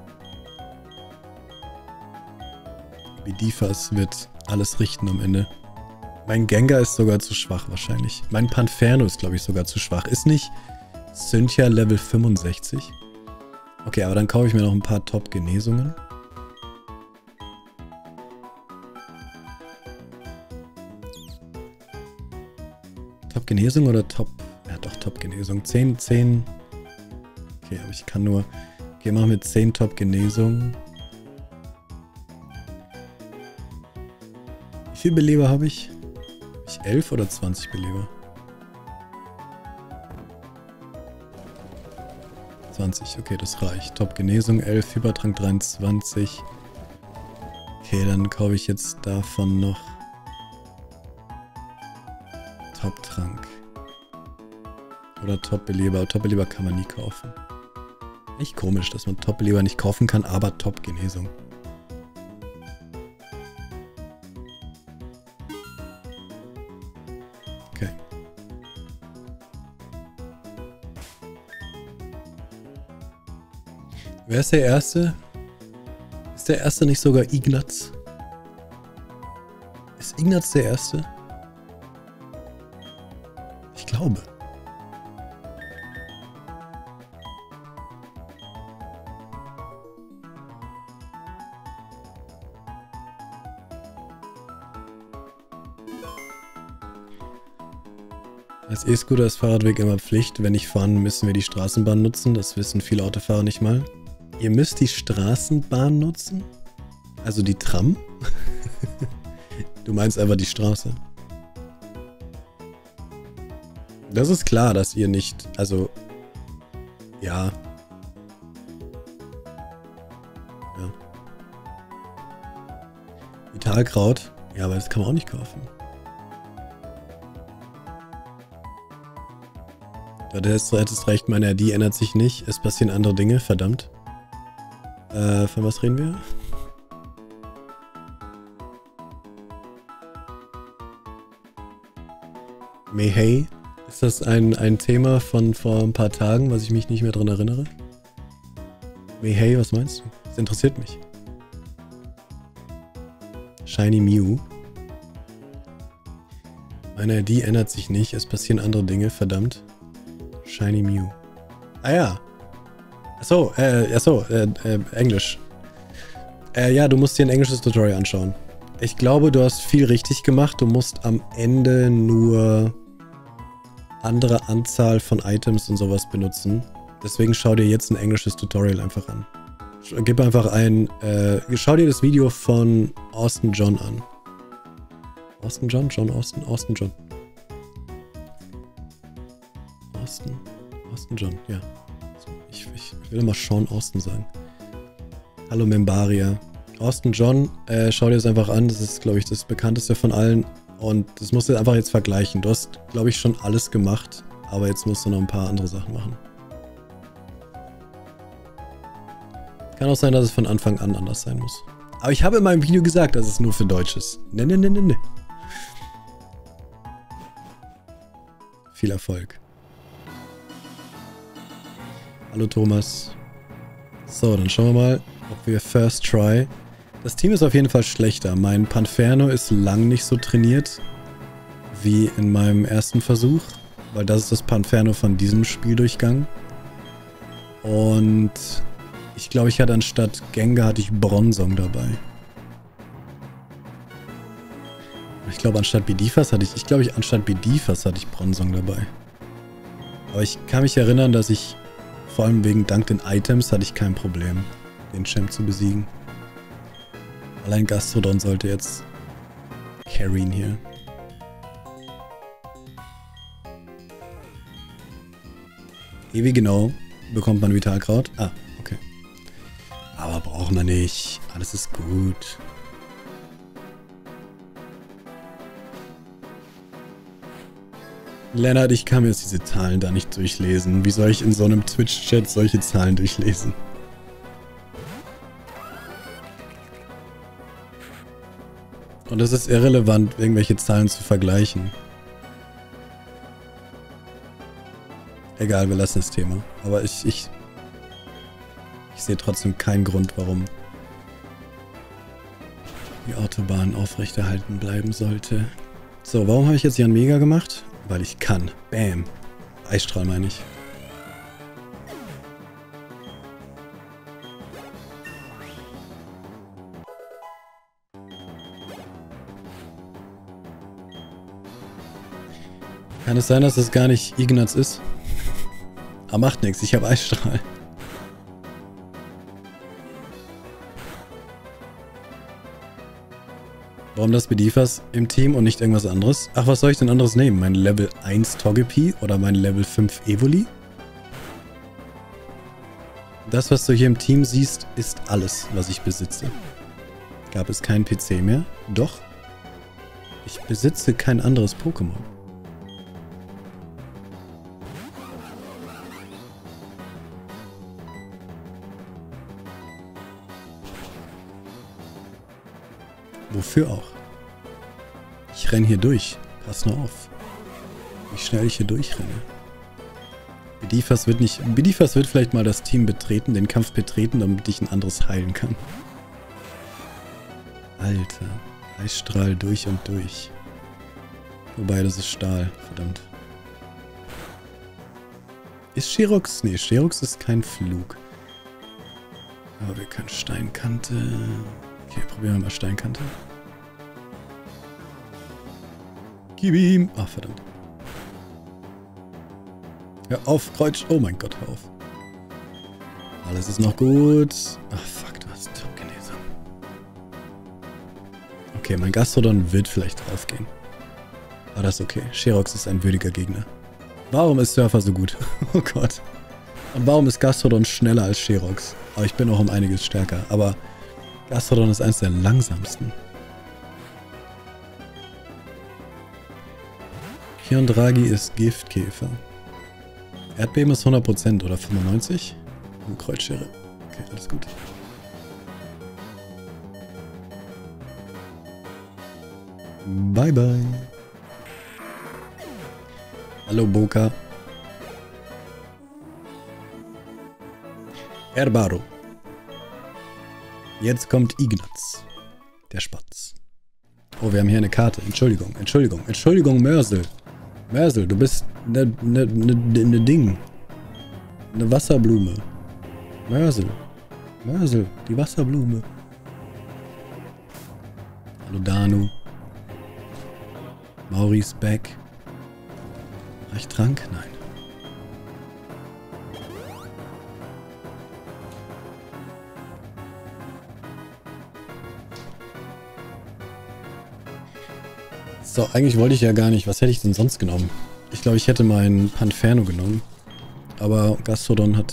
Bedivas wird alles richten am Ende. Mein Gengar ist sogar zu schwach wahrscheinlich. Mein Panferno ist, glaube ich, sogar zu schwach. Ist nicht Cynthia Level fünfundsechzig? Okay, aber dann kaufe ich mir noch ein paar Top-Genesungen. Top-Genesung oder Top... Ja, doch, Top-Genesung. zehn, zehn... Okay, aber ich kann nur... Okay, machen wir zehn Top-Genesungen. Wie viel Beleber habe ich? Habe ich elf oder zwanzig Beleber? zwanzig, okay, das reicht. Top-Genesung elf, Hypertrank dreiundzwanzig. Okay, dann kaufe ich jetzt davon noch Top-Trank. Oder Top-Beleber. Top-Beleber kann man nie kaufen. Echt komisch, dass man Top-Beleber nicht kaufen kann, aber Top-Genesung. Okay. Wer ist der Erste? Ist der Erste nicht sogar Ignaz? Ist Ignaz der Erste? Ich glaube. Als E-Scooter ist Fahrradweg immer Pflicht. Wenn nicht fahren, müssen wir die Straßenbahn nutzen. Das wissen viele Autofahrer nicht mal. Ihr müsst die Straßenbahn nutzen? Also die Tram? Du meinst einfach die Straße. Das ist klar, dass ihr nicht... Also... Ja. Ja. Vitalkraut? Ja, aber das kann man auch nicht kaufen. Du hättest recht, meine I D ändert sich nicht. Es passieren andere Dinge, verdammt. Äh, von was reden wir? Mehey? Ist das ein, ein Thema von vor ein paar Tagen, was ich mich nicht mehr dran erinnere? Mehey, was meinst du? Das interessiert mich. Shiny Mew. Meine I D ändert sich nicht. Es passieren andere Dinge, verdammt. Shiny Mew. Ah ja. Achso, äh, achso, äh, äh, Englisch. Äh, ja, du musst dir ein englisches Tutorial anschauen. Ich glaube, du hast viel richtig gemacht. Du musst am Ende nur andere Anzahl von Items und sowas benutzen. Deswegen schau dir jetzt ein englisches Tutorial einfach an. Gib einfach ein, äh, schau dir das Video von Austin John an. Austin John? John Austin? Austin John. Austin? Austin John, ja. Ich, ich, ich will immer Sean Austin sagen. Hallo Membaria. Austin John, äh, schau dir das einfach an. Das ist, glaube ich, das bekannteste von allen. Und das musst du einfach jetzt vergleichen. Du hast, glaube ich, schon alles gemacht. Aber jetzt musst du noch ein paar andere Sachen machen. Kann auch sein, dass es von Anfang an anders sein muss. Aber ich habe in meinem Video gesagt, dass es nur für Deutsch ist. Ne, ne, ne, ne, ne. Viel Erfolg. Hallo Thomas. So, dann schauen wir mal, ob wir First Try. Das Team ist auf jeden Fall schlechter. Mein Panferno ist lang nicht so trainiert wie in meinem ersten Versuch, weil das ist das Panferno von diesem Spieldurchgang. Und ich glaube, ich hatte anstatt Gengar hatte ich Bronzong dabei. Ich glaube, anstatt Bedivas hatte ich, ich glaube, ich anstatt Bedivas hatte ich Bronzong dabei. Aber ich kann mich erinnern, dass ich, vor allem wegen dank den Items, hatte ich kein Problem, den Champ zu besiegen. Allein Gastrodon sollte jetzt carryen hier. Wie genau bekommt man Vitalkraut? Ah, okay. Aber braucht man nicht. Alles ist gut. Lennart, ich kann mir jetzt diese Zahlen da nicht durchlesen. Wie soll ich in so einem Twitch-Chat solche Zahlen durchlesen? Und es ist irrelevant, irgendwelche Zahlen zu vergleichen. Egal, wir lassen das Thema. Aber ich, ich, ich sehe trotzdem keinen Grund, warum die Autobahn aufrechterhalten bleiben sollte. So, warum habe ich jetzt Jan Mega gemacht? Weil ich kann. Bam. Eisstrahl meine ich. Kann es sein, dass das gar nicht Ignaz ist? Aber macht nichts, ich habe Eisstrahl. Warum das Bedivas im Team und nicht irgendwas anderes? Ach, was soll ich denn anderes nehmen? Mein Level eins Togepi oder mein Level fünf Evoli? Das, was du hier im Team siehst, ist alles, was ich besitze. Gab es keinen P C mehr? Doch. Ich besitze kein anderes Pokémon. Wofür auch? Ich renne hier durch. Pass nur auf. Wie schnell ich hier durchrenne. Bedivas wird nicht... Bedivas wird vielleicht mal das Team betreten, den Kampf betreten, damit ich ein anderes heilen kann. Alter. Eisstrahl durch und durch. Wobei, das ist Stahl. Verdammt. Ist Sherox? Nee, Sherox ist kein Flug. Aber wir können Steinkante... Okay, probieren wir mal Steinkante. Gib ihm! Ach, verdammt. Hör auf, Kreuz. Oh mein Gott, hör auf. Alles ist noch gut. Ach, fuck, du hast Genese. Okay, mein Gastrodon wird vielleicht draufgehen. Aber das ist okay. Sherox ist ein würdiger Gegner. Warum ist Surfer so gut? Oh Gott. Und warum ist Gastrodon schneller als Sherox? Aber ich bin auch um einiges stärker. Aber Gastrodon ist eines der langsamsten. Kiondragi ist Giftkäfer. Erdbeben ist hundert Prozent oder fünfundneunzig? Oh, Kreuzschere. Okay, alles gut. Bye, bye. Hallo, Boka. Herbaro. Jetzt kommt Ignaz. Der Spatz. Oh, wir haben hier eine Karte. Entschuldigung, Entschuldigung, Entschuldigung, Mörsel. Mörsel, du bist ne, ne, ne, ne Ding. Eine Wasserblume. Mörsel. Mörsel, die Wasserblume. Hallo, Danu. Maurice back. War ich Trank? Nein. So, eigentlich wollte ich ja gar nicht. Was hätte ich denn sonst genommen? Ich glaube, ich hätte meinen Panferno genommen. Aber Gastrodon hat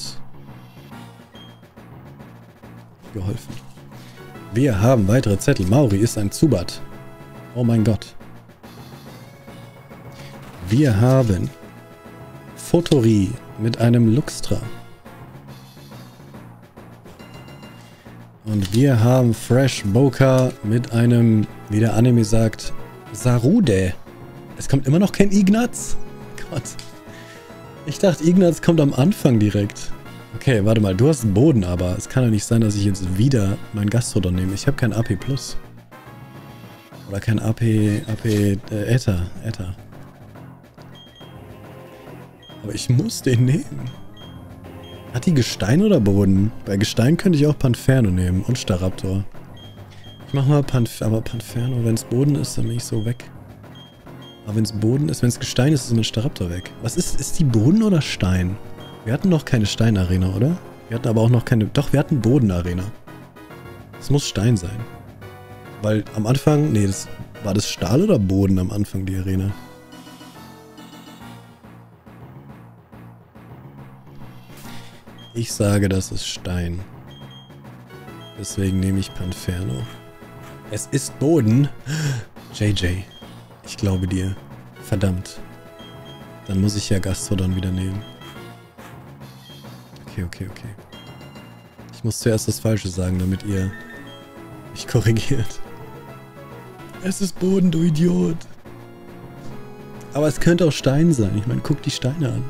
geholfen. Wir haben weitere Zettel. Mauri ist ein Zubat. Oh mein Gott. Wir haben Fotori mit einem Luxtra. Und wir haben Fresh Boka mit einem, wie der Anime sagt, Sarude. Es kommt immer noch kein Ignaz? Gott. Ich dachte, Ignaz kommt am Anfang direkt. Okay, warte mal. Du hast einen Boden, aber es kann ja nicht sein, dass ich jetzt wieder mein Gastrodon nehme. Ich habe kein A P Plus. Oder kein A P... A P... Äh, Äther. Äther. Aber ich muss den nehmen. Hat die Gestein oder Boden? Bei Gestein könnte ich auch Panferno nehmen und Staraptor. Ich mach mal Panferno, aber Panferno, wenn es Boden ist, dann bin ich so weg. Aber wenn es Boden ist, wenn es Gestein ist, ist es mit Staraptor weg. Was ist, ist die Boden oder Stein? Wir hatten noch keine Steinarena, oder? Wir hatten aber auch noch keine... Doch, wir hatten Bodenarena. Es muss Stein sein. Weil am Anfang... Nee, das, war das Stahl oder Boden am Anfang, die Arena? Ich sage, das ist Stein. Deswegen nehme ich Panferno. Es ist Boden. J J. Ich glaube dir. Verdammt. Dann muss ich ja Gastrodon wieder nehmen. Okay, okay, okay. Ich muss zuerst das Falsche sagen, damit ihr mich korrigiert. Es ist Boden, du Idiot. Aber es könnte auch Stein sein. Ich meine, guck die Steine an.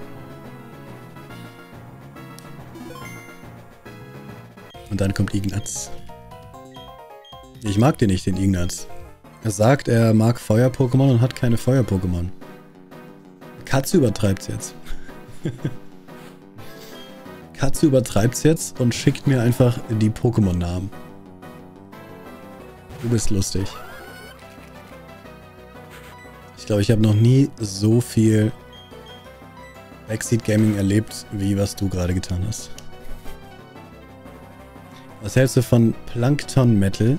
Und dann kommt Ignaz. Ich mag den nicht, den Ignaz. Er sagt, er mag Feuer-Pokémon und hat keine Feuer-Pokémon. Katze übertreibt's jetzt. Katze übertreibt's jetzt und schickt mir einfach die Pokémon-Namen. Du bist lustig. Ich glaube, ich habe noch nie so viel Backseat Gaming erlebt, wie was du gerade getan hast. Was hältst du von Plankton Metal?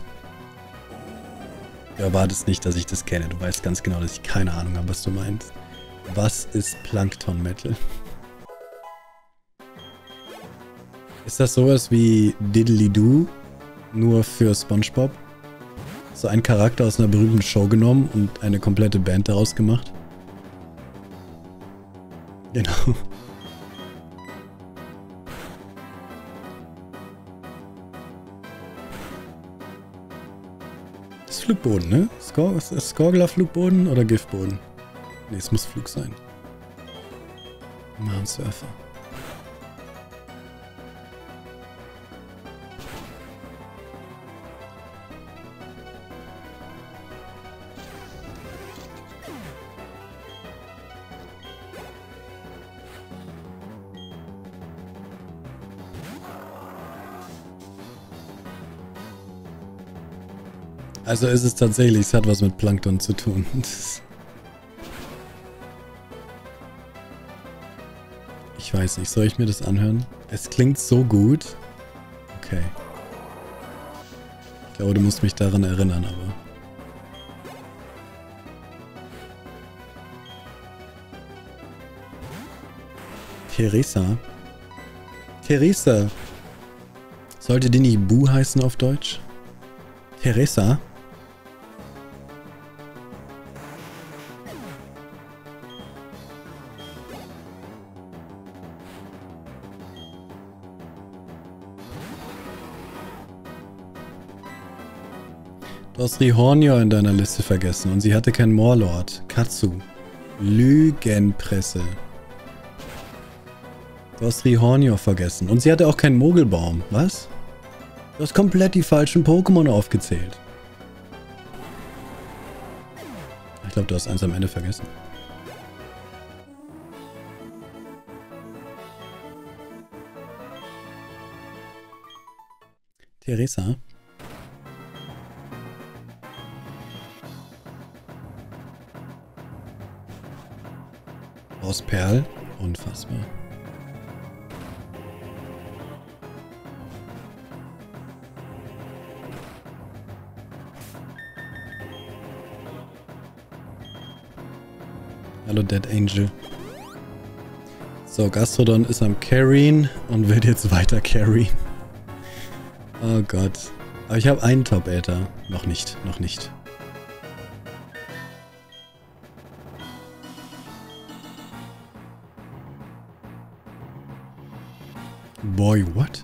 Du erwartest nicht, dass ich das kenne. Du weißt ganz genau, dass ich keine Ahnung habe, was du meinst. Was ist Plankton Metal? Ist das sowas wie Diddly-Doo, nur für SpongeBob? So ein Charakter aus einer berühmten Show genommen und eine komplette Band daraus gemacht? Genau. Das ist Flugboden, ne? Skor ist das Skorgler Flugboden oder Giftboden? Ne, es muss Flug sein. Mann, Surfer. Also ist es tatsächlich, es hat was mit Plankton zu tun. Ich weiß nicht, soll ich mir das anhören? Es klingt so gut. Okay. Ich glaube, du musst mich daran erinnern, aber... Theresa? Theresa! Sollte die nicht Bu heißen auf Deutsch? Theresa? Du hast Rihornio in deiner Liste vergessen und sie hatte keinen Moorlord. Katsu. Lügenpresse. Du hast Rihornio vergessen und sie hatte auch keinen Mogelbaum. Was? Du hast komplett die falschen Pokémon aufgezählt. Ich glaube, du hast eins am Ende vergessen. Theresa? Aus Perl? Unfassbar. Hallo Dead Angel. So, Gastrodon ist am Carryen und wird jetzt weiter carryen. Oh Gott. Aber ich habe einen Top-Äther. Noch nicht, noch nicht. Boy, what?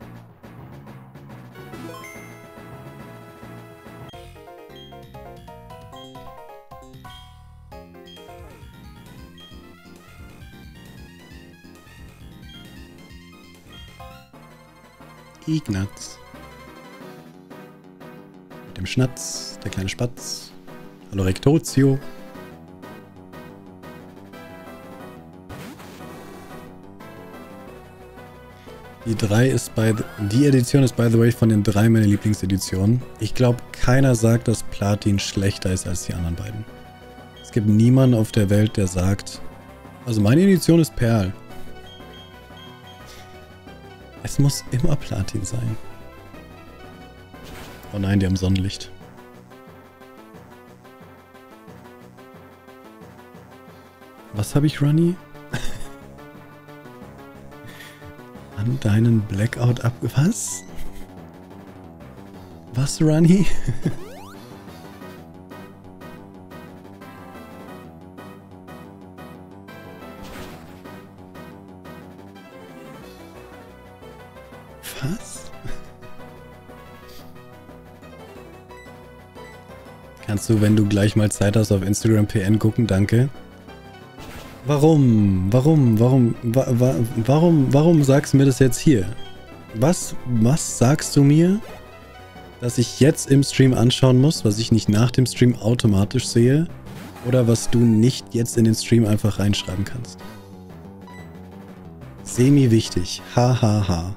Ignaz. Mit dem Schnatz, der kleine Spatz. Hallo Rektotio. Die drei ist bei die Edition ist by the way von den drei meine Lieblingseditionen. Ich glaube, keiner sagt, dass Platin schlechter ist als die anderen beiden. Es gibt niemanden auf der Welt, der sagt... Also meine Edition ist Perl. Es muss immer Platin sein. Oh nein, die haben Sonnenlicht. Was habe ich, Runny? An deinen Blackout ab... Was? Was, Runny? Was? Kannst du, wenn du gleich mal Zeit hast, auf Instagram P N gucken? Danke. Warum? Warum? Warum? Wa wa warum? Warum sagst du mir das jetzt hier? Was? Was sagst du mir, dass ich jetzt im Stream anschauen muss, was ich nicht nach dem Stream automatisch sehe? Oder was du nicht jetzt in den Stream einfach reinschreiben kannst? Semi wichtig. Ha ha ha.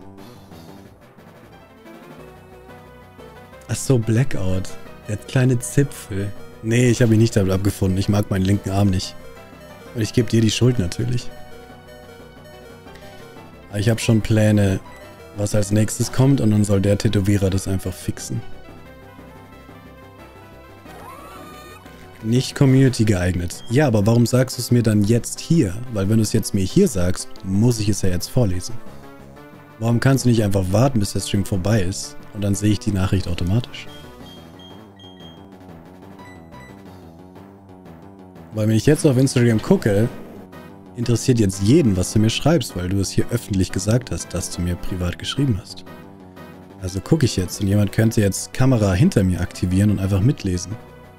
Ach so, Blackout. Der kleine Zipfel. Nee, ich habe mich nicht damit abgefunden. Ich mag meinen linken Arm nicht. Und ich gebe dir die Schuld natürlich. Aber ich habe schon Pläne, was als nächstes kommt, und dann soll der Tätowierer das einfach fixen. Nicht Community geeignet. Ja, aber warum sagst du es mir dann jetzt hier? Weil wenn du es jetzt mir hier sagst, muss ich es ja jetzt vorlesen. Warum kannst du nicht einfach warten, bis der Stream vorbei ist? Und dann sehe ich die Nachricht automatisch. Weil wenn ich jetzt auf Instagram gucke, interessiert jetzt jeden, was du mir schreibst, weil du es hier öffentlich gesagt hast, dass du mir privat geschrieben hast. Also gucke ich jetzt und jemand könnte jetzt Kamera hinter mir aktivieren und einfach mitlesen.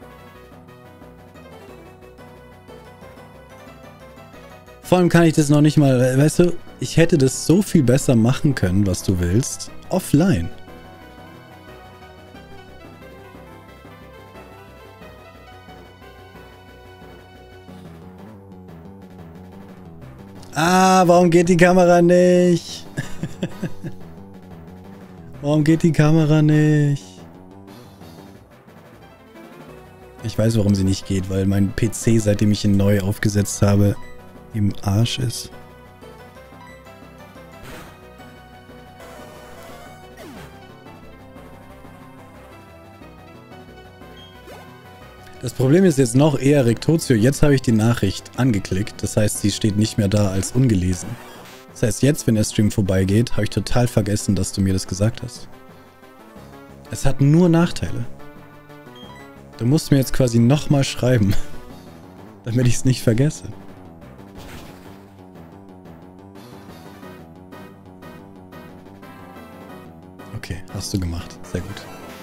Vor allem kann ich das noch nicht mal, weißt du, ich hätte das so viel besser machen können, was du willst, offline. Ah, warum geht die Kamera nicht? Warum geht die Kamera nicht? Ich weiß, warum sie nicht geht, weil mein P C, seitdem ich ihn neu aufgesetzt habe, im Arsch ist. Das Problem ist jetzt noch eher Rektotio. Jetzt habe ich die Nachricht angeklickt. Das heißt, sie steht nicht mehr da als ungelesen. Das heißt, jetzt, wenn der Stream vorbeigeht, habe ich total vergessen, dass du mir das gesagt hast. Es hat nur Nachteile. Du musst mir jetzt quasi nochmal schreiben, damit ich es nicht vergesse. Okay, hast du gemacht. Sehr gut.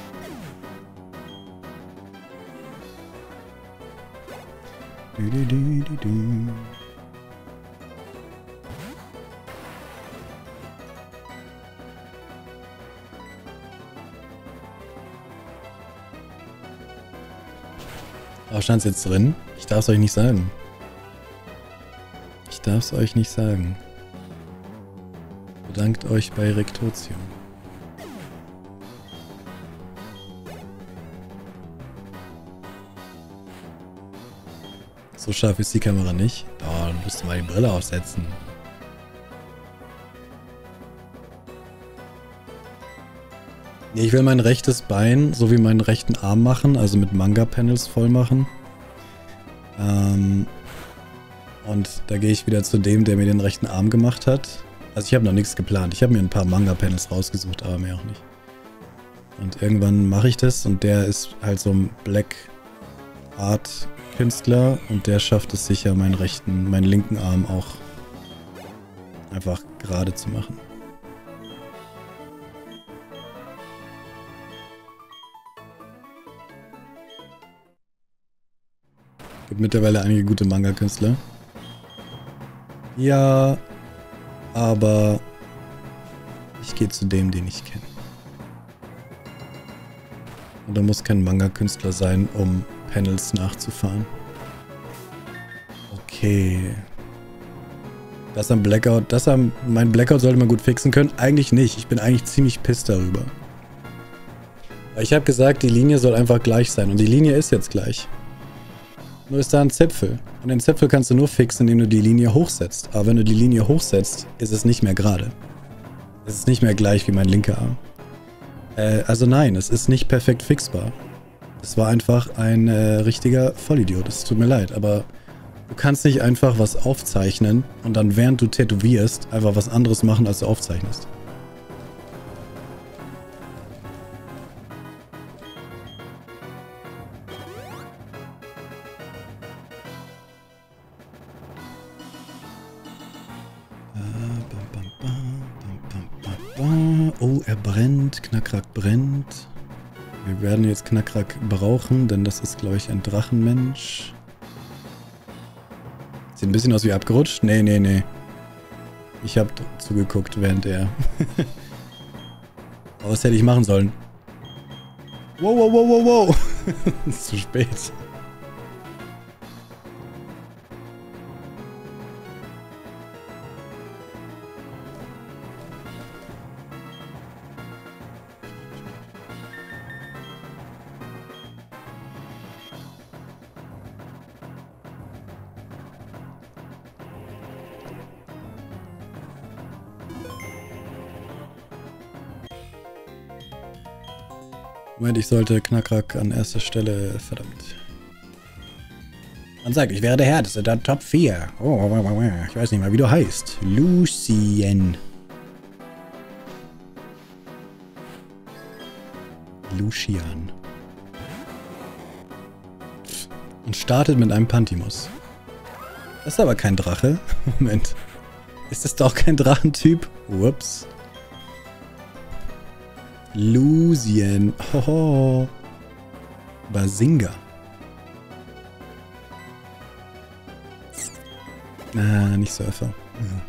Du, du, du, du, du. Aber stand es jetzt drin? Ich darf es euch nicht sagen. Ich darf es euch nicht sagen. Bedankt euch bei Rektotio. So scharf ist die Kamera nicht. Oh, dann musst du mal die Brille aufsetzen. Nee, ich will mein rechtes Bein sowie meinen rechten Arm machen, also mit Manga-Panels voll machen. Ähm, und da gehe ich wieder zu dem, der mir den rechten Arm gemacht hat. Also ich habe noch nichts geplant. Ich habe mir ein paar Manga-Panels rausgesucht, aber mehr auch nicht. Und irgendwann mache ich das und der ist halt so ein Black Art Künstler und der schafft es sicher, meinen rechten, meinen linken Arm auch einfach gerade zu machen. Gibt mittlerweile einige gute Manga-Künstler. Ja, aber ich gehe zu dem, den ich kenne. Und da muss kein Manga-Künstler sein, um Panels nachzufahren. Okay. Das am Blackout, das am, mein Blackout sollte man gut fixen können. Eigentlich nicht. Ich bin eigentlich ziemlich pisst darüber. Ich habe gesagt, die Linie soll einfach gleich sein. Und die Linie ist jetzt gleich. Nur ist da ein Zipfel. Und den Zipfel kannst du nur fixen, indem du die Linie hochsetzt. Aber wenn du die Linie hochsetzt, ist es nicht mehr gerade. Es ist nicht mehr gleich wie mein linker Arm. Äh, also nein, es ist nicht perfekt fixbar. Es war einfach ein äh, richtiger Vollidiot. Es tut mir leid, aber du kannst nicht einfach was aufzeichnen und dann während du tätowierst einfach was anderes machen, als du aufzeichnest. Oh, er brennt. Knackrack brennt. Wir werden jetzt Knackrack brauchen, denn das ist, glaube ich, ein Drachenmensch. Sieht ein bisschen aus wie abgerutscht. Nee, nee, nee. Ich habe zugeguckt, während er... Aber was hätte ich machen sollen? Wow, wow, wow, wow, wow. Ist zu spät. Moment, ich sollte Knackrack an erster Stelle, verdammt. Man sagt, ich wäre der Härteste, der Top vier. Oh, ich weiß nicht mal, wie du heißt. Lucien. Lucian. Und startet mit einem Pantimus. Das ist aber kein Drache. Moment. Ist das doch kein Drachentyp? Ups. Lucien. Hoho. Bazinga. Ah, nicht Surfer. Ja.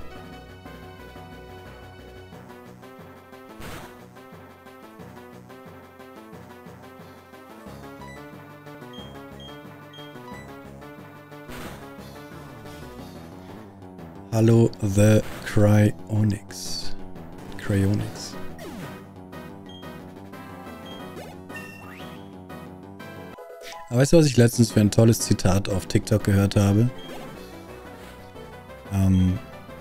Hallo, The Cryonix. Cryonix. Aber weißt du, was ich letztens für ein tolles Zitat auf TikTok gehört habe? Ähm,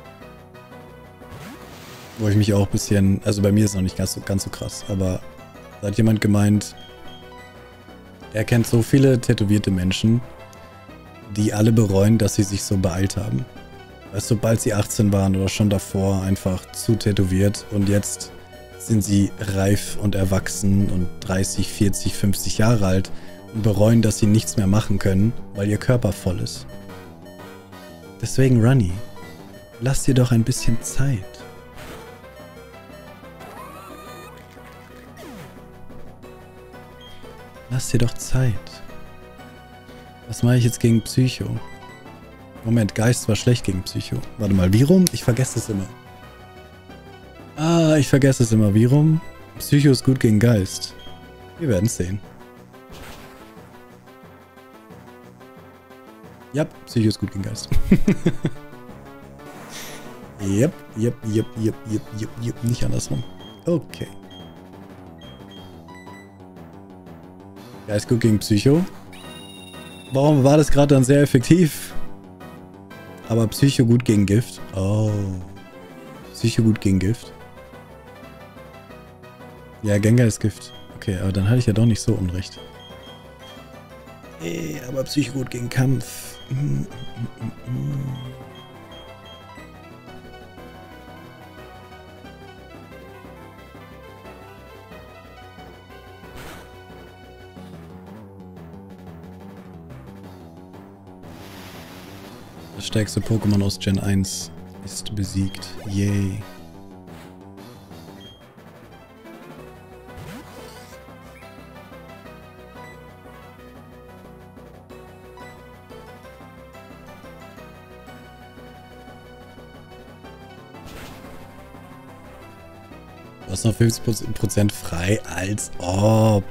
wo ich mich auch ein bisschen, also bei mir ist es noch nicht ganz so, ganz so krass, aber da hat jemand gemeint, er kennt so viele tätowierte Menschen, die alle bereuen, dass sie sich so beeilt haben. Weißt du, sobald sie achtzehn waren oder schon davor einfach zu tätowiert und jetzt sind sie reif und erwachsen und dreißig, vierzig, fünfzig Jahre alt und bereuen, dass sie nichts mehr machen können, weil ihr Körper voll ist. Deswegen, Runny, lass dir doch ein bisschen Zeit. Lass dir doch Zeit. Was mache ich jetzt gegen Psycho? Moment, Geist war schlecht gegen Psycho. Warte mal, wie rum? Ich vergesse es immer. Ah, ich vergesse es immer. Wie rum? Psycho ist gut gegen Geist. Wir werden es sehen. Ja, Psycho ist gut gegen Geist. Yep, yep, yep, yep, yep, yep, yep. Nicht andersrum. Okay. Geist gut gegen Psycho. Warum war das gerade dann sehr effektiv? Aber Psycho gut gegen Gift. Oh. Psycho gut gegen Gift. Ja, Gengar ist Gift. Okay, aber dann hatte ich ja doch nicht so Unrecht. Ey, aber Psycho gut gegen Kampf. Mm, mm, mm, mm. Das stärkste Pokémon aus Gen eins ist besiegt. Yay. Du hast noch fünfzig Prozent frei, als ob.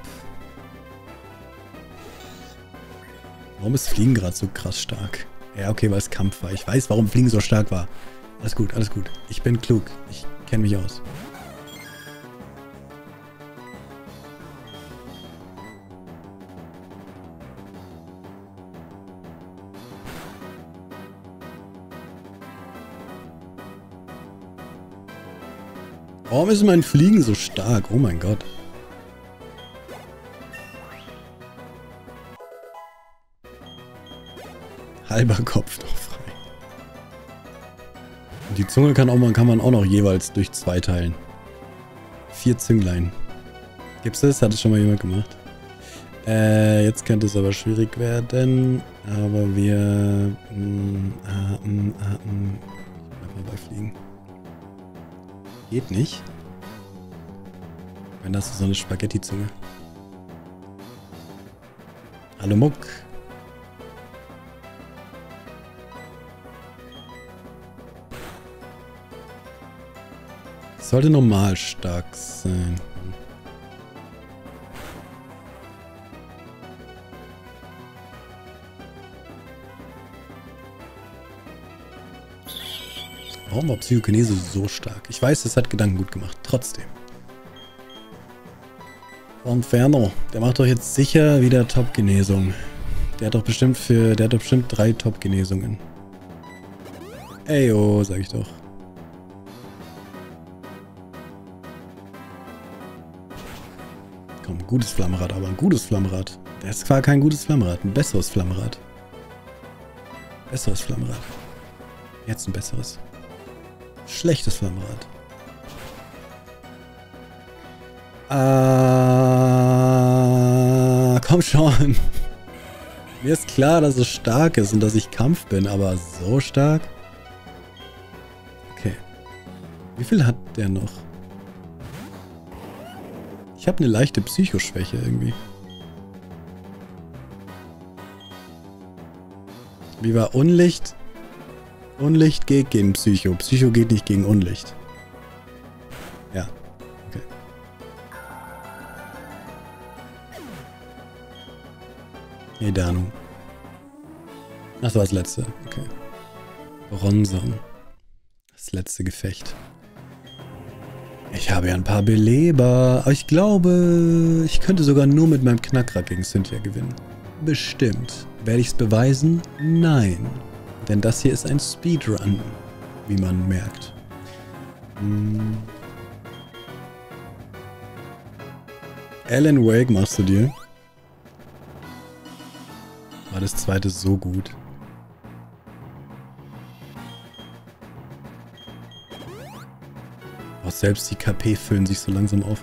Warum ist Fliegen gerade so krass stark? Ja, okay, weil es Kampf war. Ich weiß, warum Fliegen so stark war. Alles gut, alles gut. Ich bin klug. Ich kenne mich aus. Warum ist mein Fliegen so stark? Oh mein Gott. Halber Kopf noch frei. Und die Zunge kann, auch, man, kann man auch noch jeweils durch zwei teilen. Vier Zünglein. Gibt's das? Hat es schon mal jemand gemacht? Äh, jetzt könnte es aber schwierig werden. Aber wir... Mh, ah, mh, ah, mh. Ich bleib mal bei Fliegen. Geht nicht. Wenn das so eine Spaghetti-Zunge. Hallo Muck. Sollte normal stark sein. Warum war Psychokinese so stark? Ich weiß, es hat Gedanken gut gemacht. Trotzdem. Inferno. Der macht doch jetzt sicher wieder Top-Genesung. Der hat doch bestimmt für... Der hat doch bestimmt drei Top-Genesungen. Ey, oh, sag ich doch. Komm, gutes Flammenrad, aber ein gutes Flammenrad. Das ist zwar kein gutes Flammenrad, ein besseres Flammenrad. Besseres Flammenrad. Jetzt ein besseres. Schlechtes Flammenrad. Ah, komm schon. Mir ist klar, dass es stark ist und dass ich Kampf bin, aber so stark? Okay. Wie viel hat der noch? Ich habe eine leichte Psychoschwäche irgendwie. Wie war Unlicht? Unlicht geht gegen Psycho. Psycho geht nicht gegen Unlicht. Ja. Okay. Edanu. Das war das letzte. Okay. Bronson. Das letzte Gefecht. Ich habe ja ein paar Beleber, aber ich glaube, ich könnte sogar nur mit meinem Knackrack gegen Cynthia gewinnen. Bestimmt. Werde ich es beweisen? Nein. Denn das hier ist ein Speedrun, wie man merkt. Hm. Alan Wake machst du dir? War das zweite so gut? Auch selbst die K P füllen sich so langsam auf.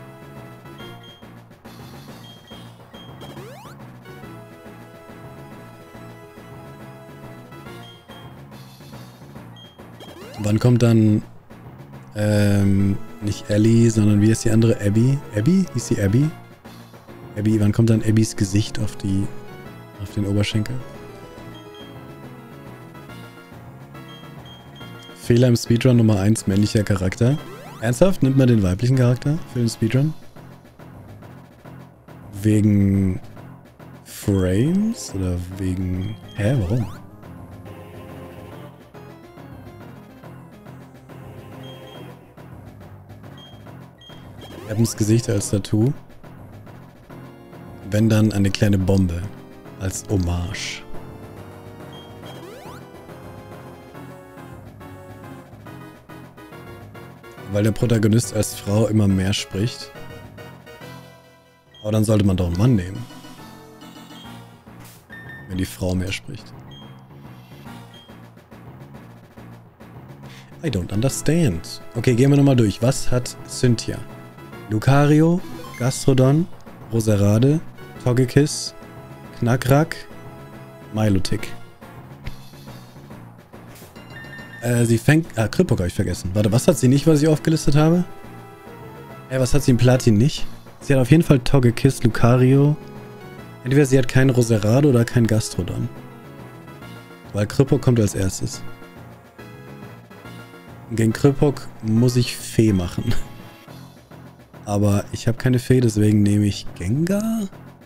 Wann kommt dann, ähm, nicht Ellie, sondern wie ist die andere? Abby? Abby? Hieß die Abby? Abby, wann kommt dann Abbys Gesicht auf die, auf den Oberschenkel? Fehler im Speedrun Nummer eins, männlicher Charakter. Ernsthaft? Nimmt man den weiblichen Charakter für den Speedrun? Wegen Frames? Oder wegen... Hä, warum? Abbens Gesicht als Tattoo. Wenn dann eine kleine Bombe. Als Hommage. Weil der Protagonist als Frau immer mehr spricht. Aber dann sollte man doch einen Mann nehmen. Wenn die Frau mehr spricht. I don't understand. Okay, gehen wir nochmal durch. Was hat Cynthia? Lucario, Gastrodon, Roserade, Togekiss, Knackrack, Milotic. Äh, sie fängt... Ah, Krippok habe ich vergessen. Warte, was hat sie nicht, was ich aufgelistet habe? Äh, was hat sie im Platin nicht? Sie hat auf jeden Fall Togekiss, Lucario. Entweder sie hat keinen Roserade oder keinen Gastrodon. Weil Krippok kommt als erstes. Gegen Krippok muss ich Fee machen. Aber ich habe keine Fee, deswegen nehme ich Gengar.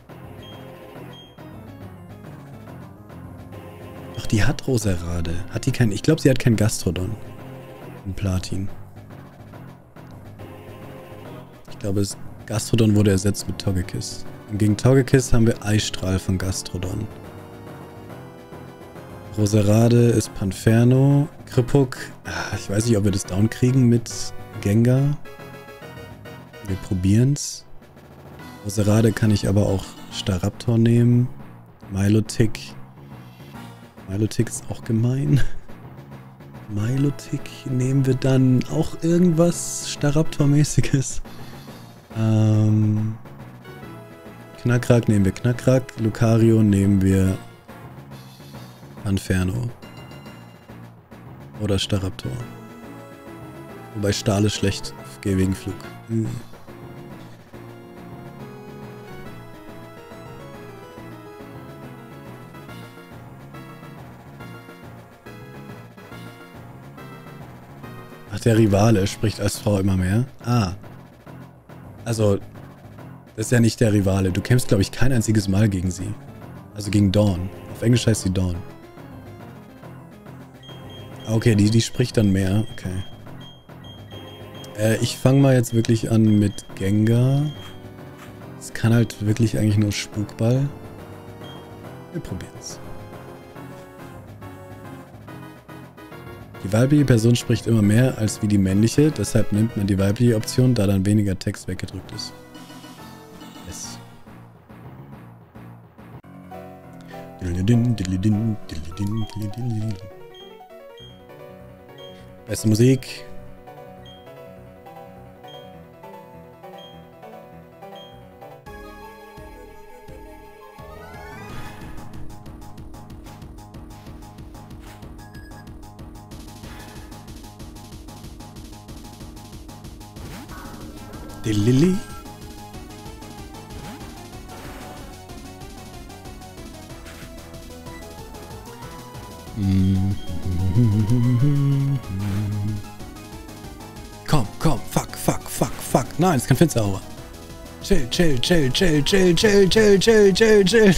Doch, die hat Roserade. Hat die keinen... Ich glaube, sie hat keinen Gastrodon. Im Platin. Ich glaube, das Gastrodon wurde ersetzt mit Togekiss. Und gegen Togekiss haben wir Eisstrahl von Gastrodon. Roserade ist Panferno. Krippok. Ah, ich weiß nicht, ob wir das down kriegen mit Gengar. Wir probieren's. Roserade kann ich aber auch Staraptor nehmen. Milotic. Milotic ist auch gemein. Milotic nehmen wir dann auch irgendwas Staraptor-mäßiges. Ähm, Knackrack nehmen wir Knackrack. Lucario nehmen wir Inferno. Oder Staraptor. Wobei Stahl ist schlecht. Geh wegen Flug. Hm. Ach, der Rivale spricht als Frau immer mehr. Ah. Also, das ist ja nicht der Rivale. Du kämpfst, glaube ich, kein einziges Mal gegen sie. Also gegen Dawn. Auf Englisch heißt sie Dawn. Okay, die, die spricht dann mehr. Okay. Äh, ich fange mal jetzt wirklich an mit Gengar. Es kann halt wirklich eigentlich nur Spukball. Wir probieren's. Die weibliche Person spricht immer mehr als wie die männliche, deshalb nimmt man die weibliche Option, da dann weniger Text weggedrückt ist. Yes. Beste Musik. Die Lilly. Komm, komm, fuck, fuck, fuck, fuck. Nein, es ist kein Finsteraura. Chill, chill, chill, chill, chill, chill, chill, chill, chill, chill.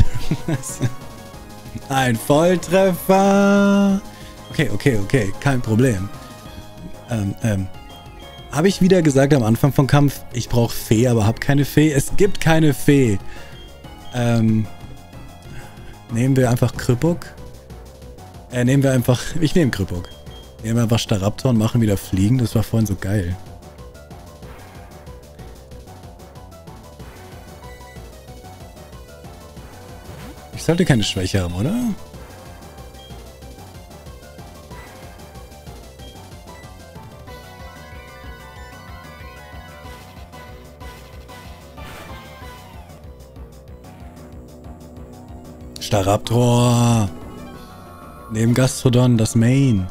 Ein Volltreffer. Okay, okay, okay, kein Problem. Ähm, ähm. Habe ich wieder gesagt am Anfang vom Kampf, ich brauche Fee, aber habe keine Fee. Es gibt keine Fee. Ähm, nehmen wir einfach Krüppuk. Äh, nehmen wir einfach... Ich nehme Krüppuk. Nehmen wir einfach Staraptor und machen wieder Fliegen. Das war vorhin so geil. Ich sollte keine Schwäche haben, oder? Staraptor. Neben Gastrodon das Main.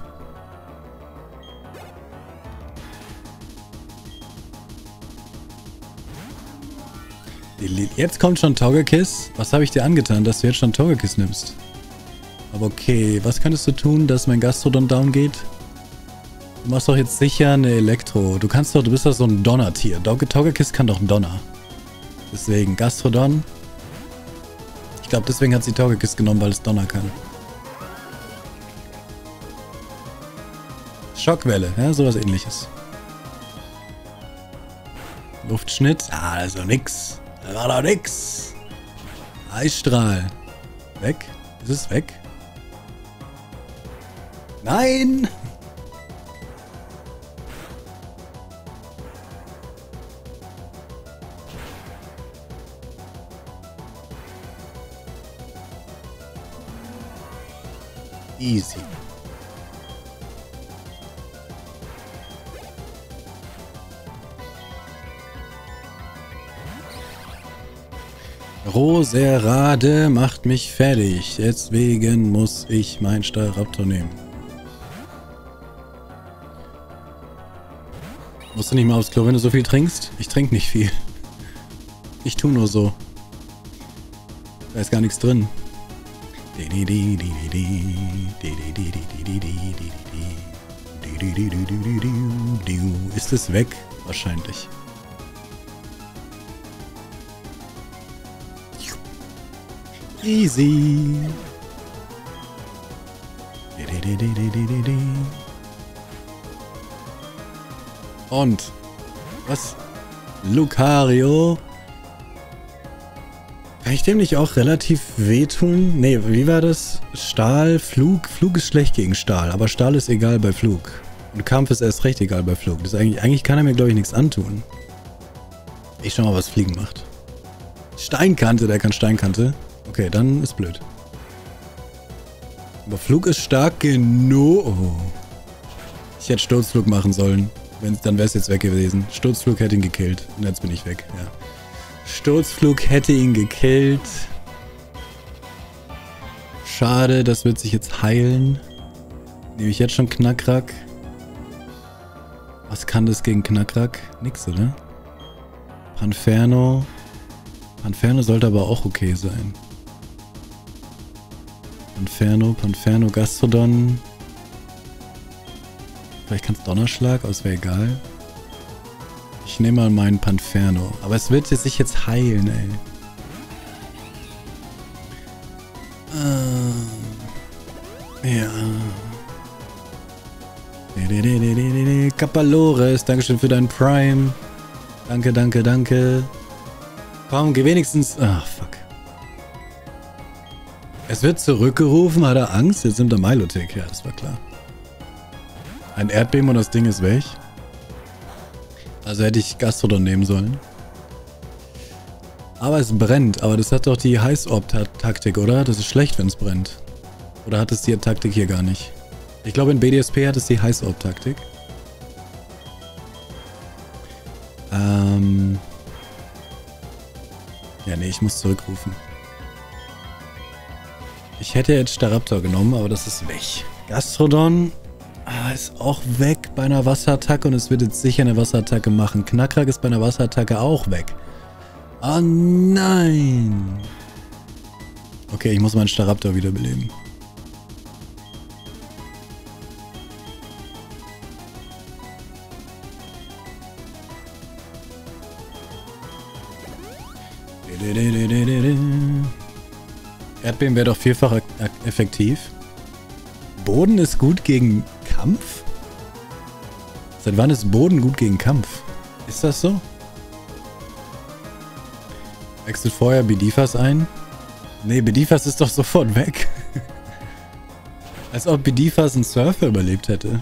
Jetzt kommt schon Togekiss. Was habe ich dir angetan, dass du jetzt schon Togekiss nimmst? Aber okay, was könntest du tun, dass mein Gastrodon down geht? Du machst doch jetzt sicher eine Elektro. Du kannst doch, du bist doch so ein Donner-Tier. Togekiss kann doch Donner. Deswegen Gastrodon. Ich glaube, deswegen hat sie Togekiss genommen, weil es Donner kann. Schockwelle, ja, sowas ähnliches. Luftschnitt. Ah, das ist doch nix. Das war doch nix. Eisstrahl. Weg? Ist es weg? Nein! Easy. Roserade macht mich fertig. Deswegen muss ich mein Staraptor nehmen. Musst du nicht mal aufs Klo, wenn du so viel trinkst? Ich trinke nicht viel. Ich tu nur so. Da ist gar nichts drin. Ist es weg? Wahrscheinlich. Easy. Und was? Lucario? Kann ich dem nicht auch relativ wehtun? Nee, wie war das? Stahl, Flug? Flug ist schlecht gegen Stahl, aber Stahl ist egal bei Flug. Und Kampf ist erst recht egal bei Flug. Das ist eigentlich, eigentlich kann er mir, glaube ich, nichts antun. Ich schau mal, was Fliegen macht. Steinkante, der kann Steinkante. Okay, dann ist blöd. Aber Flug ist stark genug. Oh. Ich hätte Sturzflug machen sollen. Wenn's, dann wäre es jetzt weg gewesen. Sturzflug hätte ihn gekillt. Und jetzt bin ich weg, ja. Sturzflug hätte ihn gekillt. Schade, das wird sich jetzt heilen. Nehme ich jetzt schon Knackrack? Was kann das gegen Knackrack? Nix, oder? Panferno. Panferno sollte aber auch okay sein. Panferno, Panferno, Gastrodon. Vielleicht kann es Donnerschlag, aber es wäre egal. Ich nehme mal meinen Panferno. Aber es wird sich jetzt heilen, ey. Äh, ja. Kapalores, Dankeschön für deinen Prime. Danke, danke, danke. Komm, geh wenigstens... Ach, fuck. Es wird zurückgerufen, hat er Angst? Jetzt nimmt er Milotic. Ja, das war klar. Ein Erdbeben und das Ding ist weg. Also hätte ich Gastrodon nehmen sollen. Aber es brennt. Aber das hat doch die Heiß-Orb-Taktik, oder? Das ist schlecht, wenn es brennt. Oder hat es die Taktik hier gar nicht? Ich glaube, in B D S P hat es die Heiß-Orb-Taktik. Ähm... Ja, nee, ich muss zurückrufen. Ich hätte jetzt Staraptor genommen, aber das ist weg. Gastrodon ah, ist auch weg bei einer Wasserattacke und es wird jetzt sicher eine Wasserattacke machen. Knackrack ist bei einer Wasserattacke auch weg. Oh nein! Okay, ich muss meinen Staraptor wiederbeleben. Erdbeben wäre doch vielfach effektiv. Boden ist gut gegen Kampf? Seit wann ist Boden gut gegen Kampf? Ist das so? Wechselt vorher Bedivas ein? Nee, Bedivas ist doch sofort weg. Als ob Bedivas einen Surfer überlebt hätte.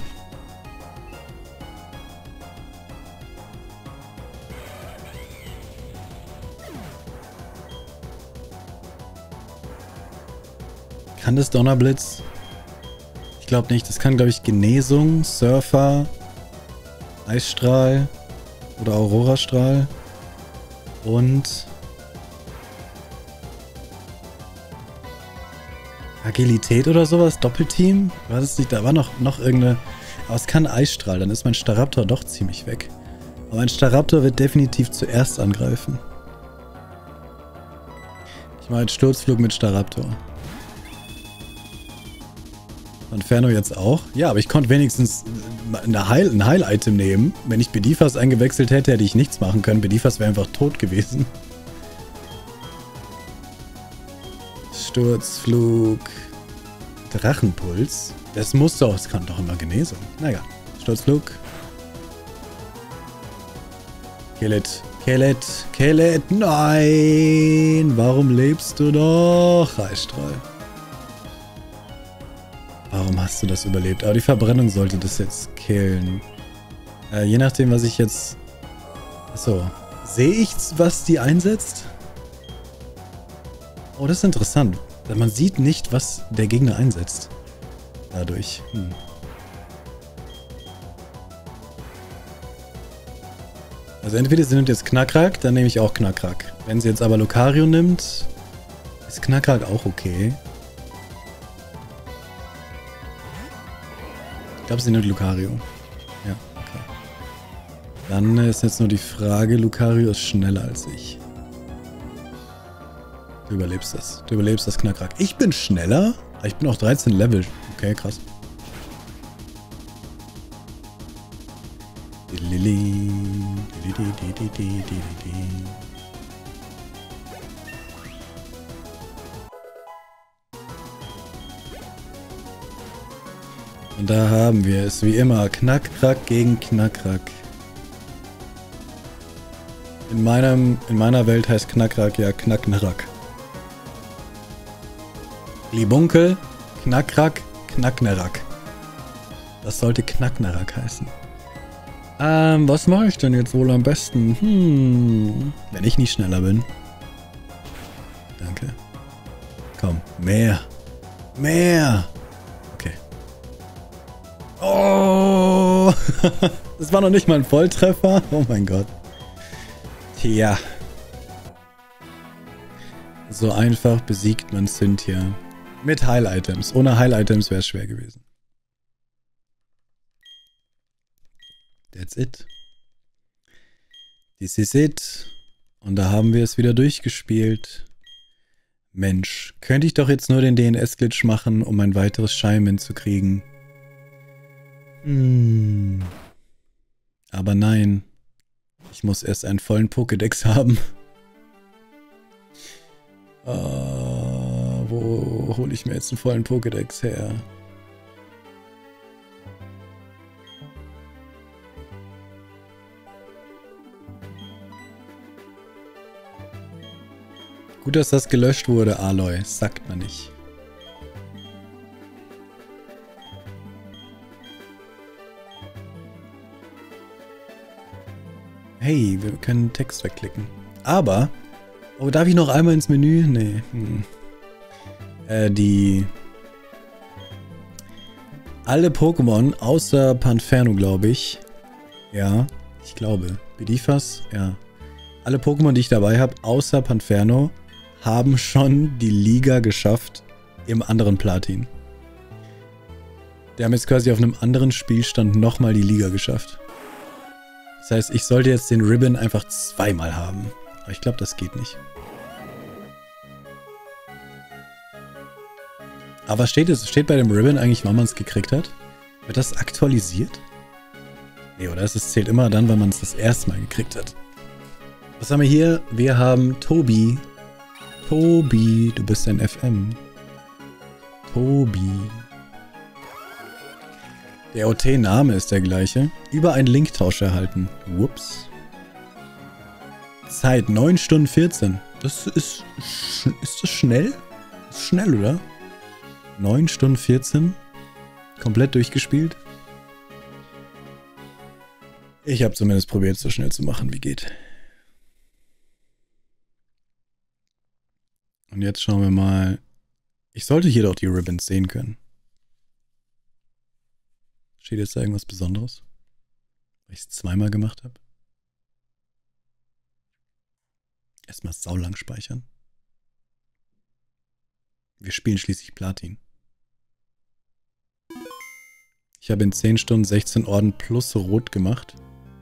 Kann das Donnerblitz? Ich glaube nicht. Das kann, glaube ich, Genesung, Surfer, Eisstrahl oder Aurorastrahl und Agilität oder sowas? Doppelteam? War das nicht? Da war noch, noch irgendeine... Aber es kann Eisstrahl. Dann ist mein Staraptor doch ziemlich weg. Aber mein Staraptor wird definitiv zuerst angreifen. Ich mache jetzt Sturzflug mit Staraptor. Inferno jetzt auch? Ja, aber ich konnte wenigstens eine Heil, ein Heil-Item nehmen. Wenn ich Bedivas eingewechselt hätte, hätte ich nichts machen können. Bedivas wäre einfach tot gewesen. Sturzflug. Drachenpuls. Das muss doch, es kann doch immer Genesung. Na egal. Sturzflug. Kill it. Kill it. Kill it. Nein. Warum lebst du noch? Eisstrahl. Warum hast du das überlebt? Aber die Verbrennung sollte das jetzt killen. Äh, je nachdem, was ich jetzt... Achso. Sehe ich, was die einsetzt? Oh, das ist interessant. Man sieht nicht, was der Gegner einsetzt. Dadurch. Hm. Also entweder sie nimmt jetzt Knackrack, dann nehme ich auch Knackrack. Wenn sie jetzt aber Lucario nimmt, ist Knackrack auch okay. Ich glaube, sie nimmt Lucario. Ja, okay. Dann ist jetzt nur die Frage, Lucario ist schneller als ich. Du überlebst das. Du überlebst das Knackrack. Ich bin schneller? Ich bin auch dreizehn Level. Okay, krass. Und da haben wir es, wie immer, Knackrack gegen Knackrack. In meinem, in meiner Welt heißt Knackrack ja Knacknerack. Libunkel, Knackrack, Knacknerack. Das sollte Knacknarak heißen. Ähm, was mache ich denn jetzt wohl am besten? Hm, wenn ich nicht schneller bin. Danke. Komm, mehr. Mehr. Okay. Oh! Das war noch nicht mal ein Volltreffer. Oh mein Gott. Tja. So einfach besiegt man Cynthia. Mit Heil-Items. Ohne Heil-Items wäre es schwer gewesen. That's it. This is it. Und da haben wir es wieder durchgespielt. Mensch, könnte ich doch jetzt nur den D N S-Glitch machen, um ein weiteres Scheinman zu kriegen. Hm. Aber nein. Ich muss erst einen vollen Pokédex haben. Uh, wo hole ich mir jetzt einen vollen Pokédex her? Gut, dass das gelöscht wurde, Aloy. Sagt man nicht. Hey, wir können Text wegklicken. Aber... Oh, darf ich noch einmal ins Menü? Nee. Hm. Äh, die... Alle Pokémon, außer Panferno, glaube ich. Ja, ich glaube. Bedifas? Ja. Alle Pokémon, die ich dabei habe, außer Panferno, haben schon die Liga geschafft im anderen Platin. Die haben jetzt quasi auf einem anderen Spielstand nochmal die Liga geschafft. Das heißt, ich sollte jetzt den Ribbon einfach zweimal haben. Aber ich glaube, das geht nicht. Aber was steht es? Steht bei dem Ribbon eigentlich, wann man es gekriegt hat? Wird das aktualisiert? Nee, oder? Es zählt immer dann, wenn man es das erste Mal gekriegt hat. Was haben wir hier? Wir haben Tobi. Tobi, du bist ein F M. Tobi. Der O T-Name ist der gleiche. Über einen Linktausch erhalten. Whoops. Zeit neun Stunden vierzehn. Das ist... Ist das schnell? Das ist schnell, oder? neun Stunden vierzehn. Komplett durchgespielt. Ich habe zumindest probiert, so schnell zu machen, wie geht. Und jetzt schauen wir mal. Ich sollte hier doch die Ribbons sehen können. Steht jetzt da irgendwas Besonderes? Weil ich es zweimal gemacht habe? Erstmal saulang speichern. Wir spielen schließlich Platin. Ich habe in zehn Stunden sechzehn Orden plus Rot gemacht.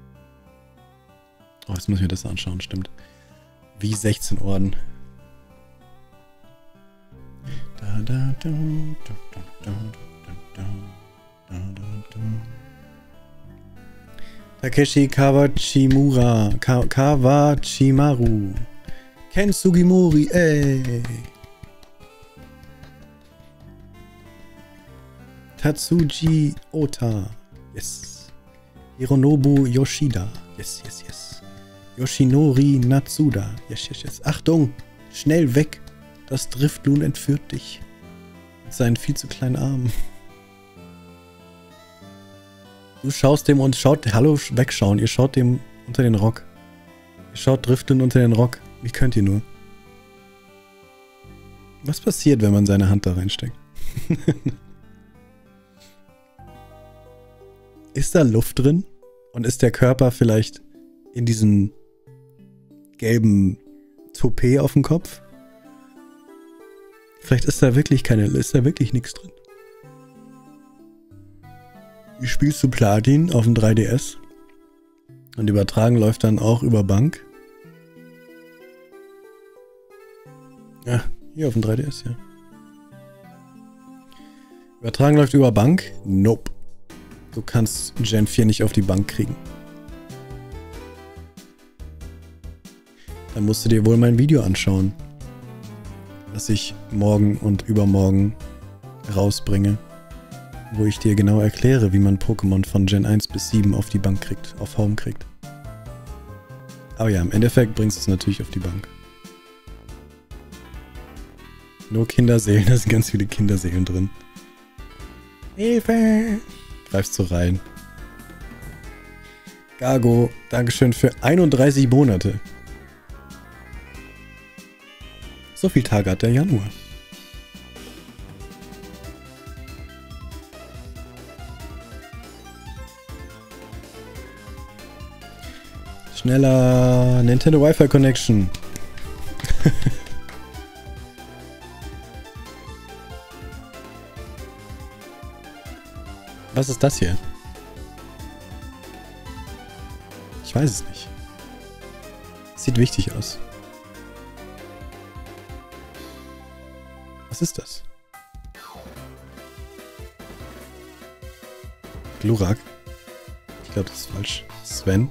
Oh, jetzt muss ich mir das anschauen, stimmt. Wie sechzehn Orden. Da, da, da, da, da, da, da, da, da. Takeshi Kawachimura. Ka Kawachimaru. Ken Sugimori, ey. Tatsuji Ota. Yes. Hironobu Yoshida. Yes, yes, yes. Yoshinori Natsuda. Yes, yes, yes. Achtung! Schnell weg! Das Driftloon entführt dich. Mit seinen viel zu kleinen Armen. Du schaust dem und schaut... Hallo, wegschauen. Ihr schaut dem unter den Rock. Ihr schaut Driftloon unter den Rock. Wie könnt ihr nur? Was passiert, wenn man seine Hand da reinsteckt? Ist da Luft drin? Und ist der Körper vielleicht in diesem gelben Toupet auf dem Kopf? Vielleicht ist da wirklich keine, ist da wirklich nichts drin. Wie spielst du Platin auf dem drei D S? Und übertragen läuft dann auch über Bank? Ja, hier auf dem drei D S, ja. Übertragen läuft über Bank? Nope. Du kannst Gen vier nicht auf die Bank kriegen. Dann musst du dir wohl mein Video anschauen, das ich morgen und übermorgen rausbringe, wo ich dir genau erkläre, wie man Pokémon von Gen eins bis sieben auf die Bank kriegt, auf Home kriegt. Aber ja, im Endeffekt bringst du es natürlich auf die Bank. Nur Kinderseelen, da sind ganz viele Kinderseelen drin. Hilfe! Greifst du rein. Gago, Dankeschön für einunddreißig Monate. So viel Tage hat der Januar. Schneller Nintendo Wi-Fi Connection. Was ist das hier? Ich weiß es nicht. Sieht wichtig aus. Was ist das? Glurak? Ich glaube, das ist falsch. Sven?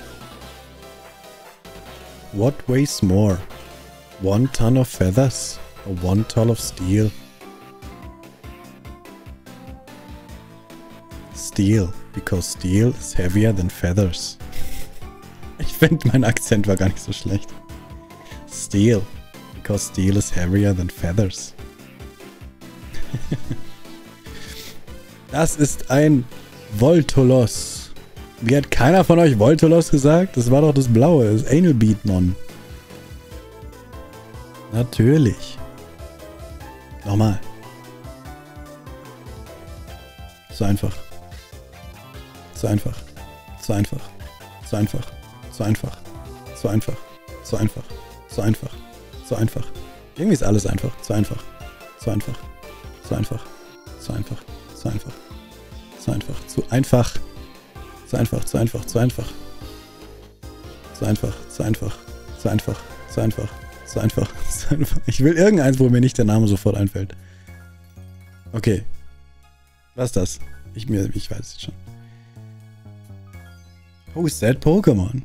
What weighs more? One ton of feathers or one ton of steel? Steel, because steel is heavier than feathers. Ich finde, mein Akzent war gar nicht so schlecht. Steel, because steel is heavier than feathers. Das ist ein Voltolos. Wie hat keiner von euch Voltolos gesagt? Das war doch das Blaue, das Anal Beatmon. Natürlich. Nochmal. So einfach. So einfach. So einfach. So einfach. So einfach. So einfach. So einfach. So einfach. So einfach. Irgendwie ist alles einfach. So einfach. So einfach. So einfach. So einfach. So einfach. So einfach. Zu einfach. So einfach. Zu einfach. Zu einfach. So einfach. So einfach. So einfach. So einfach. So einfach. So einfach. Ich will irgendeins, wo mir nicht der Name sofort einfällt. Okay. Was ist das? Ich, mir, ich weiß es schon. Who is that Pokémon?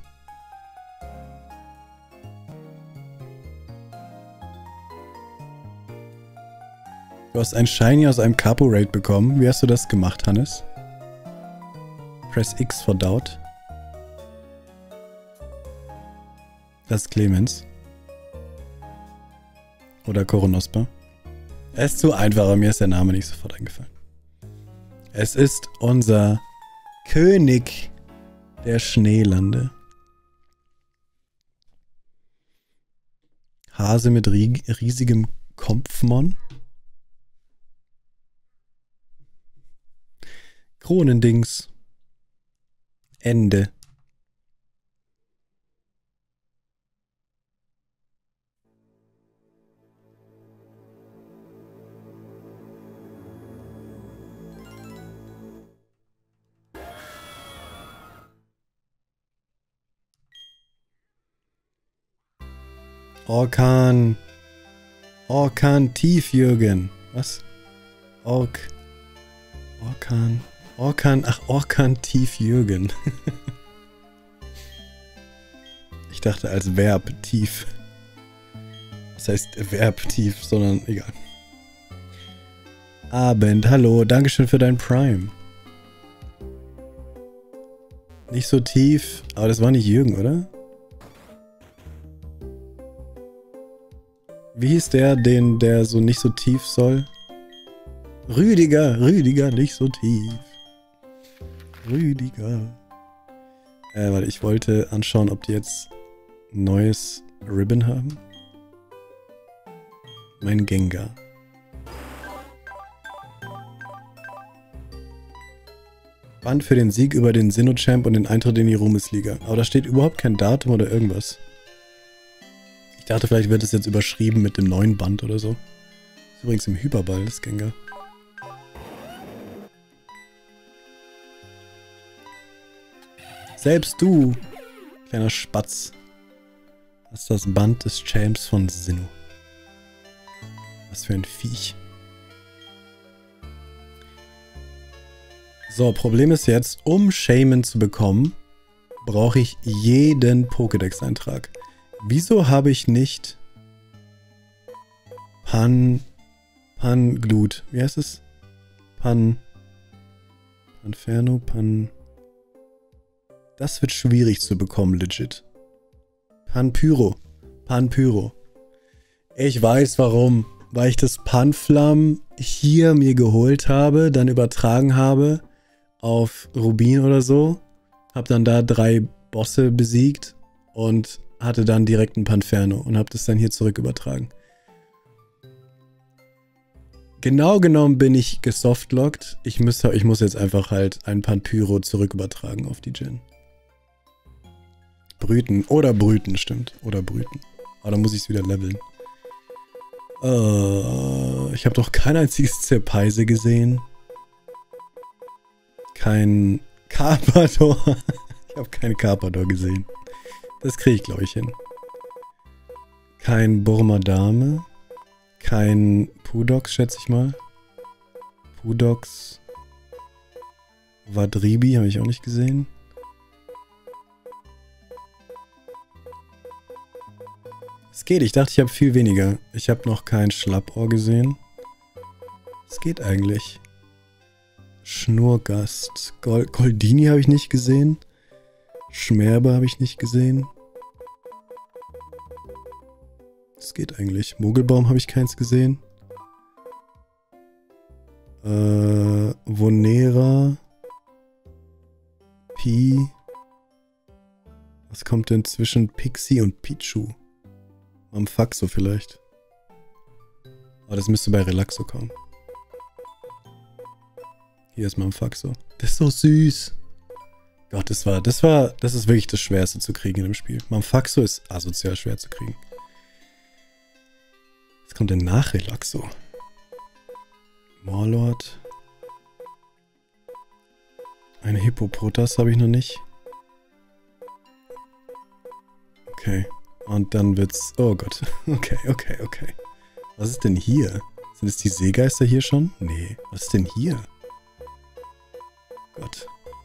Du hast ein Shiny aus einem Capo Raid bekommen. Wie hast du das gemacht, Hannes? Press X for Doubt. Das ist Clemens. Oder Koronospa. Er ist zu einfach, aber mir ist der Name nicht sofort eingefallen. Es ist unser König der Schneelande. Hase mit riesigem Kopfmon. Kronendings. Ende. Orkan. Orkan Tiefjürgen. Was? Ork. Orkan. Orkan. Ach, Orkan Tiefjürgen. Ich dachte als Verb tief. Das heißt Verb tief, sondern egal. Abend. Hallo. Dankeschön für dein Prime. Nicht so tief. Aber das war nicht Jürgen, oder? Wie hieß der, den der so nicht so tief soll? Rüdiger, Rüdiger, nicht so tief. Rüdiger. Äh, warte, ich wollte anschauen, ob die jetzt ein neues Ribbon haben. Mein Gengar. Band für den Sieg über den Sinnoh-Champ und den Eintritt in die Ruhmesliga. Aber da steht überhaupt kein Datum oder irgendwas. Ich dachte, vielleicht wird es jetzt überschrieben mit dem neuen Band oder so. Ist übrigens im Hyperball, das Gengar. Selbst du, kleiner Spatz, hast das Band des Champs von Sinnoh. Was für ein Viech. So, Problem ist jetzt, um Shaman zu bekommen, brauche ich jeden Pokédex-Eintrag. Wieso habe ich nicht Pan... Panglut? Wie heißt es? Pan... Panferno, Pan... Das wird schwierig zu bekommen, legit. Panpyro. Panpyro. Ich weiß warum. Weil ich das Panflam hier mir geholt habe, dann übertragen habe auf Rubin oder so. Hab dann da drei Bosse besiegt und hatte dann direkt ein Panferno und hab das dann hier zurück übertragen. Genau genommen bin ich gesoftlockt. Ich muss, ich muss jetzt einfach halt ein Panpyro zurück übertragen auf die Djinn. Brüten. Oder brüten, stimmt. Oder brüten. Aber dann muss ich es wieder leveln. Uh, ich habe doch kein einziges Zerpeise gesehen. Kein Carpador. Ich habe keinen Carpador gesehen. Das kriege ich, glaube ich, hin. Kein Burmadame. Kein Pudox, schätze ich mal. Pudox. Vadribi habe ich auch nicht gesehen. Es geht, ich dachte, ich habe viel weniger. Ich habe noch kein Schlappohr gesehen. Es geht eigentlich. Schnurgast. Gol Goldini habe ich nicht gesehen. Schmerbe habe ich nicht gesehen. Es geht eigentlich. Mogelbaum habe ich keins gesehen. Äh, Vonera. Pi. Was kommt denn zwischen Pixie und Pichu? Am Faxo vielleicht. Aber das müsste bei Relaxo kommen. Hier ist Mamfaxo. Das ist so süß. Gott, das war, das war, das ist wirklich das Schwerste zu kriegen in dem Spiel. Mamfaxo ist asozial schwer zu kriegen. Was kommt denn nach Relaxo? Morlord. Eine Hippopotas habe ich noch nicht. Okay. Und dann wird's... Oh Gott. Okay, okay, okay. Was ist denn hier? Sind es die Seegeister hier schon? Nee. Was ist denn hier? Gott.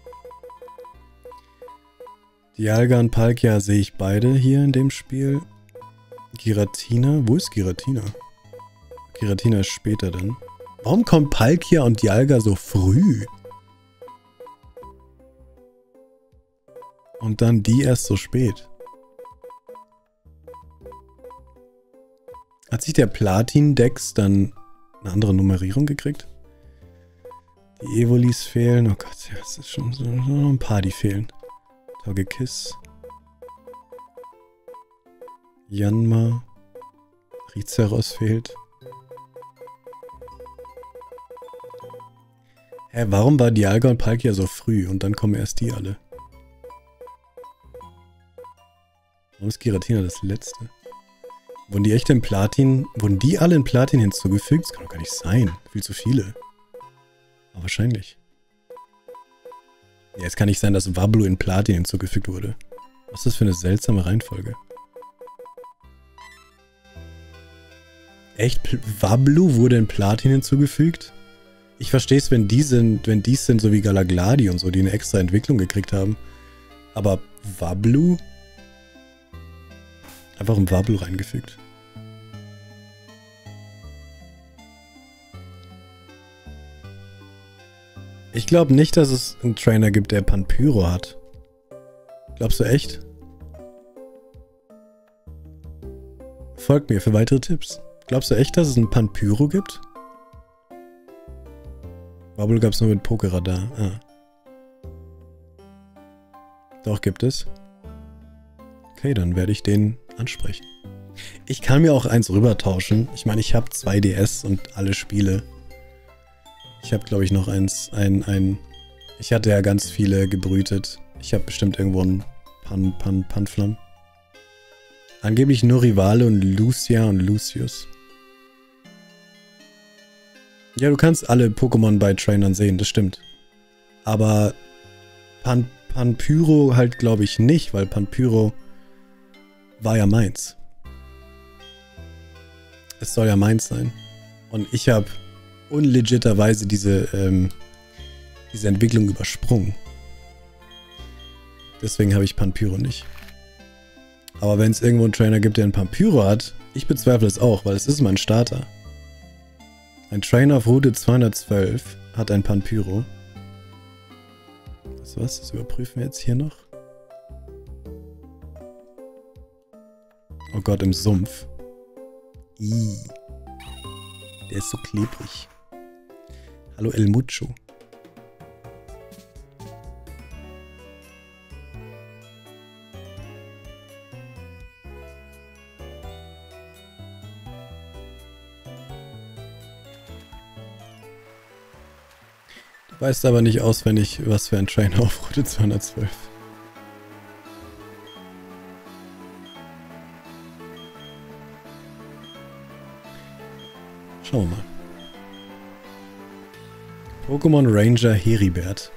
Dialga und Palkia sehe ich beide hier in dem Spiel. Giratina? Wo ist Giratina? Giratina ist später dann. Warum kommt Palkia und Dialga so früh? Und dann die erst so spät. Hat sich der Platin-Dex dann eine andere Nummerierung gekriegt? Die Evolis fehlen. Oh Gott, ja, es ist schon so ein paar, die fehlen. Togekiss. Yanma. Rizeros fehlt. Hä, warum war Dialga und Palkia so früh und dann kommen erst die alle? Warum ist Giratina das letzte? Wurden die echt in Platin... Wurden die alle in Platin hinzugefügt? Das kann doch gar nicht sein. Viel zu viele. Aber wahrscheinlich. Ja, es kann nicht sein, dass Wablu in Platin hinzugefügt wurde. Was ist das für eine seltsame Reihenfolge? Echt? Pl Wablu wurde in Platin hinzugefügt? Ich verstehe es, wenn die sind, wenn die sind, so wie Galagladi und so, die eine extra Entwicklung gekriegt haben. Aber Wablu? Einfach ein Wablu reingefügt. Ich glaube nicht, dass es einen Trainer gibt, der Panpyro hat. Glaubst du echt? Folgt mir für weitere Tipps. Glaubst du echt, dass es einen Panpyro gibt? Wablu gab es nur mit Pokeradar. Ah. Doch, gibt es. Okay, dann werde ich den ansprechen. Ich kann mir auch eins rübertauschen. Ich meine, ich habe zwei D S und alle Spiele. Ich habe, glaube ich, noch eins, ein, ein... Ich hatte ja ganz viele gebrütet. Ich habe bestimmt irgendwo einen Pan, Pan, Panflam. Angeblich nur Rivale und Lucia und Lucius. Ja, du kannst alle Pokémon bei Trainern sehen, das stimmt. Aber Pan, Panpyro halt, glaube ich, nicht, weil Panpyro war ja meins. Es soll ja meins sein. Und ich habe unlegitterweise diese, ähm, diese Entwicklung übersprungen. Deswegen habe ich Panpyro nicht. Aber wenn es irgendwo einen Trainer gibt, der einen Panpyro hat, ich bezweifle es auch, weil es ist mein Starter. Ein Trainer auf Route zweihundertzwölf hat ein Panpyro. Das was? Das überprüfen wir jetzt hier noch. Oh Gott, im Sumpf. Ih. Der ist so klebrig. Hallo El Mucho. Weißt aber nicht auswendig, was für ein Trainer auf Route zweihundertzwölf. Schauen wir mal. Pokémon Ranger Heribert.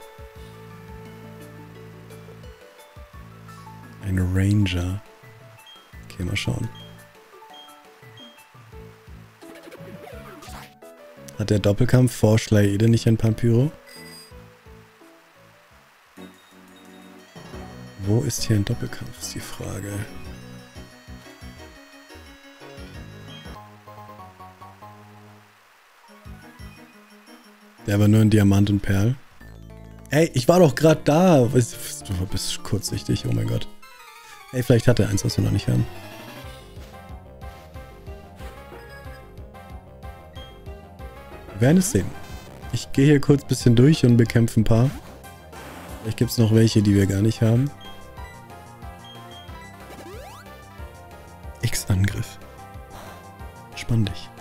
Ein Ranger. Okay, mal schauen. Hat der Doppelkampf vor Schleide nicht ein Pampyro? Wo ist hier ein Doppelkampf, ist die Frage. Der war nur in Diamant und Perl. Ey, ich war doch gerade da. Du bist kurzsichtig, oh mein Gott. Ey, vielleicht hat er eins, was wir noch nicht haben. Wir werden es sehen. Ich gehe hier kurz ein bisschen durch und bekämpfe ein paar. Vielleicht gibt es noch welche, die wir gar nicht haben. X-Angriff. Spann dich.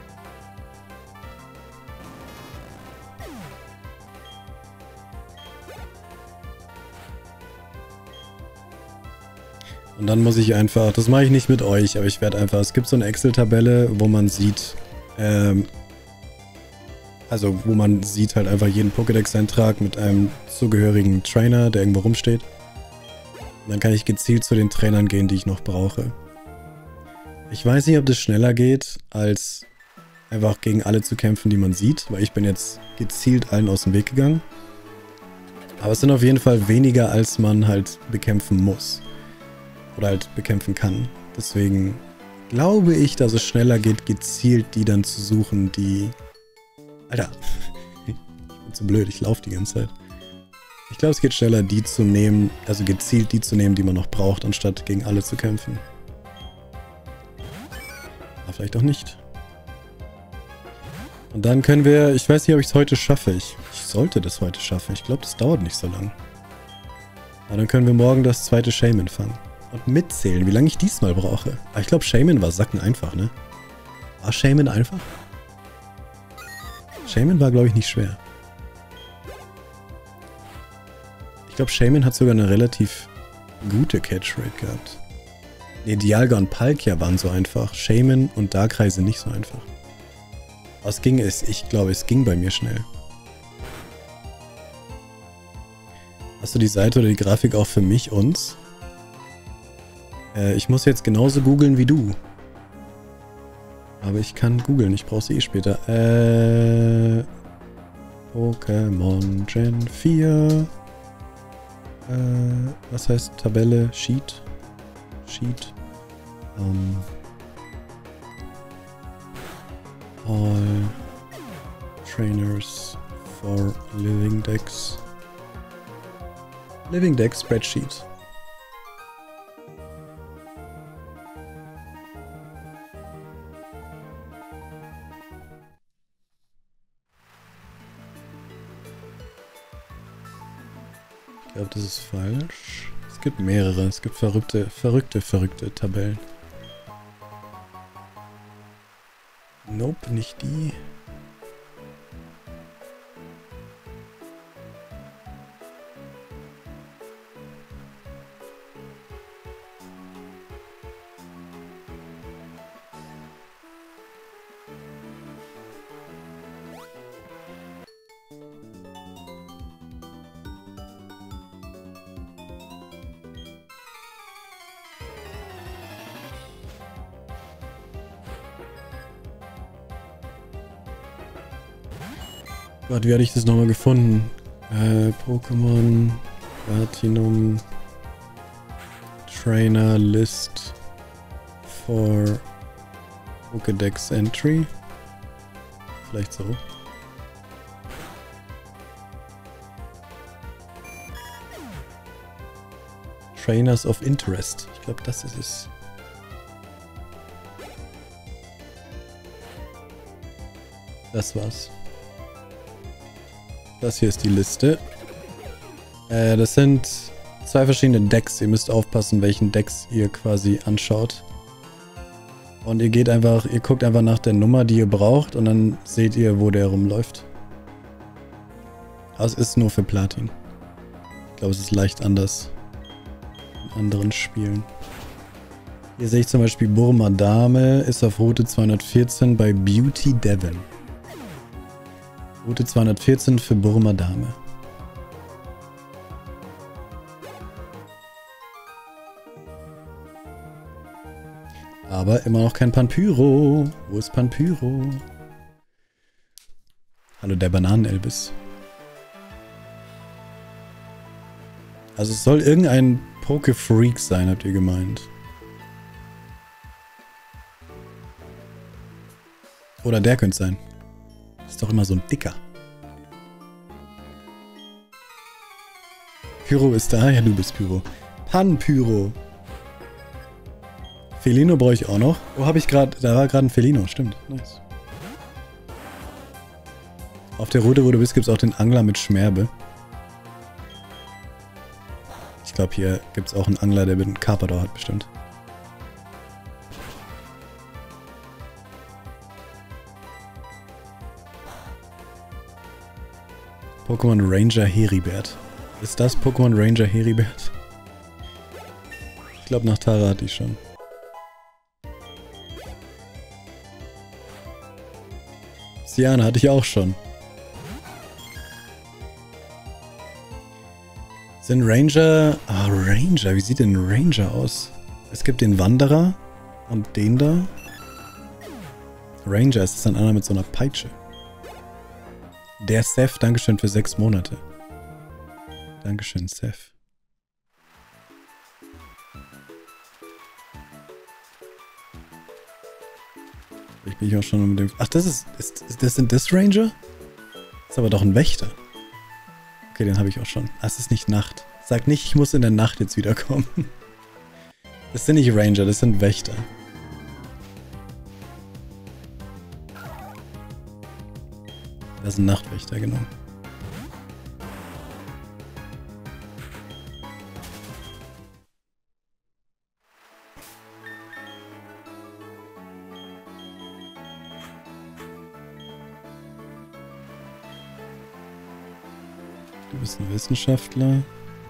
Und dann muss ich einfach, das mache ich nicht mit euch, aber ich werde einfach, es gibt so eine Excel-Tabelle, wo man sieht, ähm, also wo man sieht halt einfach jeden Pokédex-Eintrag mit einem zugehörigen Trainer, der irgendwo rumsteht. Und dann kann ich gezielt zu den Trainern gehen, die ich noch brauche. Ich weiß nicht, ob das schneller geht, als einfach gegen alle zu kämpfen, die man sieht, weil ich bin jetzt gezielt allen aus dem Weg gegangen. Aber es sind auf jeden Fall weniger, als man halt bekämpfen muss. Oder halt bekämpfen kann. Deswegen glaube ich, dass es schneller geht, gezielt die dann zu suchen, die... Alter, ich bin zu blöd, ich laufe die ganze Zeit. Ich glaube, es geht schneller, die zu nehmen, also gezielt die zu nehmen, die man noch braucht, anstatt gegen alle zu kämpfen. Aber vielleicht auch nicht. Und dann können wir, ich weiß nicht, ob ich es heute schaffe. Ich, ich sollte das heute schaffen. Ich glaube, das dauert nicht so lang. Aber dann können wir morgen das zweite Shaman fangen. Und mitzählen, wie lange ich diesmal brauche. Aber ich glaube, Shaman war sacken einfach, ne? War Shaman einfach? Shaman war, glaube ich, nicht schwer. Ich glaube, Shaman hat sogar eine relativ gute Catchrate gehabt. Ne, Dialga und Palkia waren so einfach. Shaman und Darkrai nicht so einfach. Aber es ging, es, ich glaube, es ging bei mir schnell. Hast du die Seite oder die Grafik auch für mich, uns? Äh, ich muss jetzt genauso googeln wie du. Aber ich kann googeln, ich brauche sie eh später. Äh, Pokémon Gen vier. Äh, was heißt Tabelle? Sheet? Sheet. Um, all Trainers for Living Dex. Living Dex Spreadsheet. Ich glaube, das ist falsch. Es gibt mehrere. Es gibt verrückte, verrückte, verrückte Tabellen. Nope, nicht die. Gott, wie hatte ich das nochmal gefunden? Äh, Pokémon Platinum Trainer List for Pokédex Entry. Vielleicht so. Trainers of Interest. Ich glaube, das ist es. Das war's. Das hier ist die Liste. Äh, das sind zwei verschiedene Decks. Ihr müsst aufpassen, welchen Decks ihr quasi anschaut. Und ihr geht einfach, ihr guckt einfach nach der Nummer, die ihr braucht und dann seht ihr, wo der rumläuft. Aber es ist nur für Platin. Ich glaube, es ist leicht anders in anderen Spielen. Hier sehe ich zum Beispiel Burma Dame ist auf Route zweihundertvierzehn bei Beauty Devon. Route zweihundertvierzehn für Burma Dame. Aber immer noch kein Panpyro. Wo ist Panpyro? Hallo, der Bananen-Elvis. Also es soll irgendein Poke-Freak sein, habt ihr gemeint. Oder der könnte sein. Ist doch immer so ein Dicker. Pyro ist da? Ja, du bist Pyro. Panpyro. Felino brauche ich auch noch. Oh, habe ich gerade... Da war gerade ein Felino, stimmt. Nice. Auf der Route, wo du bist, gibt es auch den Angler mit Schmerbe. Ich glaube, hier gibt es auch einen Angler, der mit einem Carpador hat, bestimmt. Pokémon Ranger Heribert. Ist das Pokémon Ranger Heribert? Ich glaube, nach Tara hatte ich schon. Siana hatte ich auch schon. Sind Ranger... Ah, Ranger. Wie sieht denn ein Ranger aus? Es gibt den Wanderer und den da. Ranger ist dann einer mit so einer Peitsche. Der Seth, Dankeschön für sechs Monate. Dankeschön, Seth. Ich bin ich auch schon mit dem... Ach, das ist... ist, ist das sind das Ranger? Ist aber doch ein Wächter. Okay, den habe ich auch schon. Ah, es ist nicht Nacht. Sag nicht, ich muss in der Nacht jetzt wiederkommen. Das sind nicht Ranger, das sind Wächter. Das sind Nachtwächter, genau. Du bist ein Wissenschaftler.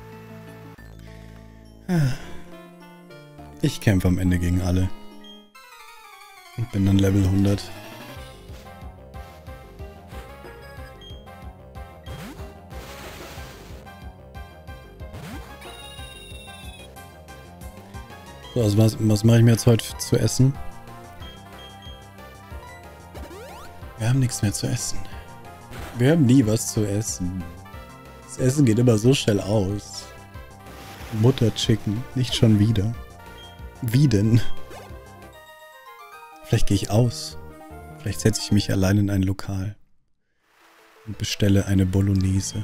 Ich kämpfe am Ende gegen alle. Und bin dann Level hundert. So, also was, was mache ich mir jetzt heute zu essen? Wir haben nichts mehr zu essen. Wir haben nie was zu essen. Das Essen geht immer so schnell aus. Mutterchicken, nicht schon wieder. Wie denn? Vielleicht gehe ich aus. Vielleicht setze ich mich allein in ein Lokal und bestelle eine Bolognese.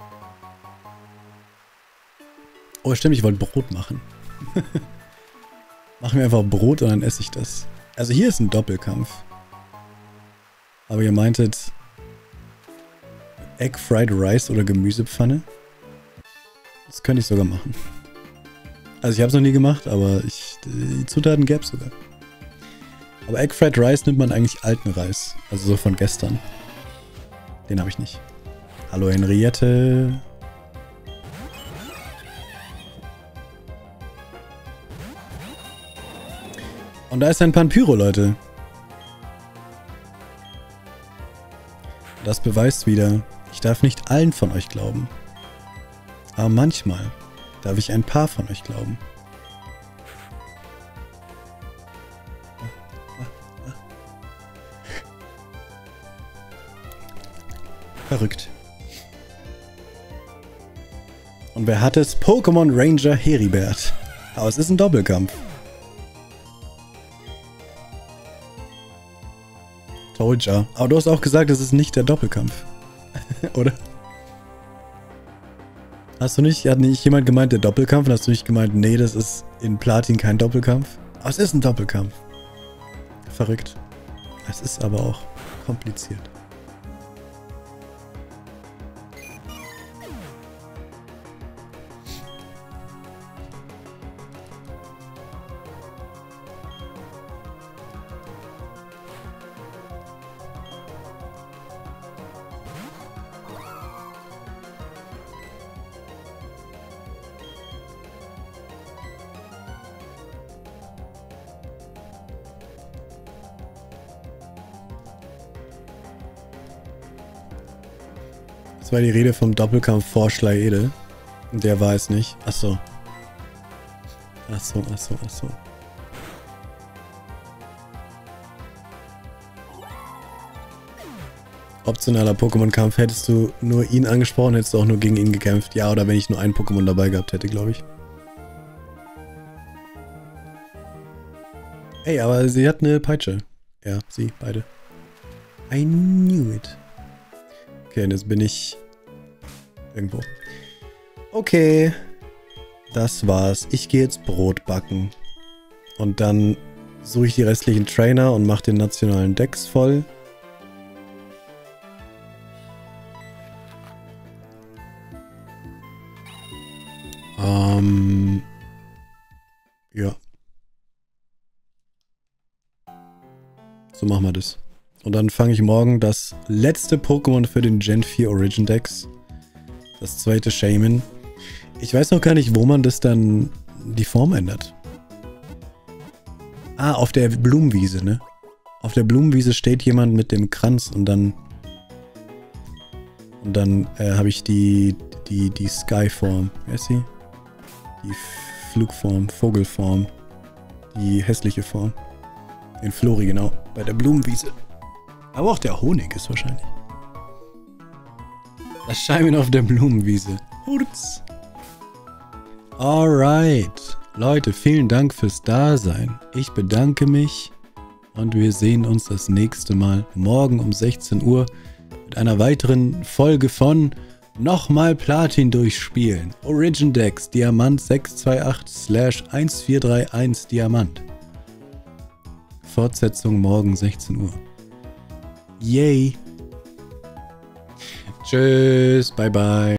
Oh stimmt, ich wollte Brot machen. Machen wir einfach Brot und dann esse ich das. Also hier ist ein Doppelkampf. Aber ihr meintet Egg Fried Rice oder Gemüsepfanne? Das könnte ich sogar machen. Also ich habe es noch nie gemacht, aber ich, die Zutaten gäbe es sogar. Aber Egg Fried Rice nimmt man eigentlich alten Reis. Also so von gestern. Den habe ich nicht. Hallo Henriette. Und da ist ein Panpyro, Leute. Das beweist wieder, ich darf nicht allen von euch glauben. Aber manchmal darf ich ein paar von euch glauben. Verrückt. Und wer hat es? Pokémon Ranger Heribert. Aber es ist ein Doppelkampf. Told ya. Aber du hast auch gesagt, es ist nicht der Doppelkampf. Oder? Hast du nicht, hat nicht jemand gemeint, der Doppelkampf? Und hast du nicht gemeint, nee, das ist in Platin kein Doppelkampf? Aber es ist ein Doppelkampf. Verrückt. Es ist aber auch kompliziert. Das war die Rede vom Doppelkampf vor Schleiede. Der war es nicht. Achso. Achso, achso, achso. Optionaler Pokémon-Kampf. Hättest du nur ihn angesprochen, hättest du auch nur gegen ihn gekämpft. Ja, oder wenn ich nur ein Pokémon dabei gehabt hätte, glaube ich. Ey, aber sie hat eine Peitsche. Ja, sie, beide. I knew it. Okay, und jetzt bin ich irgendwo. Okay. Das war's. Ich gehe jetzt Brot backen. Und dann suche ich die restlichen Trainer und mache den nationalen Dex voll. Ähm. Ja. So machen wir das. Und dann fange ich morgen das letzte Pokémon für den Gen vier Origin Dex. Das zweite Shaman. Ich weiß noch gar nicht, wo man das dann die Form ändert. Ah, auf der Blumenwiese, ne? Auf der Blumenwiese steht jemand mit dem Kranz und dann und dann äh, habe ich die die die Sky-Form. Wer ist sie? Die Flugform, Vogelform. Die hässliche Form. Den Flori, genau. Bei der Blumenwiese. Aber auch der Honig ist wahrscheinlich. Das Scheimen auf der Blumenwiese. Hurz. Alright. Leute, vielen Dank fürs Dasein. Ich bedanke mich. Und wir sehen uns das nächste Mal morgen um sechzehn Uhr mit einer weiteren Folge von Nochmal Platin durchspielen. Origin Dex Diamant sechs zwei acht slash eins vier drei eins Diamant. Fortsetzung morgen sechzehn Uhr. Yay. Tschüss, bye bye.